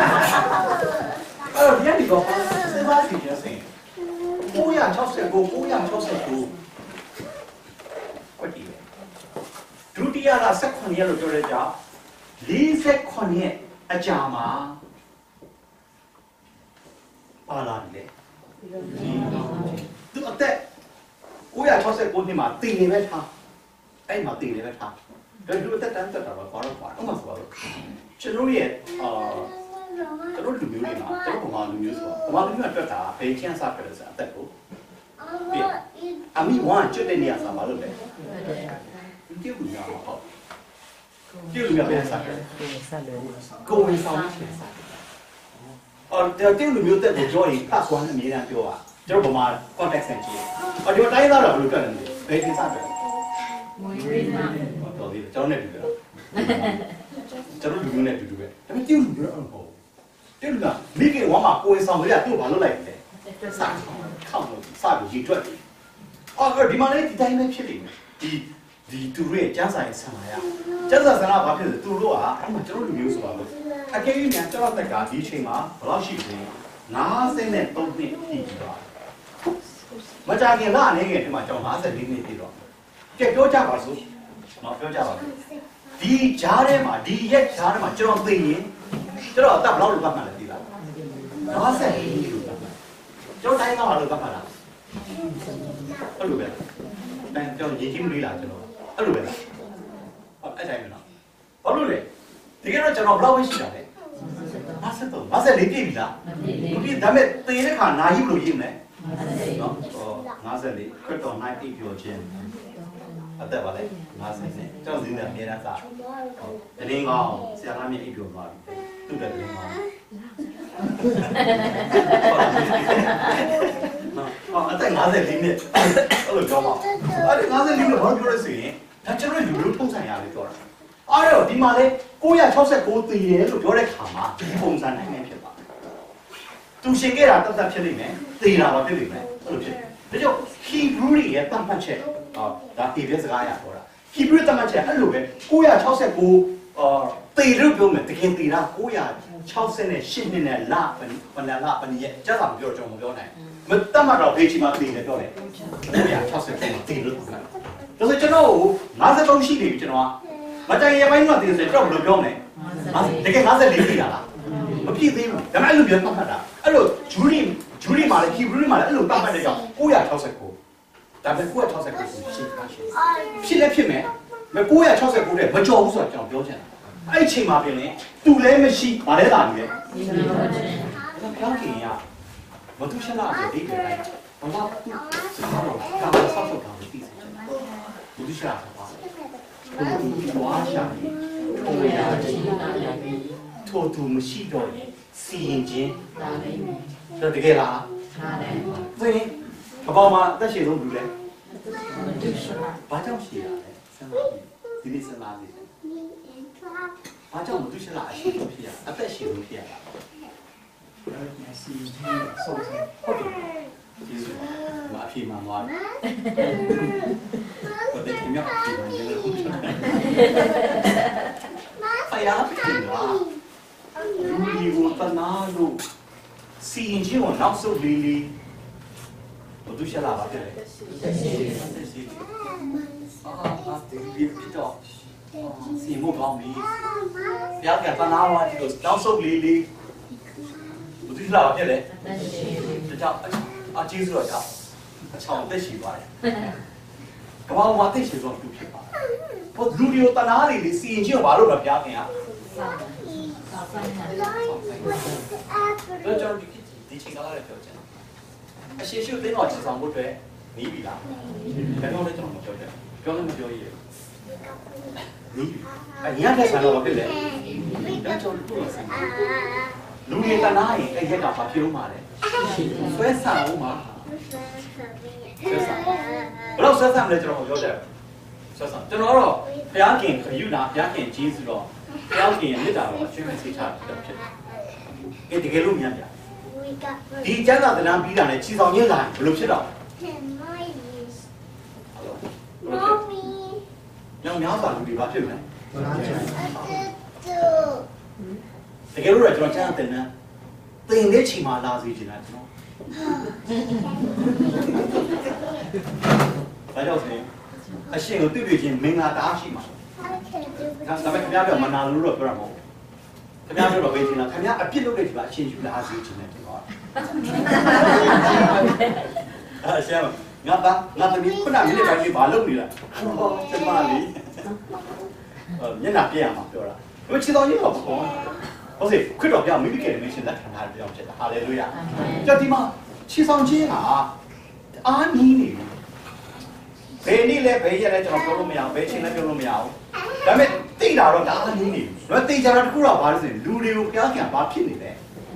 အဲ့တော့ဒီကနေတော့စဉ်းစားကြည့်ရစေ969 969ကွက်တီပဲရက18ရက်လို့ပြောတဲ့ကြောင့်48ရက်အကြာမှာပါလာတယ်သူအသက်969နှစ်မှာတည်နေပဲထားအဲ့မှာတည်နေပဲထားဒါလူအသက်တန်းတက်တာပါဘာလို့ပါတော့မဆိုပါဘူးကျွန်တော်ရဲ့ကျွန်တော်လူမျိုးတွေမှာကျွန်တော်ဗမာလူမျိုးဆိုတော့ဗမာလူမျိုးကတွက်တာဘယ်ချမ်းစားဖြစ်လဲဆိုအသက်ကိုအမိဝမ်းကျွတ်တဲ့နေရာစားပါလို့လေဒီကူရအောင်ဟုတ်ဒီလူမျိုးပဲစားတယ်ကိုဝင်ဆောင်ချင်စားတဲ့လူမျိုးတက်ကိုကြောရင်ပတ်သွားနေတယ်ပြောတာကျွန်တော်ဗမာ context နဲ့ကြည့်ဒီတိုင်းသားတော့ဘယ်လိုတွက်လဲဘယ်တင်စားတယ်မွေးရင်းနာတော်သေးတယ်ကျွန်တော်နဲ့တူတယ်ကျွန်တော်လူမျိုးနဲ့တူတူပဲဒါပေမဲ့တိလူမျိုးတော့မဟုတ်တိလူကမိခင်ဝမ်းမှာကိုယ်ဆောင်ရတို့ဘာလုပ်လိုက်လဲစားခေါင်းလို့စားပြီးရေထွက်တယ်ဒီမှာလည်းဒီတိုင်းပဲဖြစ်နေတယ်ဒီသူတို့ရဲ့ကျန်းစာရေးဆန္ဒရကျန်းစာဆန္ဒဘာဖြစ်လဲသူတို့ကအဲ့မှာကျွန်တော်လူမျိုးဆိုပါလို့အကယ်၍များကျွန်တော်တက်ကဒီအချိန်မှာဘယ်လောက်ရှိလဲ53နှစ်ရှိသွားမကြခင်လအနေငယ်ဒီမှာကျွန်တော်54နှစ်ပြည့်တော့ကဲပြောကြပါစို့နော်ပြောကြပါစို့ဒီဂျားထဲမှာဒီရက်ဂျားထဲမှာကျွန်တော်သိရင်ကျွန်တော်အသက်ဘယ်လောက်လောက်မှန်းလဲသိလား54လို့ကျွန်တော်တိုင်းကဘာလို့ကမှန်းလားအဲ့လိုပဲတိုင်းကျွန်တော်ရည်ကြီးမလို့လားကျွန်တော်အဲ့လိုပဲလားအဲ့တိုင်းပဲနော်ဘာလို့လဲဒီကတော့ကျွန်တော်ဘယ်လောက်ပဲရှိတာလဲ54ပြည့်ပြီလားမပြည့်ဒါပေမဲ့သေတဲ့ခါနာကြီးဘယ်လိုရည်မလဲနော်54ခရစ်တော်နိုင်ပြီးပြောခြင်းအသက်ပါလေ50နဲ့ကျွန်တော်ဒီနေ့အများအားတရင်ကောင်းဆရာသားမြင့်အိပ်ပြောသွားပြီသူ့တဲ့တရင်ကောင်းနော်အသက်54နှစ်အဲ့လိုပြောပါအဲ့ဒီ54နှစ်ဘာလို့ပြောလဲဆိုရင်ဒါကျွန်တော်လူလူထုံးဆိုင်ရတယ်ပြောတာအဲ့တော့ဒီမှာလေ969တည်တယ်လို့ပြောတဲ့ခါမှာဒီပုံစံနိုင်နေဖြစ်ပါတယ်သူရှင်ခဲ့တာတတ်ဖြစ်လိမ့်မယ်တည်တာတော့ဖြစ်လိမ့်မယ်အဲ့လိုဖြစ်ဒါကြောင့် Hebrew ရဲ့တတ်မှတ်ချက်ဒါတည်တဲ့စကားရပြောတာ Hebrew တတ်မှတ်ချက်အဲ့လိုပဲ969တည်လို့ပြောမယ်တကယ်တည်တာ968နှစ်နဲ့လဘယ်နှစ်ရက်ကျတာမပြောကျွန်တော်မပြောနိုင်မတတ်မှတ်တော့ဘေးချီမှာတည်တယ်ပြောတယ်968တည်လို့ပြောတာဒါဆိုကျွန်တော်53ရှိနေပြီကျွန်တော်ကမတိုင်ရပိုင်းတော့တည်ဆိုတော့ဘယ်လိုပြောမလဲတကယ်54ပြည်တာလားမပြည့်သေးဘူးဒါပေမဲ့အဲ့လိုပြောမှတ်တာအဲ့လိုဂျူရီမှာလည်း Hebrew မှာလည်းအဲ့လိုတတ်မှတ်တဲ့ကြောင့်969ဒါပေမဲ့969ကိုရှင်းတာဖြစ်လည်းဖြစ်မယ်မ969တဲ့မကြော်ဘူးဆိုတော့ကျွန်တော်ပြောချင်တာအဲ့ဒီချိန်မှာပြင်ရင်သူလည်းမရှိမလဲတာကြီးလေဒါပြောင်းခင်ရမတူရှလာဆိုဒီကတိုင်းဘာလို့သူစကားတော့ကာမဆောက်ဆောက်တာမသိစေချင်ဘူးဒီရှာပါသူဝါရှာနေဘုရားကြီးထို့သူမရှိတော့ရင်စီရင်ခြင်းဒါလည်းဆိုတကယ်လားဒါလည်းသိရင်ကပောင်မှာအသက်ရှင်ဆုံးဘူးလေဘာကြောင့်ရှိရလဲစဉ်းစားဒီနေ့စဉ်းစားနေတယ်ဘာကြောင့်မတူရှလာအရှိဆုံးဖြစ်ရအသက်ရှင်ဆုံးဖြစ်ရတာဟုတ်တယ်ကျေးဇူးပါအဖြေမှန်သွားတယ်ဘယ်လိုမျိုးအဖြေမှန်လဲလို့ဖယားဖြစ်လာလူကြီးကိုတနာလို့စီရင်ချင်းကိုနောက်ဆုတ်လေးလေးဘယ်သူရှာလာပါလဲဒီပြတော့စီမို့ကောင်းပြီဘုရားကတနာဝါဒီကိုနောက်ဆုတ်လေးလေးဘယ်သူရှာလာပါလဲဒါကြောင့်အကျေးဇူးတော်ကြောင့်အချောင်းသက်ရှိသွားတယ်ကမ္ဘာမှာသိရှိဆုံးသူဖြစ်ပါတယ်ဘုလူမျိုးတနာလေးစီရင်ချင်းကိုဘာလို့မပြခင်อ่ะတော့ကျွန်တော်ဒီချိန်ကားလည်းပြောချင်တယ်အရှိရှိသိတော့ချစ်ဆောင်ဖို့အတွက်နီးပြီလားဘယ်တော့လဲကျွန်တော်မပြောချင်ပြောလည်းမပြောရည်နီးပြီအရင်ကဆန်တော့ဖြစ်လေဒါကျွန်တော်ပြောဆိုင်လူတွေတနာရင်အဲ့ရက်ကဘာဖြစ်လို့မှာလဲဆွဲဆောင်အောင်မှာဆွဲဆောင်ဘယ်တော့ဆွဲဆောင်လဲကျွန်တော်ပြောတယ်ဆွဲဆောင်ကျွန်တော်တော့ဘုရားခင်ခယူနာဘုရားခင်ကြီးဆိုတော့ဘုရားခင်ရဲ့မေတ္တာတော်အကျွမ်းမဲ့စိတ်ချဖြစ်တယ်။တကယ်လို့မြန်ပြ။ဒီကျမ်းစာသဏ္ဍာန်ပြီးတာနဲ့ခြေဆောင်ရင်းလာဘယ်လိုဖြစ်တော့။ညောင်များစွာလူတွေဘာဖြစ်မလဲ။တကယ်လို့ကျွန်တော်ကျမ်းစာသင်တဲ့ချိန်မှာလာစီချင်တာကျွန်တော်။ဘာကြောင့်လဲအရှင်ကိုတွေ့တွေ့ချင်းမင်္ဂလာတားရှိမှာဒါပေမဲ့ခင်ဗျားပြောမနာလို့တော့ပြောတာမဟုတ်ခင်ဗျားပြောတော့ပေးချင်တာခင်ဗျားအပြစ်လုပ်တဲ့ဒီမှာအချင်းယူလာစီချင်တယ်ပြောတာဆရာငါသမီးခုနကမိနစ်ပိုင်းလေးဘာလုပ်နေလဲဟောကျမလေးမျက်နှာပြရမှာပြောတာဒီချစ်တော်ကြီးတော့ပေါ့ဟုတ်စေခွတ်တော်ပြောင်းမိမိကလေးမရှင်လက်ခံထားပြောင်းဖြစ်တာဟာလေလုယာကြောက်ဒီမှာချစ်ဆောင်ခြင်းကအားနီးနေဘယ်နည်းလဲဘယ်ရက်လဲကျွန်တော်ပြောလို့မရအောင်ဘယ်ချိန်လဲပြောလို့မရအောင်ဒါပေမဲ့သိတာတော့ဒါအားနီးနေတော့သိကြတာတခုတော့ဘာလို့ဆိုရင်လူတွေကိုပြောင်းပြန်ဘာဖြစ်နေလဲ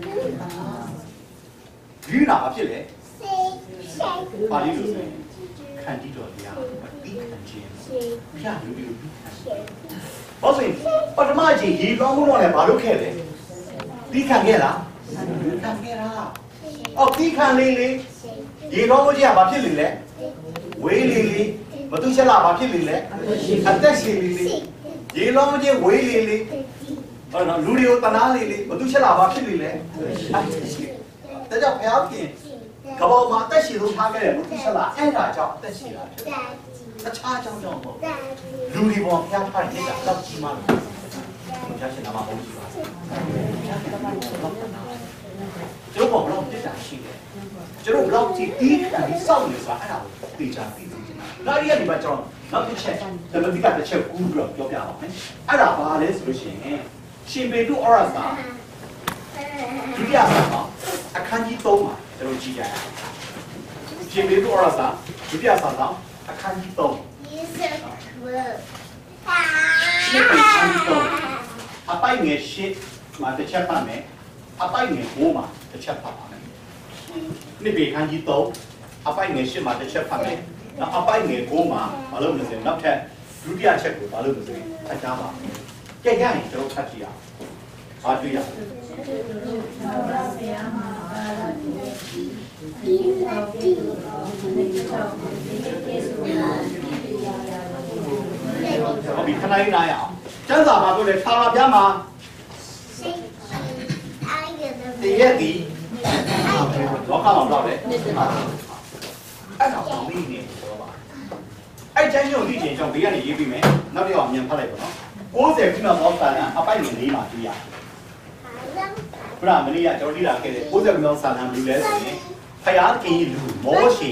ဒီနာဘာဖြစ်လဲပါဠိလိုဆိုရင်ခံကြည့်တော်တရားပြီးခံခြင်းဖျားလူတွေကိုပြီးခံဘာဆိုရင်ပထမကြီးရေကောင်းမှုတော့လည်းဘာလို့ခဲ့လဲပြီးခံခဲ့လားခံခဲ့တာအော်ပြီးခံလေးလေးရေကောင်းမှုကြီးကဘာဖြစ်နေလဲဝေးလေးလေးမတူချက်လားဘာဖြစ်နေလဲအသက်ရှင်လေးလေးရေကောင်းမှုကြီးဝေးလေးလေးဟုတ်နော်လူတွေကိုတနာလေးလေးမတူချက်လားဘာဖြစ်နေလဲဒါကြောင့်ဘုရားခင်ကဘောမှာအသက်ရှင်လို့ထားခဲ့တယ်မတူချက်လားအဲ့ဒါကြောင့်အသက်ရှင်တာဖြစ်တယ်တခြားကြောင့်တော့မဟုတ်လူတွေပေါ်ဘုရားထားတဲ့နေတာတော့ကြီးမှလို့ဘုရားရှင်နာမဟုတ်ကြီးပါကျွန်တော်ဘောတော့တက်တာရှိတယ်ကျွန်တော်ဘလောက်ကြည့်ဒီကနေ့စောင့်နေဆိုတာအဲ့ဒါကိုသိချာသိသိချင်တာဒါရီကနေမှကျွန်တော်နောက်တစ်ချက်သမတိကတစ်ချက်ကူးပြီးတော့ပြောပြအောင်မယ်အဲ့ဒါဘာလဲဆိုလို့ရှိရင်ရှင်ပေတုဩရစာဒုတိယစာအခန်းကြီး3မှာကျွန်တော်ကြည့်ကြရအောင်ရှင်ပေတုဩရစာဒုတိယစာတော့အခန်းကြီး3အပိုင်ငယ်ရှစ်မှာတစ်ချက်ပတ်မယ်အပိုင်ငယ်9မှာတစ်ချက်ပတ်ပါမယ်နိဗ္ဗာန်ခန်းကြီး3အပိုင်ငယ်ရှစ်မှာတစ်ချက်ပတ်မယ်နောက်အပိုင်ငယ်9မှာဘာလို့မလဲဆိုရင်နောက်ထပ်ဒုတိယချက်ကိုဘာလို့မလဲဆိုရင်အချားပါကြည့်ရရင်ကျွန်တော်ဖတ်ကြည့်အောင်ဘာတွေ့ရလဲဟုတ်ပြီခဏလေးနားရအောင်ကျမ်းစာမှာဆိုလေထာဝရဘုရားမှာတည့်ရက်ဒီလောကမှာတော့လေအဲ့တော့ကောင်းပြီနေပြောပါအဲ့ကျမ်းရုံကြည့်ချင်းကျွန်တော်ဘေးကနေရေးပြီးမယ်နောက်တစ်ယောက်အမြန်ဖတ်လိုက်ပါနော်90ခုနောက်စာလံအပိုက်ငယ်၄မှာတွေ့ရဘုရားမနေ့ကကျွန်တော်လေ့လာခဲ့တဲ့90ခုနောက်စာလံဘယ်လိုလဲဆိုရင်ဖယားခင်လူမောရှေ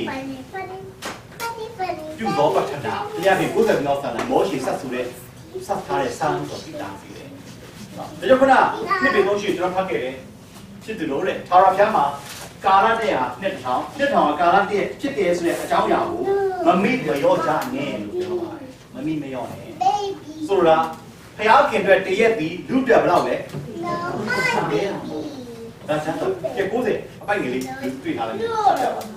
ပြုသောပဋ္ဌာန်းတရားဖြင့်90ခုနောက်စာလံမောရှေဆက်ဆိုတဲ့ဆက်ထားတဲ့စာဆိုပြီးတာစီတယ်ဒါကြောင့်ခုနနှစ်ပေသုံးရှိကျွန်တော်ဖတ်ခဲ့တယ်ဖြစ်တယ်လို့တဲ့ထာဝရဘုရားမှာကာလတဲ့ဟာနှစ်ထောင်ကာလတဲ့ဖြစ်တယ်ဆိုတဲ့အကြောင်းအရာကိုမမိမရောကြနဲ့လို့ပြောပါတယ်မမိမရောနဲ့ဆိုတာဘုရားခင်အတွက်တရက်ပြီးလူပြဘယ်လောက်လဲဒါစမ်းတော့90အပိုက်ငယ်လေးတွေ့ထားလိုက်ဆက်ပါ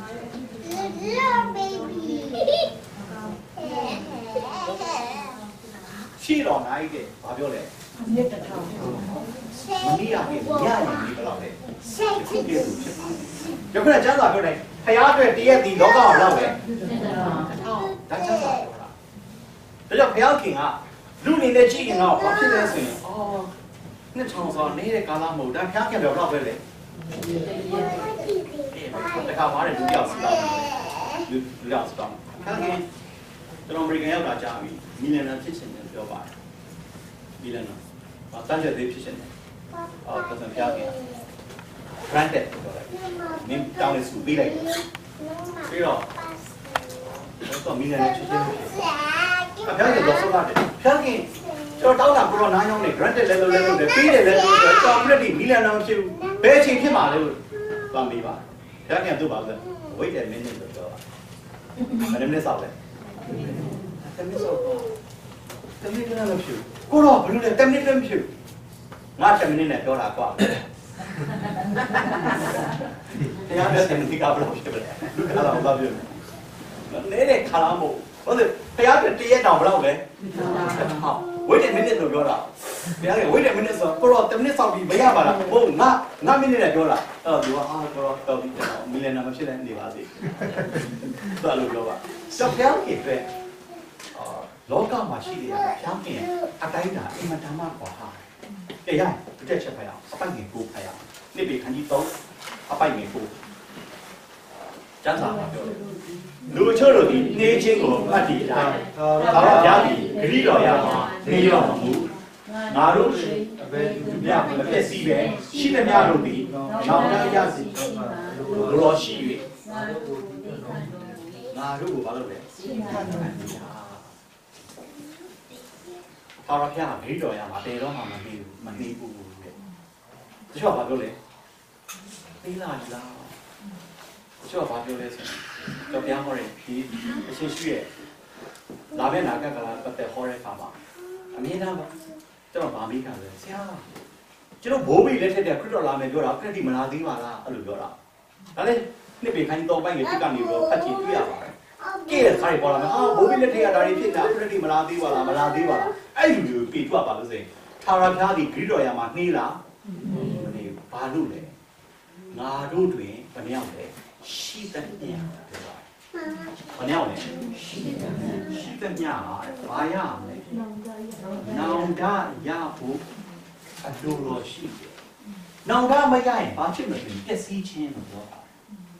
ရှိတော်နိုင်တဲ့ဘာပြောလဲမြစ်တစ်ထောင်မနီးရပြီညရင်ဒီဘယ်လောက်လဲဖြစ်တယ်ဖြစ်ပါတယ်ကျမ်းစာပြောတယ်ဖယားအတွက်တရက်ဒီလောကဘယ်လောက်လဲဒါကျမ်းစာပြောတာဒါကြောင့်ဖယားခင်ကလူနေနဲ့ကြည့်ရင်တော့ဘာဖြစ်လဲဆိုရင်နှစ်ထောင်ဆိုနေတဲ့ကာလမဟုတ်ဒါဖယားခင်ပြောတော့ပဲလေတခါမှလည်းလူပြောက်စတာလူပြောက်စတာဖယားခင်ကျွန်တော်အမေရိကန်ရောက်တာကြာပြီမီလီယံနာဖြစ်ရှင်တယ်ပြောပါတယ်မီလီယံနာတန်းကျသေးဖြစ်ရှင်တယ်ပတ်စံဖျားခင် granted ပြောလိုက်နင်းတောင်းနေစုပေးလိုက်ပြီးတော့မီလီယံနာဖြစ်ရှင်တယ်ဖျားခင်တော့ဆိုတာတယ်ဖျားခင်ကျွန်တော်တောင်းတာကိုတော့နားရောက်နေ granted လဲလို့ပေးတယ်လဲလို့ကျွန်တော်ပြည့်မီလီယံနာမဖြစ်ဘူးဘယ်အချိန်ဖြစ်မှာလဲလို့သွားမေးပါဖျားခင်တို့ပါဆို wait a minute လို့ပြောတာဘယ်နည်းဆောက်လဲတမီးဆောက်တမီးကလည်းမဖြစ်ကိုတော့ဘယ်လိုလဲတမီးလည်းမဖြစ်ငါ10မိနစ်နဲ့ပြောတာကွာတရားပြတဲ့ဒီကဘယ်လိုဖြစ်လဲလူကတော့ဘာပြောလဲနေတဲ့ခါလာမို့ဟုတ်တယ်တရားပြတရက်တောင်ဘယ်လောက်လဲဝိတ်တဲ့မိနစ်လို့ပြောတာတရားကဝိတ်တဲ့မိနစ်ဆိုကိုတော့10မိနစ်ဆောက်ပြီးမရပါလားဟုတ်ငါမိနစ်နဲ့ပြောတာအဲ့တော့ဒီကကိုတော့တော်ပြီမီလီယံနာမဖြစ်တဲ့နေပါစေတော်လို့ပြောပါစပျောင်းကြီးပဲလောကမှာရှိတယ်ဖျားခင်အတိုင်းတာအင်မတန်မှကွာဟာကြည့်ရတစ်ချက်ချက်ဖတ်ရအောင်အပိုက်ငယ်ကိုဖတ်ရအောင်နိဗ္ဗာန်ခန်းကြီး3အပိုက်ငယ်ကိုကျမ်းစာမှာပြောတယ်လူချို့တို့ဒီနေချင်းကိုအတ္တိတိုင်းသာဝရဘုရားဒီဂရိတော်ရမှာနေရောမူငါတို့မြတ်မဖြစ်စီပဲရှိတဲ့များတို့ဒီနောက်တန်းရစီလောရှိ၍ငါတို့ကိုဘာလုပ်လဲထာဝရဘုရားဂိတော်ရမှာတေတော့မှမပြီးဘူးမပြီးဘူးတဲ့တချို့ဘာပြောလဲသိလားတချို့ဘာပြောလဲဆိုတော့ဘုရားဟောတယ်ဒီအရှင်ရှိရဲ့လာမယ့်နာကကလာပတ်သက်ဟောတဲ့အခါမှာအမြဲတမ်းကျွန်တော်ဗာမိခံတယ်ဆရာကျွန်တော်ဘိုးဘိလက်ထက်တဲ့ခရစ်တော်လာမယ်ပြောတာခရစ်တီမလာသေးပါလားအဲ့လိုပြောတာဒါလည်းနှစ်ပေခိုင်းတော့ပိုင်းကတစ်ကနေတော့ဖတ်ကြည့်တွေ့ရပါတယ်ကဲခါရီပေါ်လာမယ်ဟာဘိုးဘိလက်ထက်ကဒါတွေဖြစ်တာခရစ်တီမလာသေးပါလားမလာသေးပါလားအဲ့လိုမျိုးပြေတွပါလို့ဆိုရင်ထာဝရဘုရားဒီခရစ်တော်ရမှာနှေးလားမနေဘူးဘာလို့လဲငါတို့တွင်ဘယ်နှယောက်လဲရှိတဲ့ညပြောတာဘယ်နှယောက်လဲရှိတဲ့ညဘာရမလဲနောင်တရဖို့အလိုတော်ရှိတယ်။နောင်တမရရင်ဘာဖြစ်မလဲပျက်စီးခြင်းလို့ပြောတာ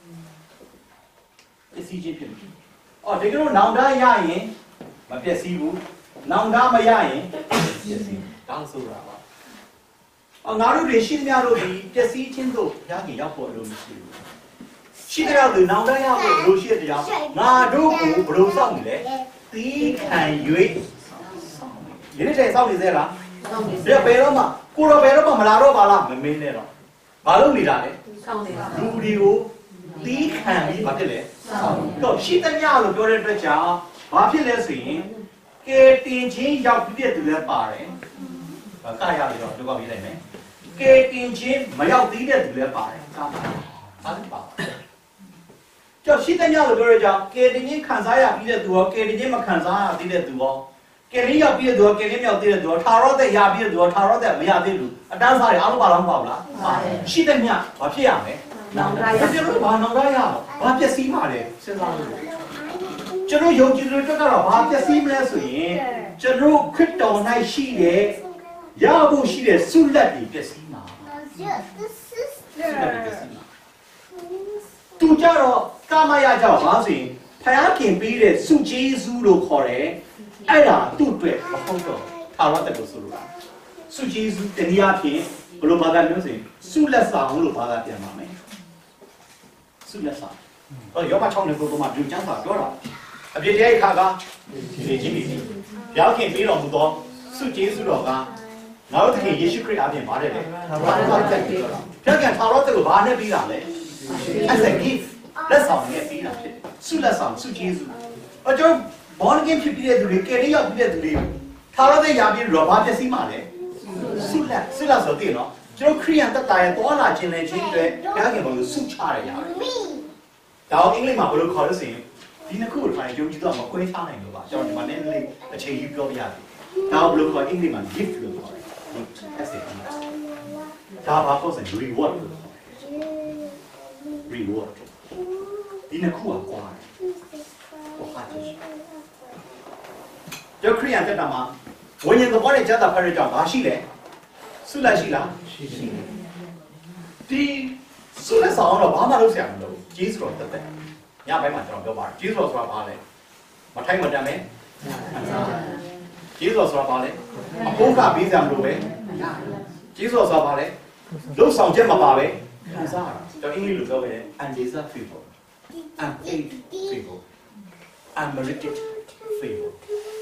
။ပျက်စီးခြင်းဖြစ်မယ်။အော်ဒီကနေ့နောင်တရရင်မပျက်စီးဘူး။နောင်တမရရင်ပျက်စီး။ဒါဆိုတာပါ။အော်ငါတို့တွေရှိသမျှတို့ဒီပျက်စီးခြင်းတို့ဘုရားကြီးရောက်ဖို့အလိုမရှိဘူး။ရှိတဲ့လူနောင်တရဖို့လိုရှိတဲ့တရားငါတို့ကိုဘယ်လိုစောင့်နေလဲ။သီးခံ၍ဒီနေ့ချိန်စောင့်နေသေးလားဒီဘယ်တော့မှကိုတော့ဘယ်တော့မှမလာတော့ပါလားမမင်းနဲ့တော့ဘာလို့နေတာလဲစောင့်နေတာလူတွေကိုသီးခံပြီးဘာဖြစ်လဲစောင့်တော့ရှိသမျှလို့ပြောတဲ့အတွက်ကြောင့်ဘာဖြစ်လဲဆိုရင်ကဲတင်ချင်းရောက်ပြီးတဲ့သူလည်းပါတယ်ကာရပြီးတော့ပြောပြလိုက်မယ်ကဲတင်ချင်းမရောက်သေးတဲ့သူလည်းပါတယ်ကာပါအားလုံးပါကြောက်ရှိသမျှလို့ပြောရကြကဲတင်ချင်းခံစားရပြီးတဲ့သူရောကဲတင်ချင်းမခံစားရသေးတဲ့သူရောကဲရင်းရောက်ပြီးတဲ့သူကကဲရင်းမြောက်သေးတဲ့သူကထာရောတဲ့ရပြီးတဲ့သူကထာရောတဲ့မရသေးဘူးအတန်းစားတွေအားလုံးပါလားမပါဘူးလားရှိတဲ့မြဘာဖြစ်ရမလဲနောင်တရကျွန်တော်ဘာနောင်တရဘာပျက်စီးမှာလဲစဉ်းစားလို့ကျွန်တော်ယုံကြည်လို့တက်ကတော့ဘာပျက်စီးမလဲဆိုရင်ကျွန်တော်ခရစ်တော်၌ရှိတဲ့ရဖို့ရှိတဲ့ဆုလက်တွေပျက်စီးမှာသူကြတော့ကာမရကြတော့ဘာဆိုရင်ဖခင်ပေးတဲ့ဆုကျေးဇူးလို့ခေါ်တယ်အဲ့ဒါသူ့အတွက်မဟုတ်တော့ထာဝရတက်လို့ဆိုလိုတာစုကျေးဇူးတနည်းအားဖြင့်ဘယ်လိုဘာသာမျိုးဆိုရင်စုလက်ဆောင်လို့ဘာသာပြန်ပါမယ်စုလက်ဆောင်ယောဘ6နဲ့ကိုမှာဒီကျမ်းစာပြောတာအပြစ်တရားခါကဒီချင်းပြီဘုရားခင်ပေးတော်မူသောစုကျေးဇူးတော်ကငါတို့သခင်ယေရှုခရစ်အားဖြင့်ပါတယ်လေထာဝရတက်ပြောတာဘုရားခင်ထာဝရတက်ကိုဘာနဲ့ပြီးတာလဲ as a gift လက်ဆောင်နဲ့ပြီးတာဖြစ်တယ်စုလက်ဆောင်စုကျေးဇူးကျွန်တော်born again ဖြစ်ပြီးတဲ့သူတွေကယ်ရီရောက်ပြီးတဲ့သူတွေထာဝရတဲ့ယာပြီးတော့ဘာပျက်စီးမှာလဲဆုလက်ဆိုတည်နော်ကျွန်တော်ခရိယန်တက်တာရဲ့သွားလာခြင်းနဲ့ချင်းတွေဘုရားခင်ဘာလို့ဆုချရရလဲဒါအောင်အင်္ဂလိပ်မှာဘယ်လိုခေါ်လို့ဆိုရင်ဒီနှစ်ခုကိုထိုင်ကြုံကြည့်တော့မခွဲခြားနိုင်လို့ပါကျွန်တော်ဒီမှာနည်းနည်းအချိန်ကြီးပြောပြရတယ်ဒါဘယ်လိုခေါ်အင်္ဂလိပ်မှာ gift လို့ခေါ်တယ် ဒါဘာလို့ဆိုရင် reward လို့ခေါ်တယ် reward ဒီနှစ်ခုကကွာဟုတ်ပါရဲ့ကျော်ခရိယန်တက်တာမှာဝိညာဉ်သဘောနဲ့ကျမ်းစာဖတ်ရကြဘာရှိလဲဆုလက်ရှိလားရှိတယ်ဒီဆုလက်ဆောင်တော့ဘာမှလုပ်စရာမလိုဘူးဂျေဇုတော်တက်တက်ညဘက်မှာကျွန်တော်ပြောပါတယ်ဂျေဇုတော်ဆိုတာဘာလဲမထိုင်မတန်ပဲဂျေဇုတော်ဆိုတာဘာလဲအဖို့ကပေးစရာမလိုပဲဂျေဇုတော်ဆိုတာဘာလဲလုံဆောင်ချက်မပါပဲခံစားရကျွန်တော်အင်္ဂလိပ်လိုပြောခဲ့တယ် undeserved favor unpaid favor unmerited favor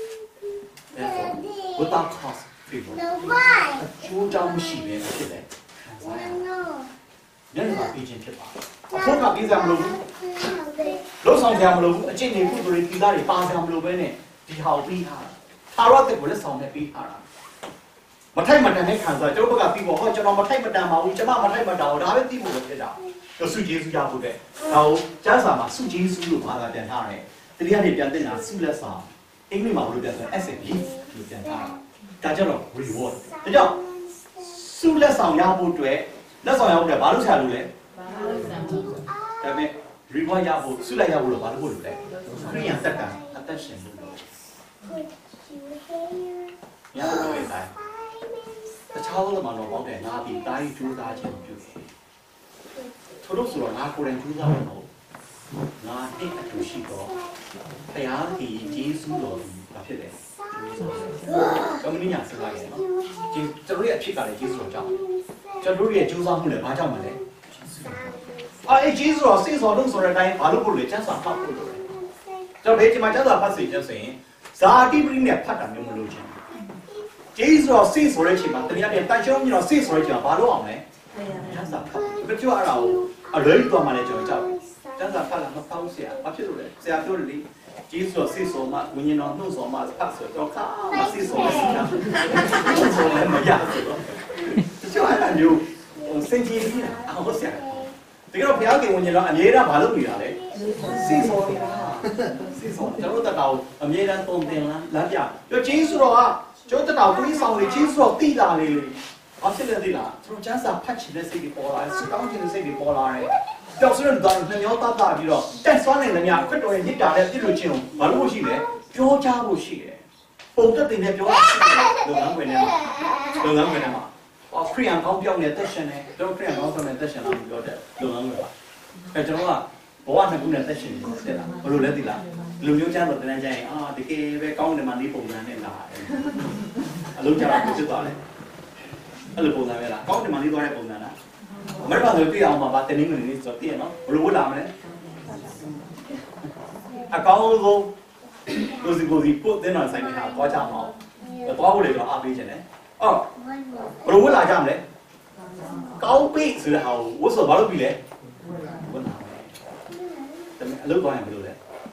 without cost favor ကျိုးကြောင်းမရှိပဲဖြစ်တယ်ခံစားရတယ်ညနေမှာပြီးချင်းဖြစ်ပါတယ်အဖို့ကပြီးစရာမလိုဘူးလုံဆောင်စရာမလိုဘူးအကျင့်တွေကုသိုလ်တွေသီလတွေပါစရာမလိုပဲနဲ့ဒီဟာကိုပြီးထားတာထာဝရတဲ့ကိုလက်ဆောင်နဲ့ပြီးထားတာမထိုက်မတန်တဲ့ခံစားကျွန်တော်ဘက်ကပြီးပေါ့ဟောကျွန်တော်မထိုက်မတန်ပါဘူးကျွန်မမထိုက်မတန်ဘူးဒါပဲသိဖို့ပဲဖြစ်တာတော့စုကျေးဇူးရဖို့တဲ့ဒါကိုကျမ်းစာမှာစုကျေးဇူးလို့ဘာသာပြန်ထားတယ်တရားတွေပြန်တင်တာစုလက်ဆောင်အင်္ဂလိပ်မှာဘယ်လိုပြန်လဲ as a gift လို့ပြန်ထားတာဒါကြတော့ reward ဒါကြောင့်စုလက်ဆောင်ရဖို့အတွက်လက်ဆောင်ရဖို့အတွက်ဘာလို့ဆရာလို့လဲဒါပေမဲ့ reward ရဖို့စုလက်ရဖို့လို့ဘာလို့ဖို့လို့လဲခရိယန်တက်တာအသက်ရှင်လို့ရတော့ရဲ့တိုင်းတခြားလို့မှတော့ပေါ့တယ်ငါဒီတိုင်းကြိုးစားခြင်းပြုတယ်ထို့လို့ဆိုတော့ငါကိုယ်တိုင်ကြိုးစားမှာမဟုတ်ငါတိတ်အထူးရှိတော့ဘုရားဒီယေရှုတော်ဘာဖြစ်လဲ咁呢人先嚟嘅နော်ကျွန်တော်ရဲ့အဖြစ်ကလည်းဂျေဇုတော်ကြောင့်ကျွန်တော်ရဲ့ကြိုးစားမှုလည်းဘာကြောင့်မလဲအဲ့ဂျေဇုတော်စိတ်ဆော်လို့ဆိုတဲ့အတိုင်းဘာလို့ပို့လဲကျမ်းစာဖတ်ဖို့လို့ကျွန်တော်ဒီချိန်မှာကျမ်းစာဖတ်စီကျဆိုရင်ဇာတိပရိနဲ့ဖတ်တာမျိုးမလို့ချင်းဂျေဇုတော်စိတ်ဆိုတဲ့အချိန်မှာတနည်းအားဖြင့်တန်ရှင်းပြီးတော့စိတ်ဆိုတဲ့အချိန်မှာဘာလို့အောင်လဲကျမ်းစာဖတ်ဘယ်ပြောရအောင်အလွယ်သွားမှလည်းကျွန်တော်ကြောက်ကျမ်းစာဖတ်လာမဖောက်เสียဘာဖြစ်လို့လဲဆရာပြောတယ်လေဂျေဇုတော်စိတ်ဆိုမှဝိညာဉ်တော်နှုတ်ဆောင်မှဖတ်ဆိုတော့ခါမစိတ်ဆိုမရှိတာဆိုလည်းမရဆိုတော့ကျန်တာမျိုးစင်ကြီးနေတာဟုတ်ဆရာတကယ်တော့ဘုရားခင်ဝင်ရင်တော့အမြဲတမ်းမလုပ်နေတာလေစိတ်ဆောနေတာစိတ်ဆောကျွန်တော်တို့တော့အမြဲတမ်းပုံတင်လမ်းပြပြောဂျေဇုတော်ကကျွန်တော်တို့ကိုဆောင်နေဂျေဇုတော်တိလာလေဘာဖြစ်လဲသိလားကျွန်တော်ကျမ်းစာဖတ်ချင်တဲ့စိတ်တွေပေါ်လာတယ်စတောင်းချင်တဲ့စိတ်တွေပေါ်လာတယ်ကြောက်စရတဲ့နှမျောတတ်ပြီးတော့တက်ဆွမ်းနေတဲ့များခရစ်တော်ရဲ့ညစ်တာနဲ့ပြည့်လို့ချင်းဘာလို့ရှိလဲပြောချဖို့ရှိတယ်ပုံသက်တင်နဲ့ပြောဖို့ရှိတယ်လုပ်ငန်းဝင်နေမှာခရီးန်ကောင်းပြောင်းနေတဲ့ရှင်နဲ့ကျွန်တော်ခရီးန်ကောင်းဆောင်နေတဲ့ရှင်လာပြောတဲ့လုပ်ငန်းဝင်ပါအဲကျွန်တော်ကဘဝနှစ်ခုနဲ့သက်ရှင်နေတယ်လားဘယ်လိုလဲသိလားလူမျိုးချမ်းတော့တန်းချင်တကယ်ပဲကောင်းတယ်မှနေပုံစံနဲ့လာတယ်အလုံးကြတော့ဖြစ်သွားတယ်အဲ့လိုပုံစံပဲလားကောင်းတယ်မှနေသွားတဲ့ပုံစံလားမရပါဘူးပြအောင်ပါတင်းနေနေဆိုတော့တည်ရနော်ဘယ်လိုလာမလဲအကောင်းဆုံးကိုစီကိုတဲ့နော်ဆိုင်နေတာသွားကြမှာသွားဖို့လေတော့အားပေးခြင်းနဲ့အော်ဘယ်လိုလာကြမလဲကောင်းပြီဆိုတဲ့ဟာကိုဝတ်ဆိုဘာလို့ပြီလဲဝတ်လာမယ်အလုပ်သွားရင်ဘယ်လိုလဲ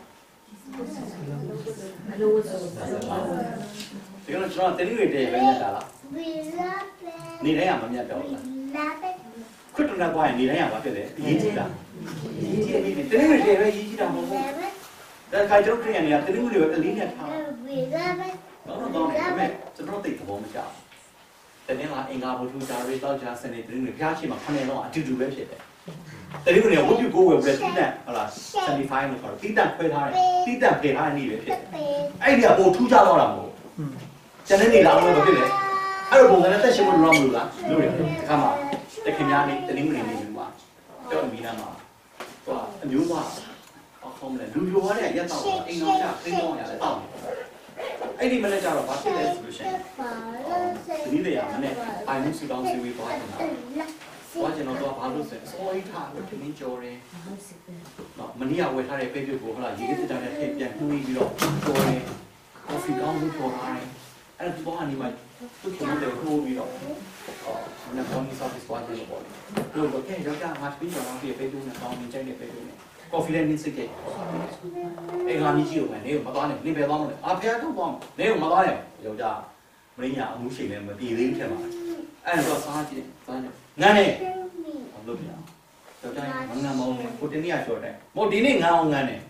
အလိုဆိုဒီကတော့ကျွန်တော်တင်းနေတယ်ပဲညတာလားနေတိုင်းကမမြတ်တော့ဘူးလားခွတ်တူနဲ့သွားရင်နေတိုင်းကဘာဖြစ်လဲရေးကြည့်တာရေးကြည့်ပြီတင်းနေတယ်ပဲရေးကြည့်တာမဟုတ်ဘူးဒါခိုင်ကျွန်တော်ခရီးနေရတင်းနေတယ်ပဲအလေးနဲ့ထားတော့ကျွန်တော်တိတ်သဘောမကျတနေ့ကအင်္ဂါဘုထုဂျာရီတော့ဂျာစနေတင်းနေဖျားချိမှာခဏတော့အတူတူပဲဖြစ်တယ်တင်းနေဝတ်ပြုကိုဝယ်ပြီးတိတန့်ဟုတ်လား75လို့ခေါ်တယ်တိတန့်ခွဲထားတယ်တိတန့်ဖေထားတဲ့နေ့ပဲဖြစ်တယ်အဲ့ဒီကပိုထူးခြားတော့တာမဟုတ်ကျန်တဲ့နေ့လာလို့မဖြစ်လေအဲ့လိုပုံစံနဲ့တက်ရှိလို့တော့မလို့လားလို့ရတယ်ဒီခါမှာတခင်များနေတင်းနေနေမှာတော့မိနာမှာတော့အမျိုးသားအောင်မလဲလူလိုရတဲ့ရက်တော့အိမ်တော်ကြအိမ်တော်ရတယ်တောက်အဲ့ဒီမနေ့ကျတော့ဘာဖြစ်လဲဆိုလို့ရှိရင်ဒီနေ့ရမနေ့အိုင်မှုစုတောင်းစီဝေးသွားတယ်ဘာကျွန်တော်တော့ဘာလို့ဆိုစောရီထားလို့ဒီနေ့ကြော်တယ်နော်မနေ့ကဝယ်ထားတဲ့ပဲပြုတ်ကိုဟုတ်လားရေစစ်တာနဲ့ထိပြန်နှီးပြီးတော့ကြော်တယ်ကော်ဖီကောင်းလို့ကြော်ထားတယ်အဲ့ဒါတော့အနေမှာသူ့ကိုယ်တော့ထိုးပြီးတော့မနေ့ကောင်းကြီးဆောက်ပြီးသွားတယ်ပေါ့လို့တော့ကဲရောက်ကြမှာပြီးတော့ဒီပဲပြုတ်နဲ့ကောင်းနေကြတဲ့ပဲပြုတ်နဲ့ကော်ဖီလည်းနင်းစိတ်ကြိတ်အဲ့ငါကြီးကိုပဲနေမသွားနဲ့နေပဲသွားမလဲဖះတော့သွားနေမသွားနဲ့ယောက်ျားမင်းညာအမှုရှိနေမပြေသေးဘူးထင်ပါအဲ့တော့စားကြည့်စားကြငန်းနေဘာလို့ပြယောက်ျားငန်းမောင်းနေကိုတနေ့ကကြော်တယ်မို့ဒီနေ့ငန်းအောင်ငန်းနေ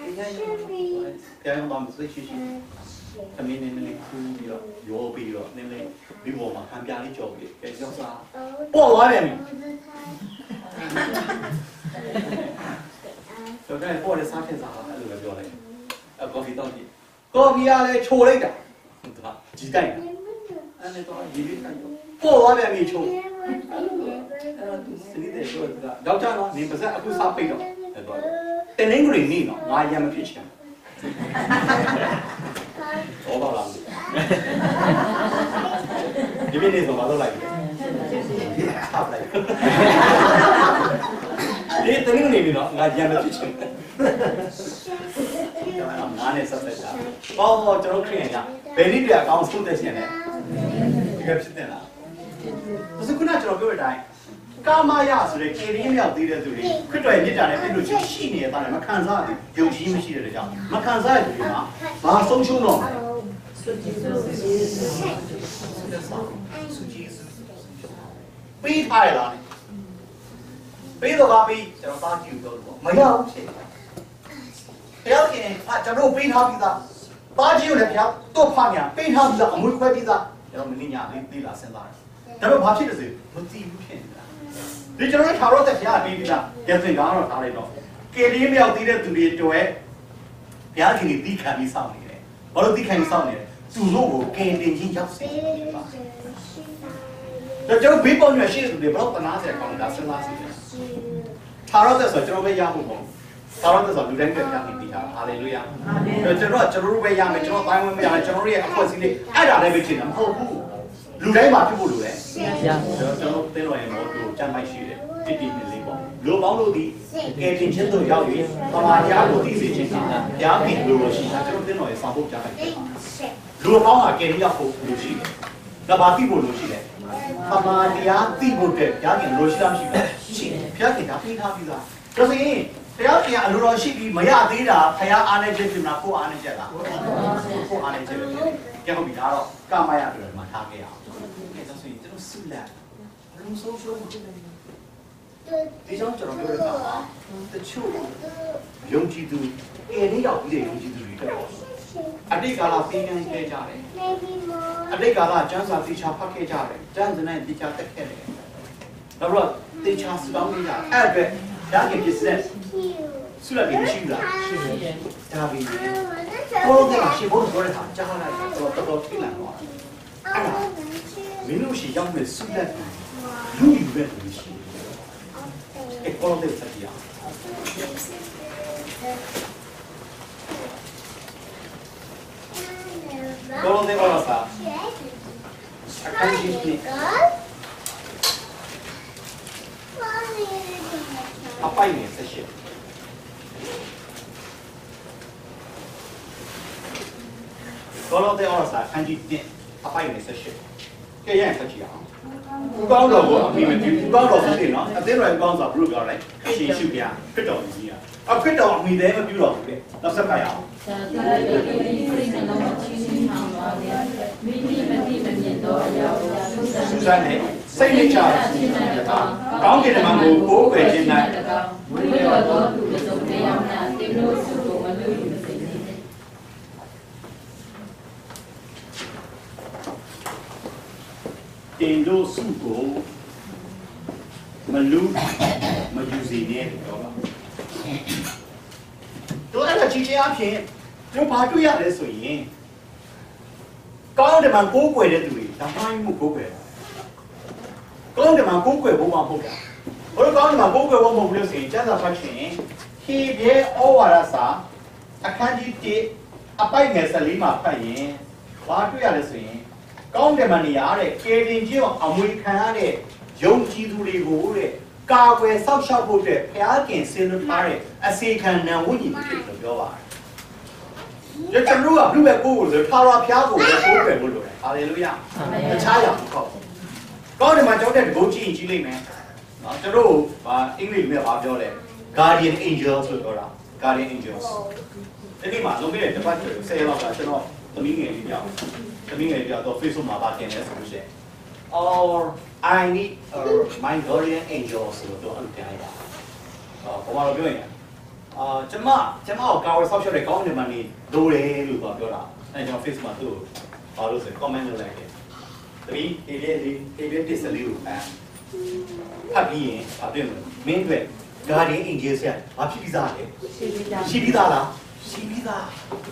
ပြန်တော့မစိတ်ရှိအမင်းနေနေခူးပြီးတော့ရောပြီးတော့နည်းနည်းဒီပေါ်မှာခံပြလေးကြော်ပြီးကြိုက်ကြောက်စားပေါ့သွားတယ်ကျွန်တော်ပေါ်တဲ့စားထင်စားအဲ့လိုပဲပြောလိုက်ကော်ဖီတောက်ကြည့်ကော်ဖီကလည်းချိုလိုက်တာဟုတ်လားကြီးတိုက်တာအဲ့နဲ့တော့ရေးပြီးတိုက်တော့ပေါ်သွားပြန်ပြီချိုအဲ့တော့သူစနေတယ်ဆိုတော့ယောက်ျားတော့နေပါစက်အခုစားပိတ်တော့အဲ့တော့တင်းနေကြနေနော်ငါရမ်းမဖြစ်ချင်ဘူးတော့လာဒီနေ့ဆိုဘာလုပ်လိုက်လဲဟာလိုက်ဒီတင်းနေပြီနော်ငါရမ်းမဖြစ်ချင်ကျွန်တော်ငါနဲ့ဆက်ဆက်တာပေါ့ကျွန်တော်ခရင်ကဘယ်နည်းပြအကောင်းဆုံးတဲ့ရှင်လဲဒီကဖြစ်တယ်လားဒါဆိုခုနကျွန်တော်ပြောတဲ့အတိုင်းကာမယဆိုတဲ့ကေရင်းမြောက်သေးတဲ့သူတွေခရစ်တော်ရဲ့မြတ်တာနဲ့ပြည့်လို့ရှိနေတဲ့တာနဲ့မခံစားဘူးယုံကြည်မရှိတဲ့ကြောင့်မခံစားရတဲ့ဒီမှာဘာဆုံးရှုံးတော့ပေးထားရလားပေးတော့ပါပြီကျွန်တော်သားကြည့်လို့ပြောလို့မရဘူးဖြစ်ဘုရားခင်ကျွန်တော်ပေးထားပြီးသားသားကြီးကိုလည်းဘုရားတော့ဖားညာပေးထားပြီးသားအမွေခွဲပြီးသားကျွန်တော်မင်းညာလေးလာစဉ်းစားတယ်ဒါပေမဲ့ဘာဖြစ်လဲဆိုမသိဘူးဖြစ်နေတာဒီကျွန်တော်ထားတော့တဲ့ဘုရားပေးပြီးသားကျန်စင်ကတော့ထားလိုက်တော့ကေလီမြောက်သေးတဲ့သူတွေတွေ့ဘုရားခင်တီးခံပြီးစောင့်နေတယ်ဘာလို့တီးခံပြီးစောင့်နေလဲသူတို့ကိုကင်တင်ချင်းရောက်စေတယ်ပါကျွန်တော်ဘေးပေါ်ညရှိတဲ့သူတွေဘယ်တော့တနာစရာကောင်းတာစဉ်းစားစီတယ်ထားတော့တဲ့ဆိုကျွန်တော်ပဲရဖို့ပေါ့သာရတဲ့ဆိုလူတိုင်းပဲပြန်ပြီးထားဟာလေလုယာကျွန်တော်ပဲရမယ်ကျွန်တော်တိုင်းဝင်မရမယ်ကျွန်တော်ရဲ့အဖွဲ့အစည်းလေးအဲ့ဒါလည်းပဲဖြစ်တာမဟုတ်ဘူးလူတိုင်းမှာဖြစ်ဖို့လိုတယ်ကျွန်တော်တင်းတော်ရဲ့မောတူကြမ်းမိုက်ရှိတယ်တည်တည်နေလေးပေါ့လူပေါင်းလို့ဒီကဲတင်ချင်းတို့ရောက်ရင်ပမာရားကိုသိစေချင်တာဘုရားခင်လိုလိုရှိတာကျွန်တော်တင်းတော်ရဲ့ဆောင်ဖို့ကြားလိုက်တယ်လူပေါင်းကကဲတင်ရောက်ဖို့လိုရှိတယ်ဒါပါသိဖို့လိုရှိတယ်ပမာတရားသိဖို့တဲ့ဘုရားခင်လိုရှိတာမရှိဘူးရှိတယ်ဘုရားခင်ကပြီးထားပြီးသားဒါဆိုရင်တရားပြန်အလိုတော်ရှိပြီးမရသေးတာဖယားအားနေချက်ဖြစ်မှာကိုအားနေချက်လားကိုအားနေချက်ပဲကြည့်ဟုတ်ပြီဒါတော့ကမရပြောဒီမှာထားခဲ့အောင်အဲဒါဆိုရင်ကျွန်တော်ဆုလက်ဘလုံးဆုံးရှုံးဒီကြောင့်ကျွန်တော်ပြောရတာတချို့ယုံကြည်သူအဲဒီရောက်ပြီးတဲ့ယုံကြည်သူတွေတော့အတိတ်ကာလသင်္ကန်းခဲ့ကြတယ်အတိတ်ကာလကျမ်းစာသိချာဖတ်ခဲ့ကြတယ်ကျမ်းစာနဲ့သိချာတက်ခဲ့တယ်နောက်တော့သိချာစတောင်းခဲ့ကြအဲ့အတွက်ဒါကပြည့်စက်ဆုလက်ပြီးရှိလားရှိတယ်ဒါပြီးဘောကရှိဘောဆိုရတာကြားလိုက်တော့တော်ထိလာတော့အဲ့ဒါမင်းတို့ရှိရောက်မဲ့ဆုလက်လူကြီးပဲရှိတယ်ဘောတဲ့စက်ရဘောတဲ့ဘောစာအခန်းကြီးနှစ်အပိုင်နဲ့ဆက်ရှိဘောလုံးတဲ့အော်စာခန်းကြီးတင်အပိုင်နဲ့ဆက်ရှိကဲရရင်ဆက်ကြည့်အောင်ဦးကောင်းတော်ကိုအမိမပြုဦးကောင်းတော်ဆိုတယ်နော်အသေးတော်ဦးကောင်းဆိုဘုရားလိုက်ရှင်းရှုပြခရစ်တော်ကြီးอ่ะခရစ်တော်အမိသေးမပြုတော်ဘူးလေနောက်ဆက်ပါရအောင်သာသနာ့တော်ဒီစိတ်နှလုံးချင်းချင်းထောင်ပါလေမိမိမတိမမြင်တော့အရာကိုဆုစံနဲ့စိတ်နှချခြင်းနဲ့ကောင်းကင်တမန်ကိုကိုးကွယ်ခြင်း၌ဝိရောတော်သူတို့စုံတရားများတင်းလို့စုကိုမလို့ယူစေနေတယ်တင်တို့စုကိုမလူမယူစေနဲ့တော့ပါတို့အဲ့ဒါကြည့်ချင်းအဖြစ်တို့ဘာတွေ့ရလဲဆိုရင်ကောင်းတယ်မှာကိုးကွယ်တဲ့သူတွေဒါမှမဟုတ်ကိုးကွယ်ကောင်းတယ်မှာကိုးကွယ်ဖို့မဟုတ်တာဘယ်လိုကောင်းတယ်မှာကိုးကွယ်ဖို့မဟုတ်ဘူးလို့ဆိုရင်ကျမ်းစာဖတ်ချင်ဟေဘဲဩဝါဒစာအခန်းကြီး1အပိုက်ငယ်14မှာဖတ်ရင်ဘာတွေ့ရလဲဆိုရင်ကောင်းတယ်မှာနေရတဲ့ကေတင်ချင်းအမွေခံရတဲ့ယုံကြည်သူတွေကိုတဲ့ကာကွယ်ဆောက်ရှောက်ဖို့အတွက်ဘုရားခင်ဆင်းလို့ထားတဲ့အစေခံနံဝိညာဉ်ဖြစ်လို့ပြောပါတယ်ကျွန်တော်ကဘုရားကိုယ်ကိုထာဝရဘုရားကိုကိုးကွယ်ဖို့လိုတယ်ဟာလေလုယာတခြားရအောင်ပေါ့ကောင်းတယ်မှာကြောက်တဲ့တကုတ်ကြည့်ရင်ကြည့်လိုက်မယ်နော်ကျွန်တော်အင်္ဂလိပ်မှာပြောတယ် guardian angels လို့ပြောတာ guardian angels ဒီမှာလုံးဝတစ်ပတ်ကျော်10ရက်လောက်ကကျွန်တော်သမီးငယ်လေးပြောင်းတော့ Facebook မှာပါတင်တယ်ဆိုလို့ရှိရင် or I need my guardian angels ဆိုတော့အဲ့ဒါတိုင်းပါဘာလို့ပြောရင်ကျမကိုကာဝယ်ဆောက်ရှောက်တဲ့ကောင်းတယ်မှန်နေလိုတယ်လို့ပြောတာအဲကျွန်တော် Facebook မှာသူ့ဘာလို့ဆို comment လုပ်လိုက်တယ်တပီးအေးလေးတစ်စလေးကိုဖတ်ပြီးရင်ဘာပြောလဲမင်းအတွက် guardian angels ရဘာဖြစ်ပြီးသားလဲရှိပြီးသားလားရှိပြီးသား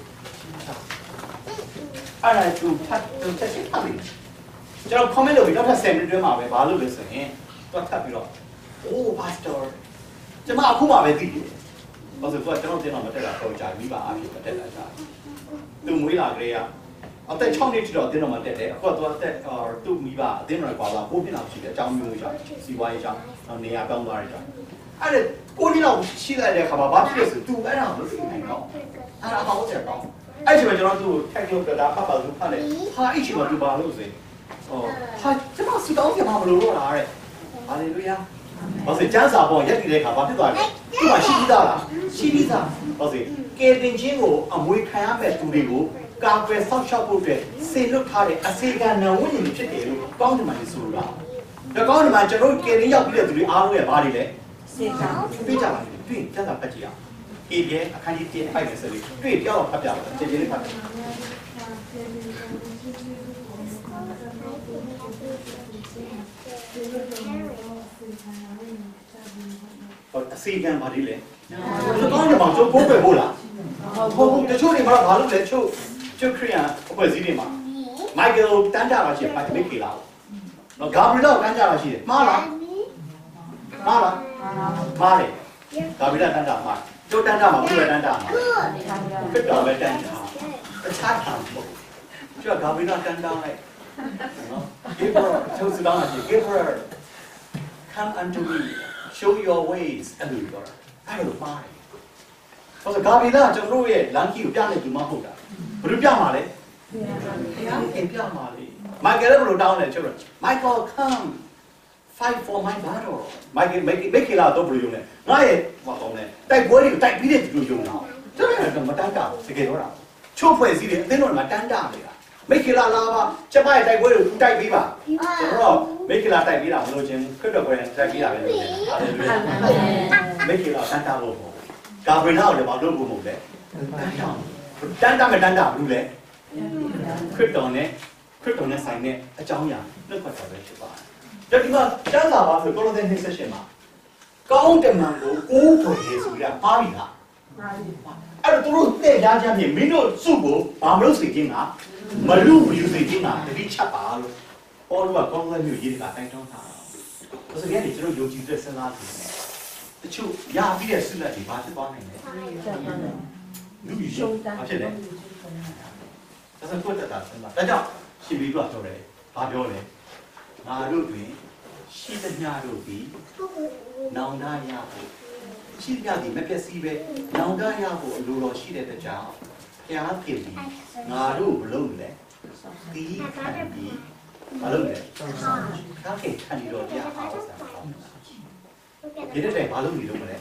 အဲ့ဒါသူဖတ်သူချက်ချင်းဖတ်ပြီးကျွန်တော် comment လုပ်ပြီးတော့10 minute တွင်းမှာပဲဘာလို့လဲဆိုရင်တော့ထပ်ပြီးတော့ oh pastor ကျွန်မအခုမှပဲသိတယ်ဘာလို့ဆိုတော့ကျွန်တော်တင်တော့မတက်တာတော့ကြာပြီပါအဖြစ်မတက်တာကြာသူမွေးလာကြတဲ့အသက်6နှစ်ထိတော့တင်တော့မတက်တယ်အခုကတော့အသက်သူ့မိဘအတင်းတော်ကွာလာ9နှစ်လောက်ရှိတယ်အကြောင်းမျိုးကြောင့်စီပွားရေးကြောင့်နေရာပြောင်းသွားတဲ့ကြောင့်အဲ့ဒါ9နှစ်လောက်ရှိတဲ့အခါမှာဘာဖြစ်လဲဆိုသူအဲ့ဒါမသိနိုင်တော့အဲ့ဒါဟောတယ်တော့အဲ့ဒီမှာကျွန်တော်သူ့ technical ကဒါဖတ်ပါလို့ဖတ်တယ်ဟာအဲ့ဒီမှာသူဘာလို့ဆိုဟာကျွန်တော်စတောင်းပြမှာမလို့တော့လားတဲ့ဟာလေလုယာဘာလို့ကျမ်းစာပေါ်ရက်တည်တဲ့အခါဘာဖြစ်သွားလဲသူ့မှာရှိပြီးသားလားရှိပြီးသားဘာလို့ကေတင်ချင်းကိုအမွေခံရမဲ့သူတွေကိုကာကွယ်ဆောက်ရှောက်ဖို့အတွက်စေလွတ်ထားတဲ့အစေခံနံဝိညာဉ်ဖြစ်တယ်လို့ကောင်းတယ်မှဆိုလိုတာဒါကောင်းတယ်မှကျွန်တော်ကေတင်ရောက်ပြီးတဲ့သူတွေအားလုံးရဲ့ဘာတွေလဲစေခံပြေးကြပါလိမ့်တွေ့ကျမ်းစာဖတ်ကြည့်အောင်အေးပြအခန်းကြီး1အပိုက်နဲ့ဆက်လေးတွေ့ပြောင်းဖတ်ပြပါခြေခြေလေးဖတ်ဟောအစီကံပါလိမ့်လေဒီကောင်းတယ်မှကျွန်တော်ကိုးကွယ်ဖို့လားဟုတ်ဘူးတချို့တွေမှာဘာလို့လဲချုပ်ခရီးယာအဖွဲ့အစည်းတွေမှာမိုက်ကယ်တန်းကြတာရှိပါတယ်မိခေလာနော်ဂါဘရီလာတန်းကြတာရှိတယ်မှားလားမှားတယ်ဂါဘရီလာတန်းကြမှားတ就单打嘛，不是单打嘛，不找来单打，差场不，这搞不到单打嘞。Give her， 就是讲的是 Give her，come unto me，show your ways， အဲ့လိုပြောတာ，အဲ့လိုမှားတယ်။ဆိုတော့搞不到ကျွန်တော်ရဲ့လမ်းကြီးကိုပြနေသူမဟုတ်တာ။ဘယ်လိုပြမှာလဲ။တရားကိုပြမှာလေ။ Michael လည်းဘယ်လိုတောင်းလဲကျွန်တော် Michael come。Fight for my battle. Michael တော့ဘယ်လိုလုပ်လဲ။ငါရဲ့ဟောတော့လဲတိုက်ပွဲတွေကိုတိုက်ပြီးတဲ့သူတို့ယုံတာ။ကျွန်တော်ကမတန်းတာတကယ်တော့တာ။ချို့ဖွဲ့စည်းတယ်အသင်းတော်မှာတန်းတာနေတာ။မိခေလာလာပါကျမရဲ့တိုက်ပွဲတွေကိုတိုက်ပြီးပါ။ကျွန်တော်မိခေလာတိုက်ပြီးတာမလို့ချင်းခရစ်တော်ကိုယ်တိုင်တိုက်ပြီးတာပဲလို့ချင်း။ဟာလေလုယာ။မိခေလာတန်းတာလို့ပေါ့။ကာဗရီနာကိုလည်းမလုပ်ဘူးမဟုတ်လေ။တန်းတာမတန်းတာဘူးလေ။ခရစ်တော်နဲ့ဆိုင်တဲ့အကြောင်းအရာနှုတ်ပတ်တော်ပဲဖြစ်ပါတယ်။ဒါဒီမှာကျမ်းစာပါဆိုကိုလိုသဲနှစ်ဆက်ရှင်မှာကောင်းတဲ့မှန်ကိုကိုးကွယ်ရဆိုတာပါပြီလားအဲ့တော့သူတို့တဲ့ရားချမ်းမြေမင်းတို့စုကိုဘာမလို့စေခြင်းကမလူဘူးစေခြင်းကတတိချက်ပါလို့ပေါ်လို့ကကောင်းတဲ့မျိုးရေးတာတိုင်တောင်းတာဆိုစကားကြီးကျွန်တော်ယုံကြည်တဲ့စဉ်းစားတယ်တချို့ရပြီးတဲ့ဆုလက်တွေဘာဖြစ်သွားနိုင်လဲလူကြီးရှုံးတာဖြစ်တယ်ဒါဆိုကိုတက်တာစဉ်းစားဒါကြောင့်ရှင်ဘီကပြောတယ်ဘာပြောလဲငါတို့တွင်ရှိသမျှတို့သည်နောင်တရဖို့ရှိသမျှသည်မပျက်စီးပဲနောင်တရဖို့အလိုတော်ရှိတဲ့ကြောင့်ဘုရားခင်သည်ငါတို့မလုပ်လဲဒီခံပြီးမလုပ်လဲခါခင်ခံပြီးတော့တရားအောင်စမ်းအောင်ဒီတဲ့တိုင်ဘာလုပ်နေလို့မလဲ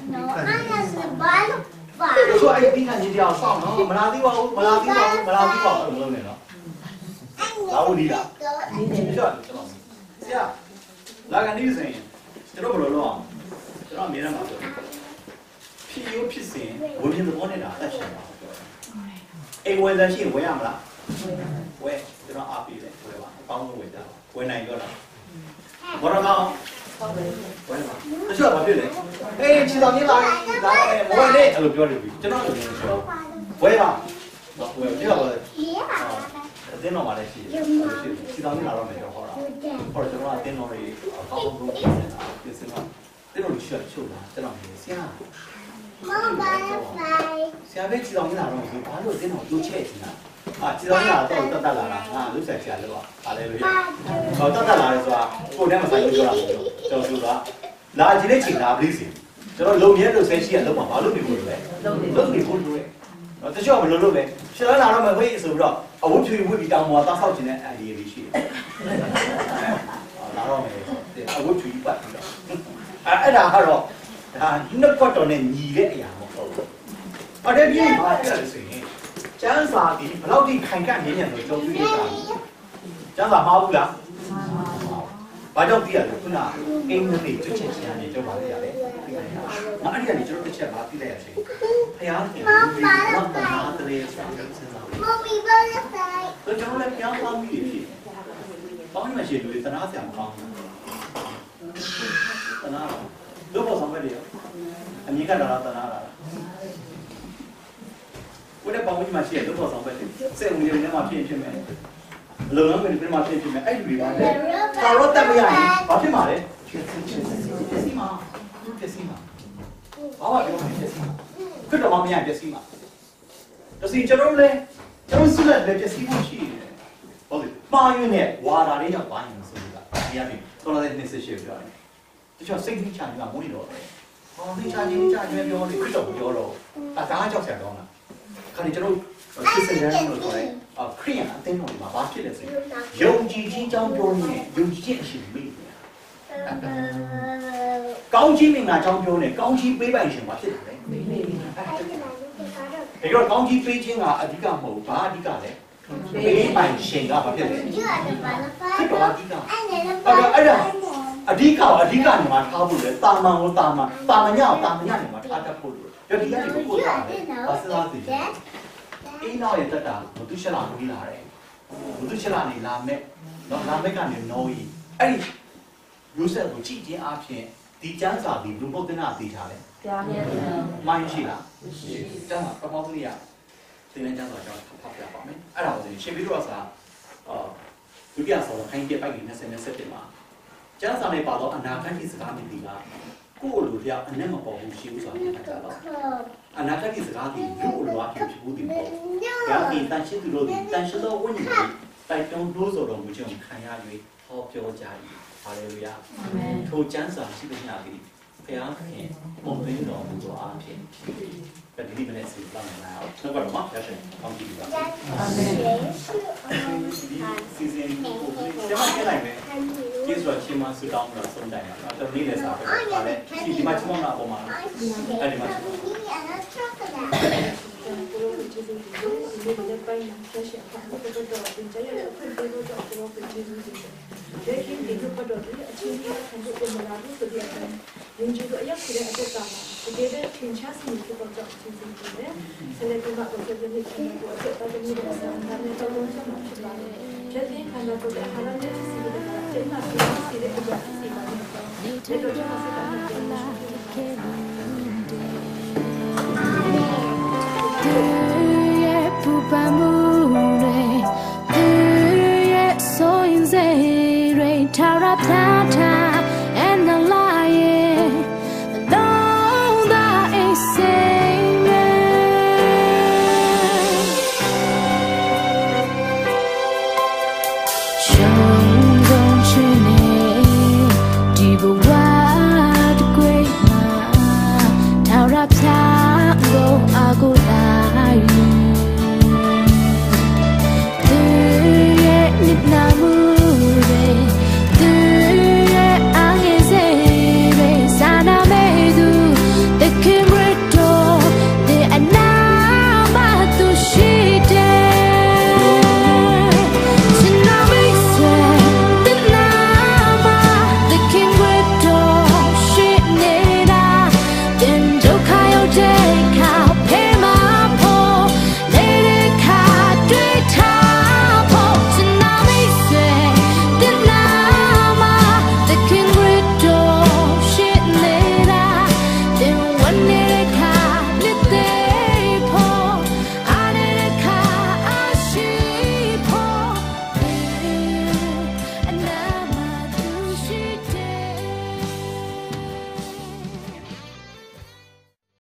ဆိုအဲ့ဒီခံကြီးတရားဆောင်နော်မလာသေးပါဘူးမလာသေးပါဘူးမလာသေးပါဘူးမလုပ်နဲ့နော်လာဦးဒီလားဒီကြောက်ကျွန်တော်ဆရာလာကနေစရင်ကျွန်တော်ဘယ်လိုလုပ်အောင်ကျွန်တော်အမြဲတမ်းပြောဖြစ်ရိုးဖြစ်စဉ်ဝင်ပြသဘောနဲ့တာအချက်ပါအိမ်ဝယ်တဲ့ရှိဝယ်ရမလားဝယ်ကျွန်တော်အားပေးတယ်ဝယ်ပါအကောင်းဆုံးဝယ်ကြပါဝယ်နိုင်ကြလားဘောရကောင်ဝယ်ပါတချို့ကဘာဖြစ်လဲအေးခြေတော်ကြီးလာဒါပဲမဝယ်နဲ့အဲ့လိုပြောတယ်ကျွန်တော်လည်းပြောဝယ်ပါဝယ်ပြတော့အတင်းတော်မှာလည်းရှိတယ်ခြေတော်ကြီးလာတော့မယ်ကျွန်တော်ဟောတာဟောကျွန်တော်အတင်းတော်တွေအကောင်းဆုံးပြင်နေတာပြင်စင်တော့တင်းတော်ရှေ့ချုပ်လာကျွန်တော်ဆရာဆရာပဲခြေတော်ကြီးလာတော့ဘာလို့တင်းတော်တိုးချဲ့နေတာခြေတော်ကြီးလာတော့တတ်လာတာငါလုဆက်ဆရာလို့ပါလေလို့ရဟောတတ်လာတယ်ဆိုတာကိုယ်တည်းမဆိုင်ဘူးပြောတာကျွန်တော်ဆိုတာလာကြည့်တဲ့ချိန်လာပလိစီကျွန်တော်လုံမြဲလို့ဆဲရှိရလုံးမှာဘာလို့နေဖို့လဲလုံနေဖို့လို့တချို့ကဘယ်လိုလုပ်လဲခြေတော်လာတော့မဝေးဆိုပြီးတော့အဝတ်ဖြူဝတ်ပြီးတောင်ပေါ်သားဆောက်ခြင်းနဲ့အန်ဒီရေးရှိတယ်လာတော့မယ်အဝတ်ဖြူပတ်ပြီးတော့အဲ့ဒါကတော့ဒါနှုတ်ကတော်နဲ့ညီတဲ့အရာမဟုတ်ဘူးအဲ့ဒါပြီးမှပြရတယ်ဆိုရင်ကျမ်းစာဒီဘယ်လောက်ထိခိုင်ခန့်နေနေလို့ကြုံတွေ့နေတာကျမ်းစာမှားဘူးလားဘာကြောင့်သိရလဲခုနအင်္ဂလိပ်ကျွတ်ချက်ချင်းကနေကြောက်ပါလေရတယ်ငါအဲ့ဒီကနေကျွန်တော်တစ်ချက်ပါသိလိုက်ရချင်းဖယားခင်ဒီဘာသာတည်းဆိုတာစဉ်းစားမမီဘာလဲတော့ကျွန်တော်လည်းဖယားပေါင်းပြီးဖြစ်ပေါင်းနေမှရှိလို့တနာဆရာမကောင်းဘူးတနာလို့ပေါ်ဆောင်ပဲလေအမြင်ကတော့တနာလားဘယ်နဲ့ပေါင်းပြီးမှရှိရလို့ပေါ်ဆောင်ပဲလေစက်ဝင်နေမှာဖြစ်မယ်လုံငန်းဝင်ပြင်မှာဖြစ်မယ်အဲ့ဒီတွေပါလေကာရောတက်မရရင်ဘာဖြစ်မှာလဲဖြစ်စီမှာဘာမှပြောမဖြစ်စီမှာခရစ်တော်မမြင်ဖြစ်စီမှာတစီကျွန်တော်လည်းကျွန်တော်စုလက်လည်းဖြစ်စီဖို့ရှိတယ်ဟုတ်ပြီမှားရင်းနဲ့ဝါတာလေးရောက်ပါရင်ဆိုတာဒီအပြင်တော်တော်လေးနှစ်ဆက်ရှိပြောတယ်တချို့စိတ်ကြီးချာနေတာမွေးတော့တယ်ဟောစိတ်ချာခြင်းချာခြင်းပြောတယ်ခရစ်တော်ပြောတော့ဒါကကြောက်စရာကောင်းတာခါဒီကျွန်တော်ခရစ်စတန်လို့ပြောတယ်ခရိယန်အသင်းတော်မှာဘာဖြစ်လဲဆိုရင်ယုံကြည်ခြင်းကြောင့်ပြောနေယုံကြည်ခြင်းအရှင်မေးတယ်ကောင်းခြင်းမင်္ဂလာကြောင့်ပြောနေကောင်းခြင်းပေးပိုင်ရှင်ဘာဖြစ်လဲမေးတယ်ဒါကြောင့်ကောင်းခြင်းပေးခြင်းကအဓိကမဟုတ်ဘာအဓိကလဲပေးပိုင်ရှင်ကဘာဖြစ်လဲဖြစ်တော့အဓိကအဲ့ဒါအဓိကနေမှာထားဖို့လေတာမန်ကိုတာမန်တာမညနေမှာထားတတ်ဖို့လို့ဒီကနေကိုတာလေဘာစလားသိအင်းနောက်ရတတ်တာဘုသူရှလာကိုလာတယ်ဘုသူရှလာနေလာမဲ့တော့လာမဲ့ကနေနော်ကြီးအဲ့ဒီရိုးဆက်ကိုကြည့်ခြင်းအပြင်ဒီကျမ်းစာဒီဘုဘုဒ္ဓနာသိထားတယ်ကြားရတယ်မိုင်းရှိလားရှိကျမ်းစာပမောသရိယသင်တဲ့ကျမ်းစာကြောင့်ဖတ်ပြပါမယ်အဲ့ဒါကိုရှင်ပြီးတော့စာဒုတိယဆောင်ခိုင်းပြပိုက်နေ27မှာကျမ်းစာနဲ့ပါတော့အနာဂတ်စကားမြင်ပြီလားကိုလိုလျောက်အနဲ့မပေါ်ဘူးရှိဘူးဆိုတာဖြစ်တာတော့အနာဂတ်စကားဒီလူလိုအဖြစ်ဖြစ်ဘူးဒီပေါ့ဒါဒီတန်ရှင်းသူတို့တန်ရှင်းသောဝိညာဉ်တိုက်တွန်းလို့ဆိုတော့မချင်ခံရ၍ဟောပြောကြ၏ဟာလေလုယာအာမင်ထိုကျမ်းစာရှိသမျှသည်ဘုရားခင်ပုံသိမ်းတော်မူသောအဖြစ်ဒီမနေ့စီလာမယ်လားတော့ကတော့မှာရရှင်ကောင်းကြည့်ပါအာမင်စီစဉ်ကိုကျမခဲ့လိုက်မယ်ကျေးဇူးတော်ရှင်မဆုတောင်းလို့ဆုံးတိုင်ပါတော့နေ့လည်းစားပဲပါတယ်ဒီမှာချုံလာပေါ်မှာအဲ့ဒီမှာ Tara tata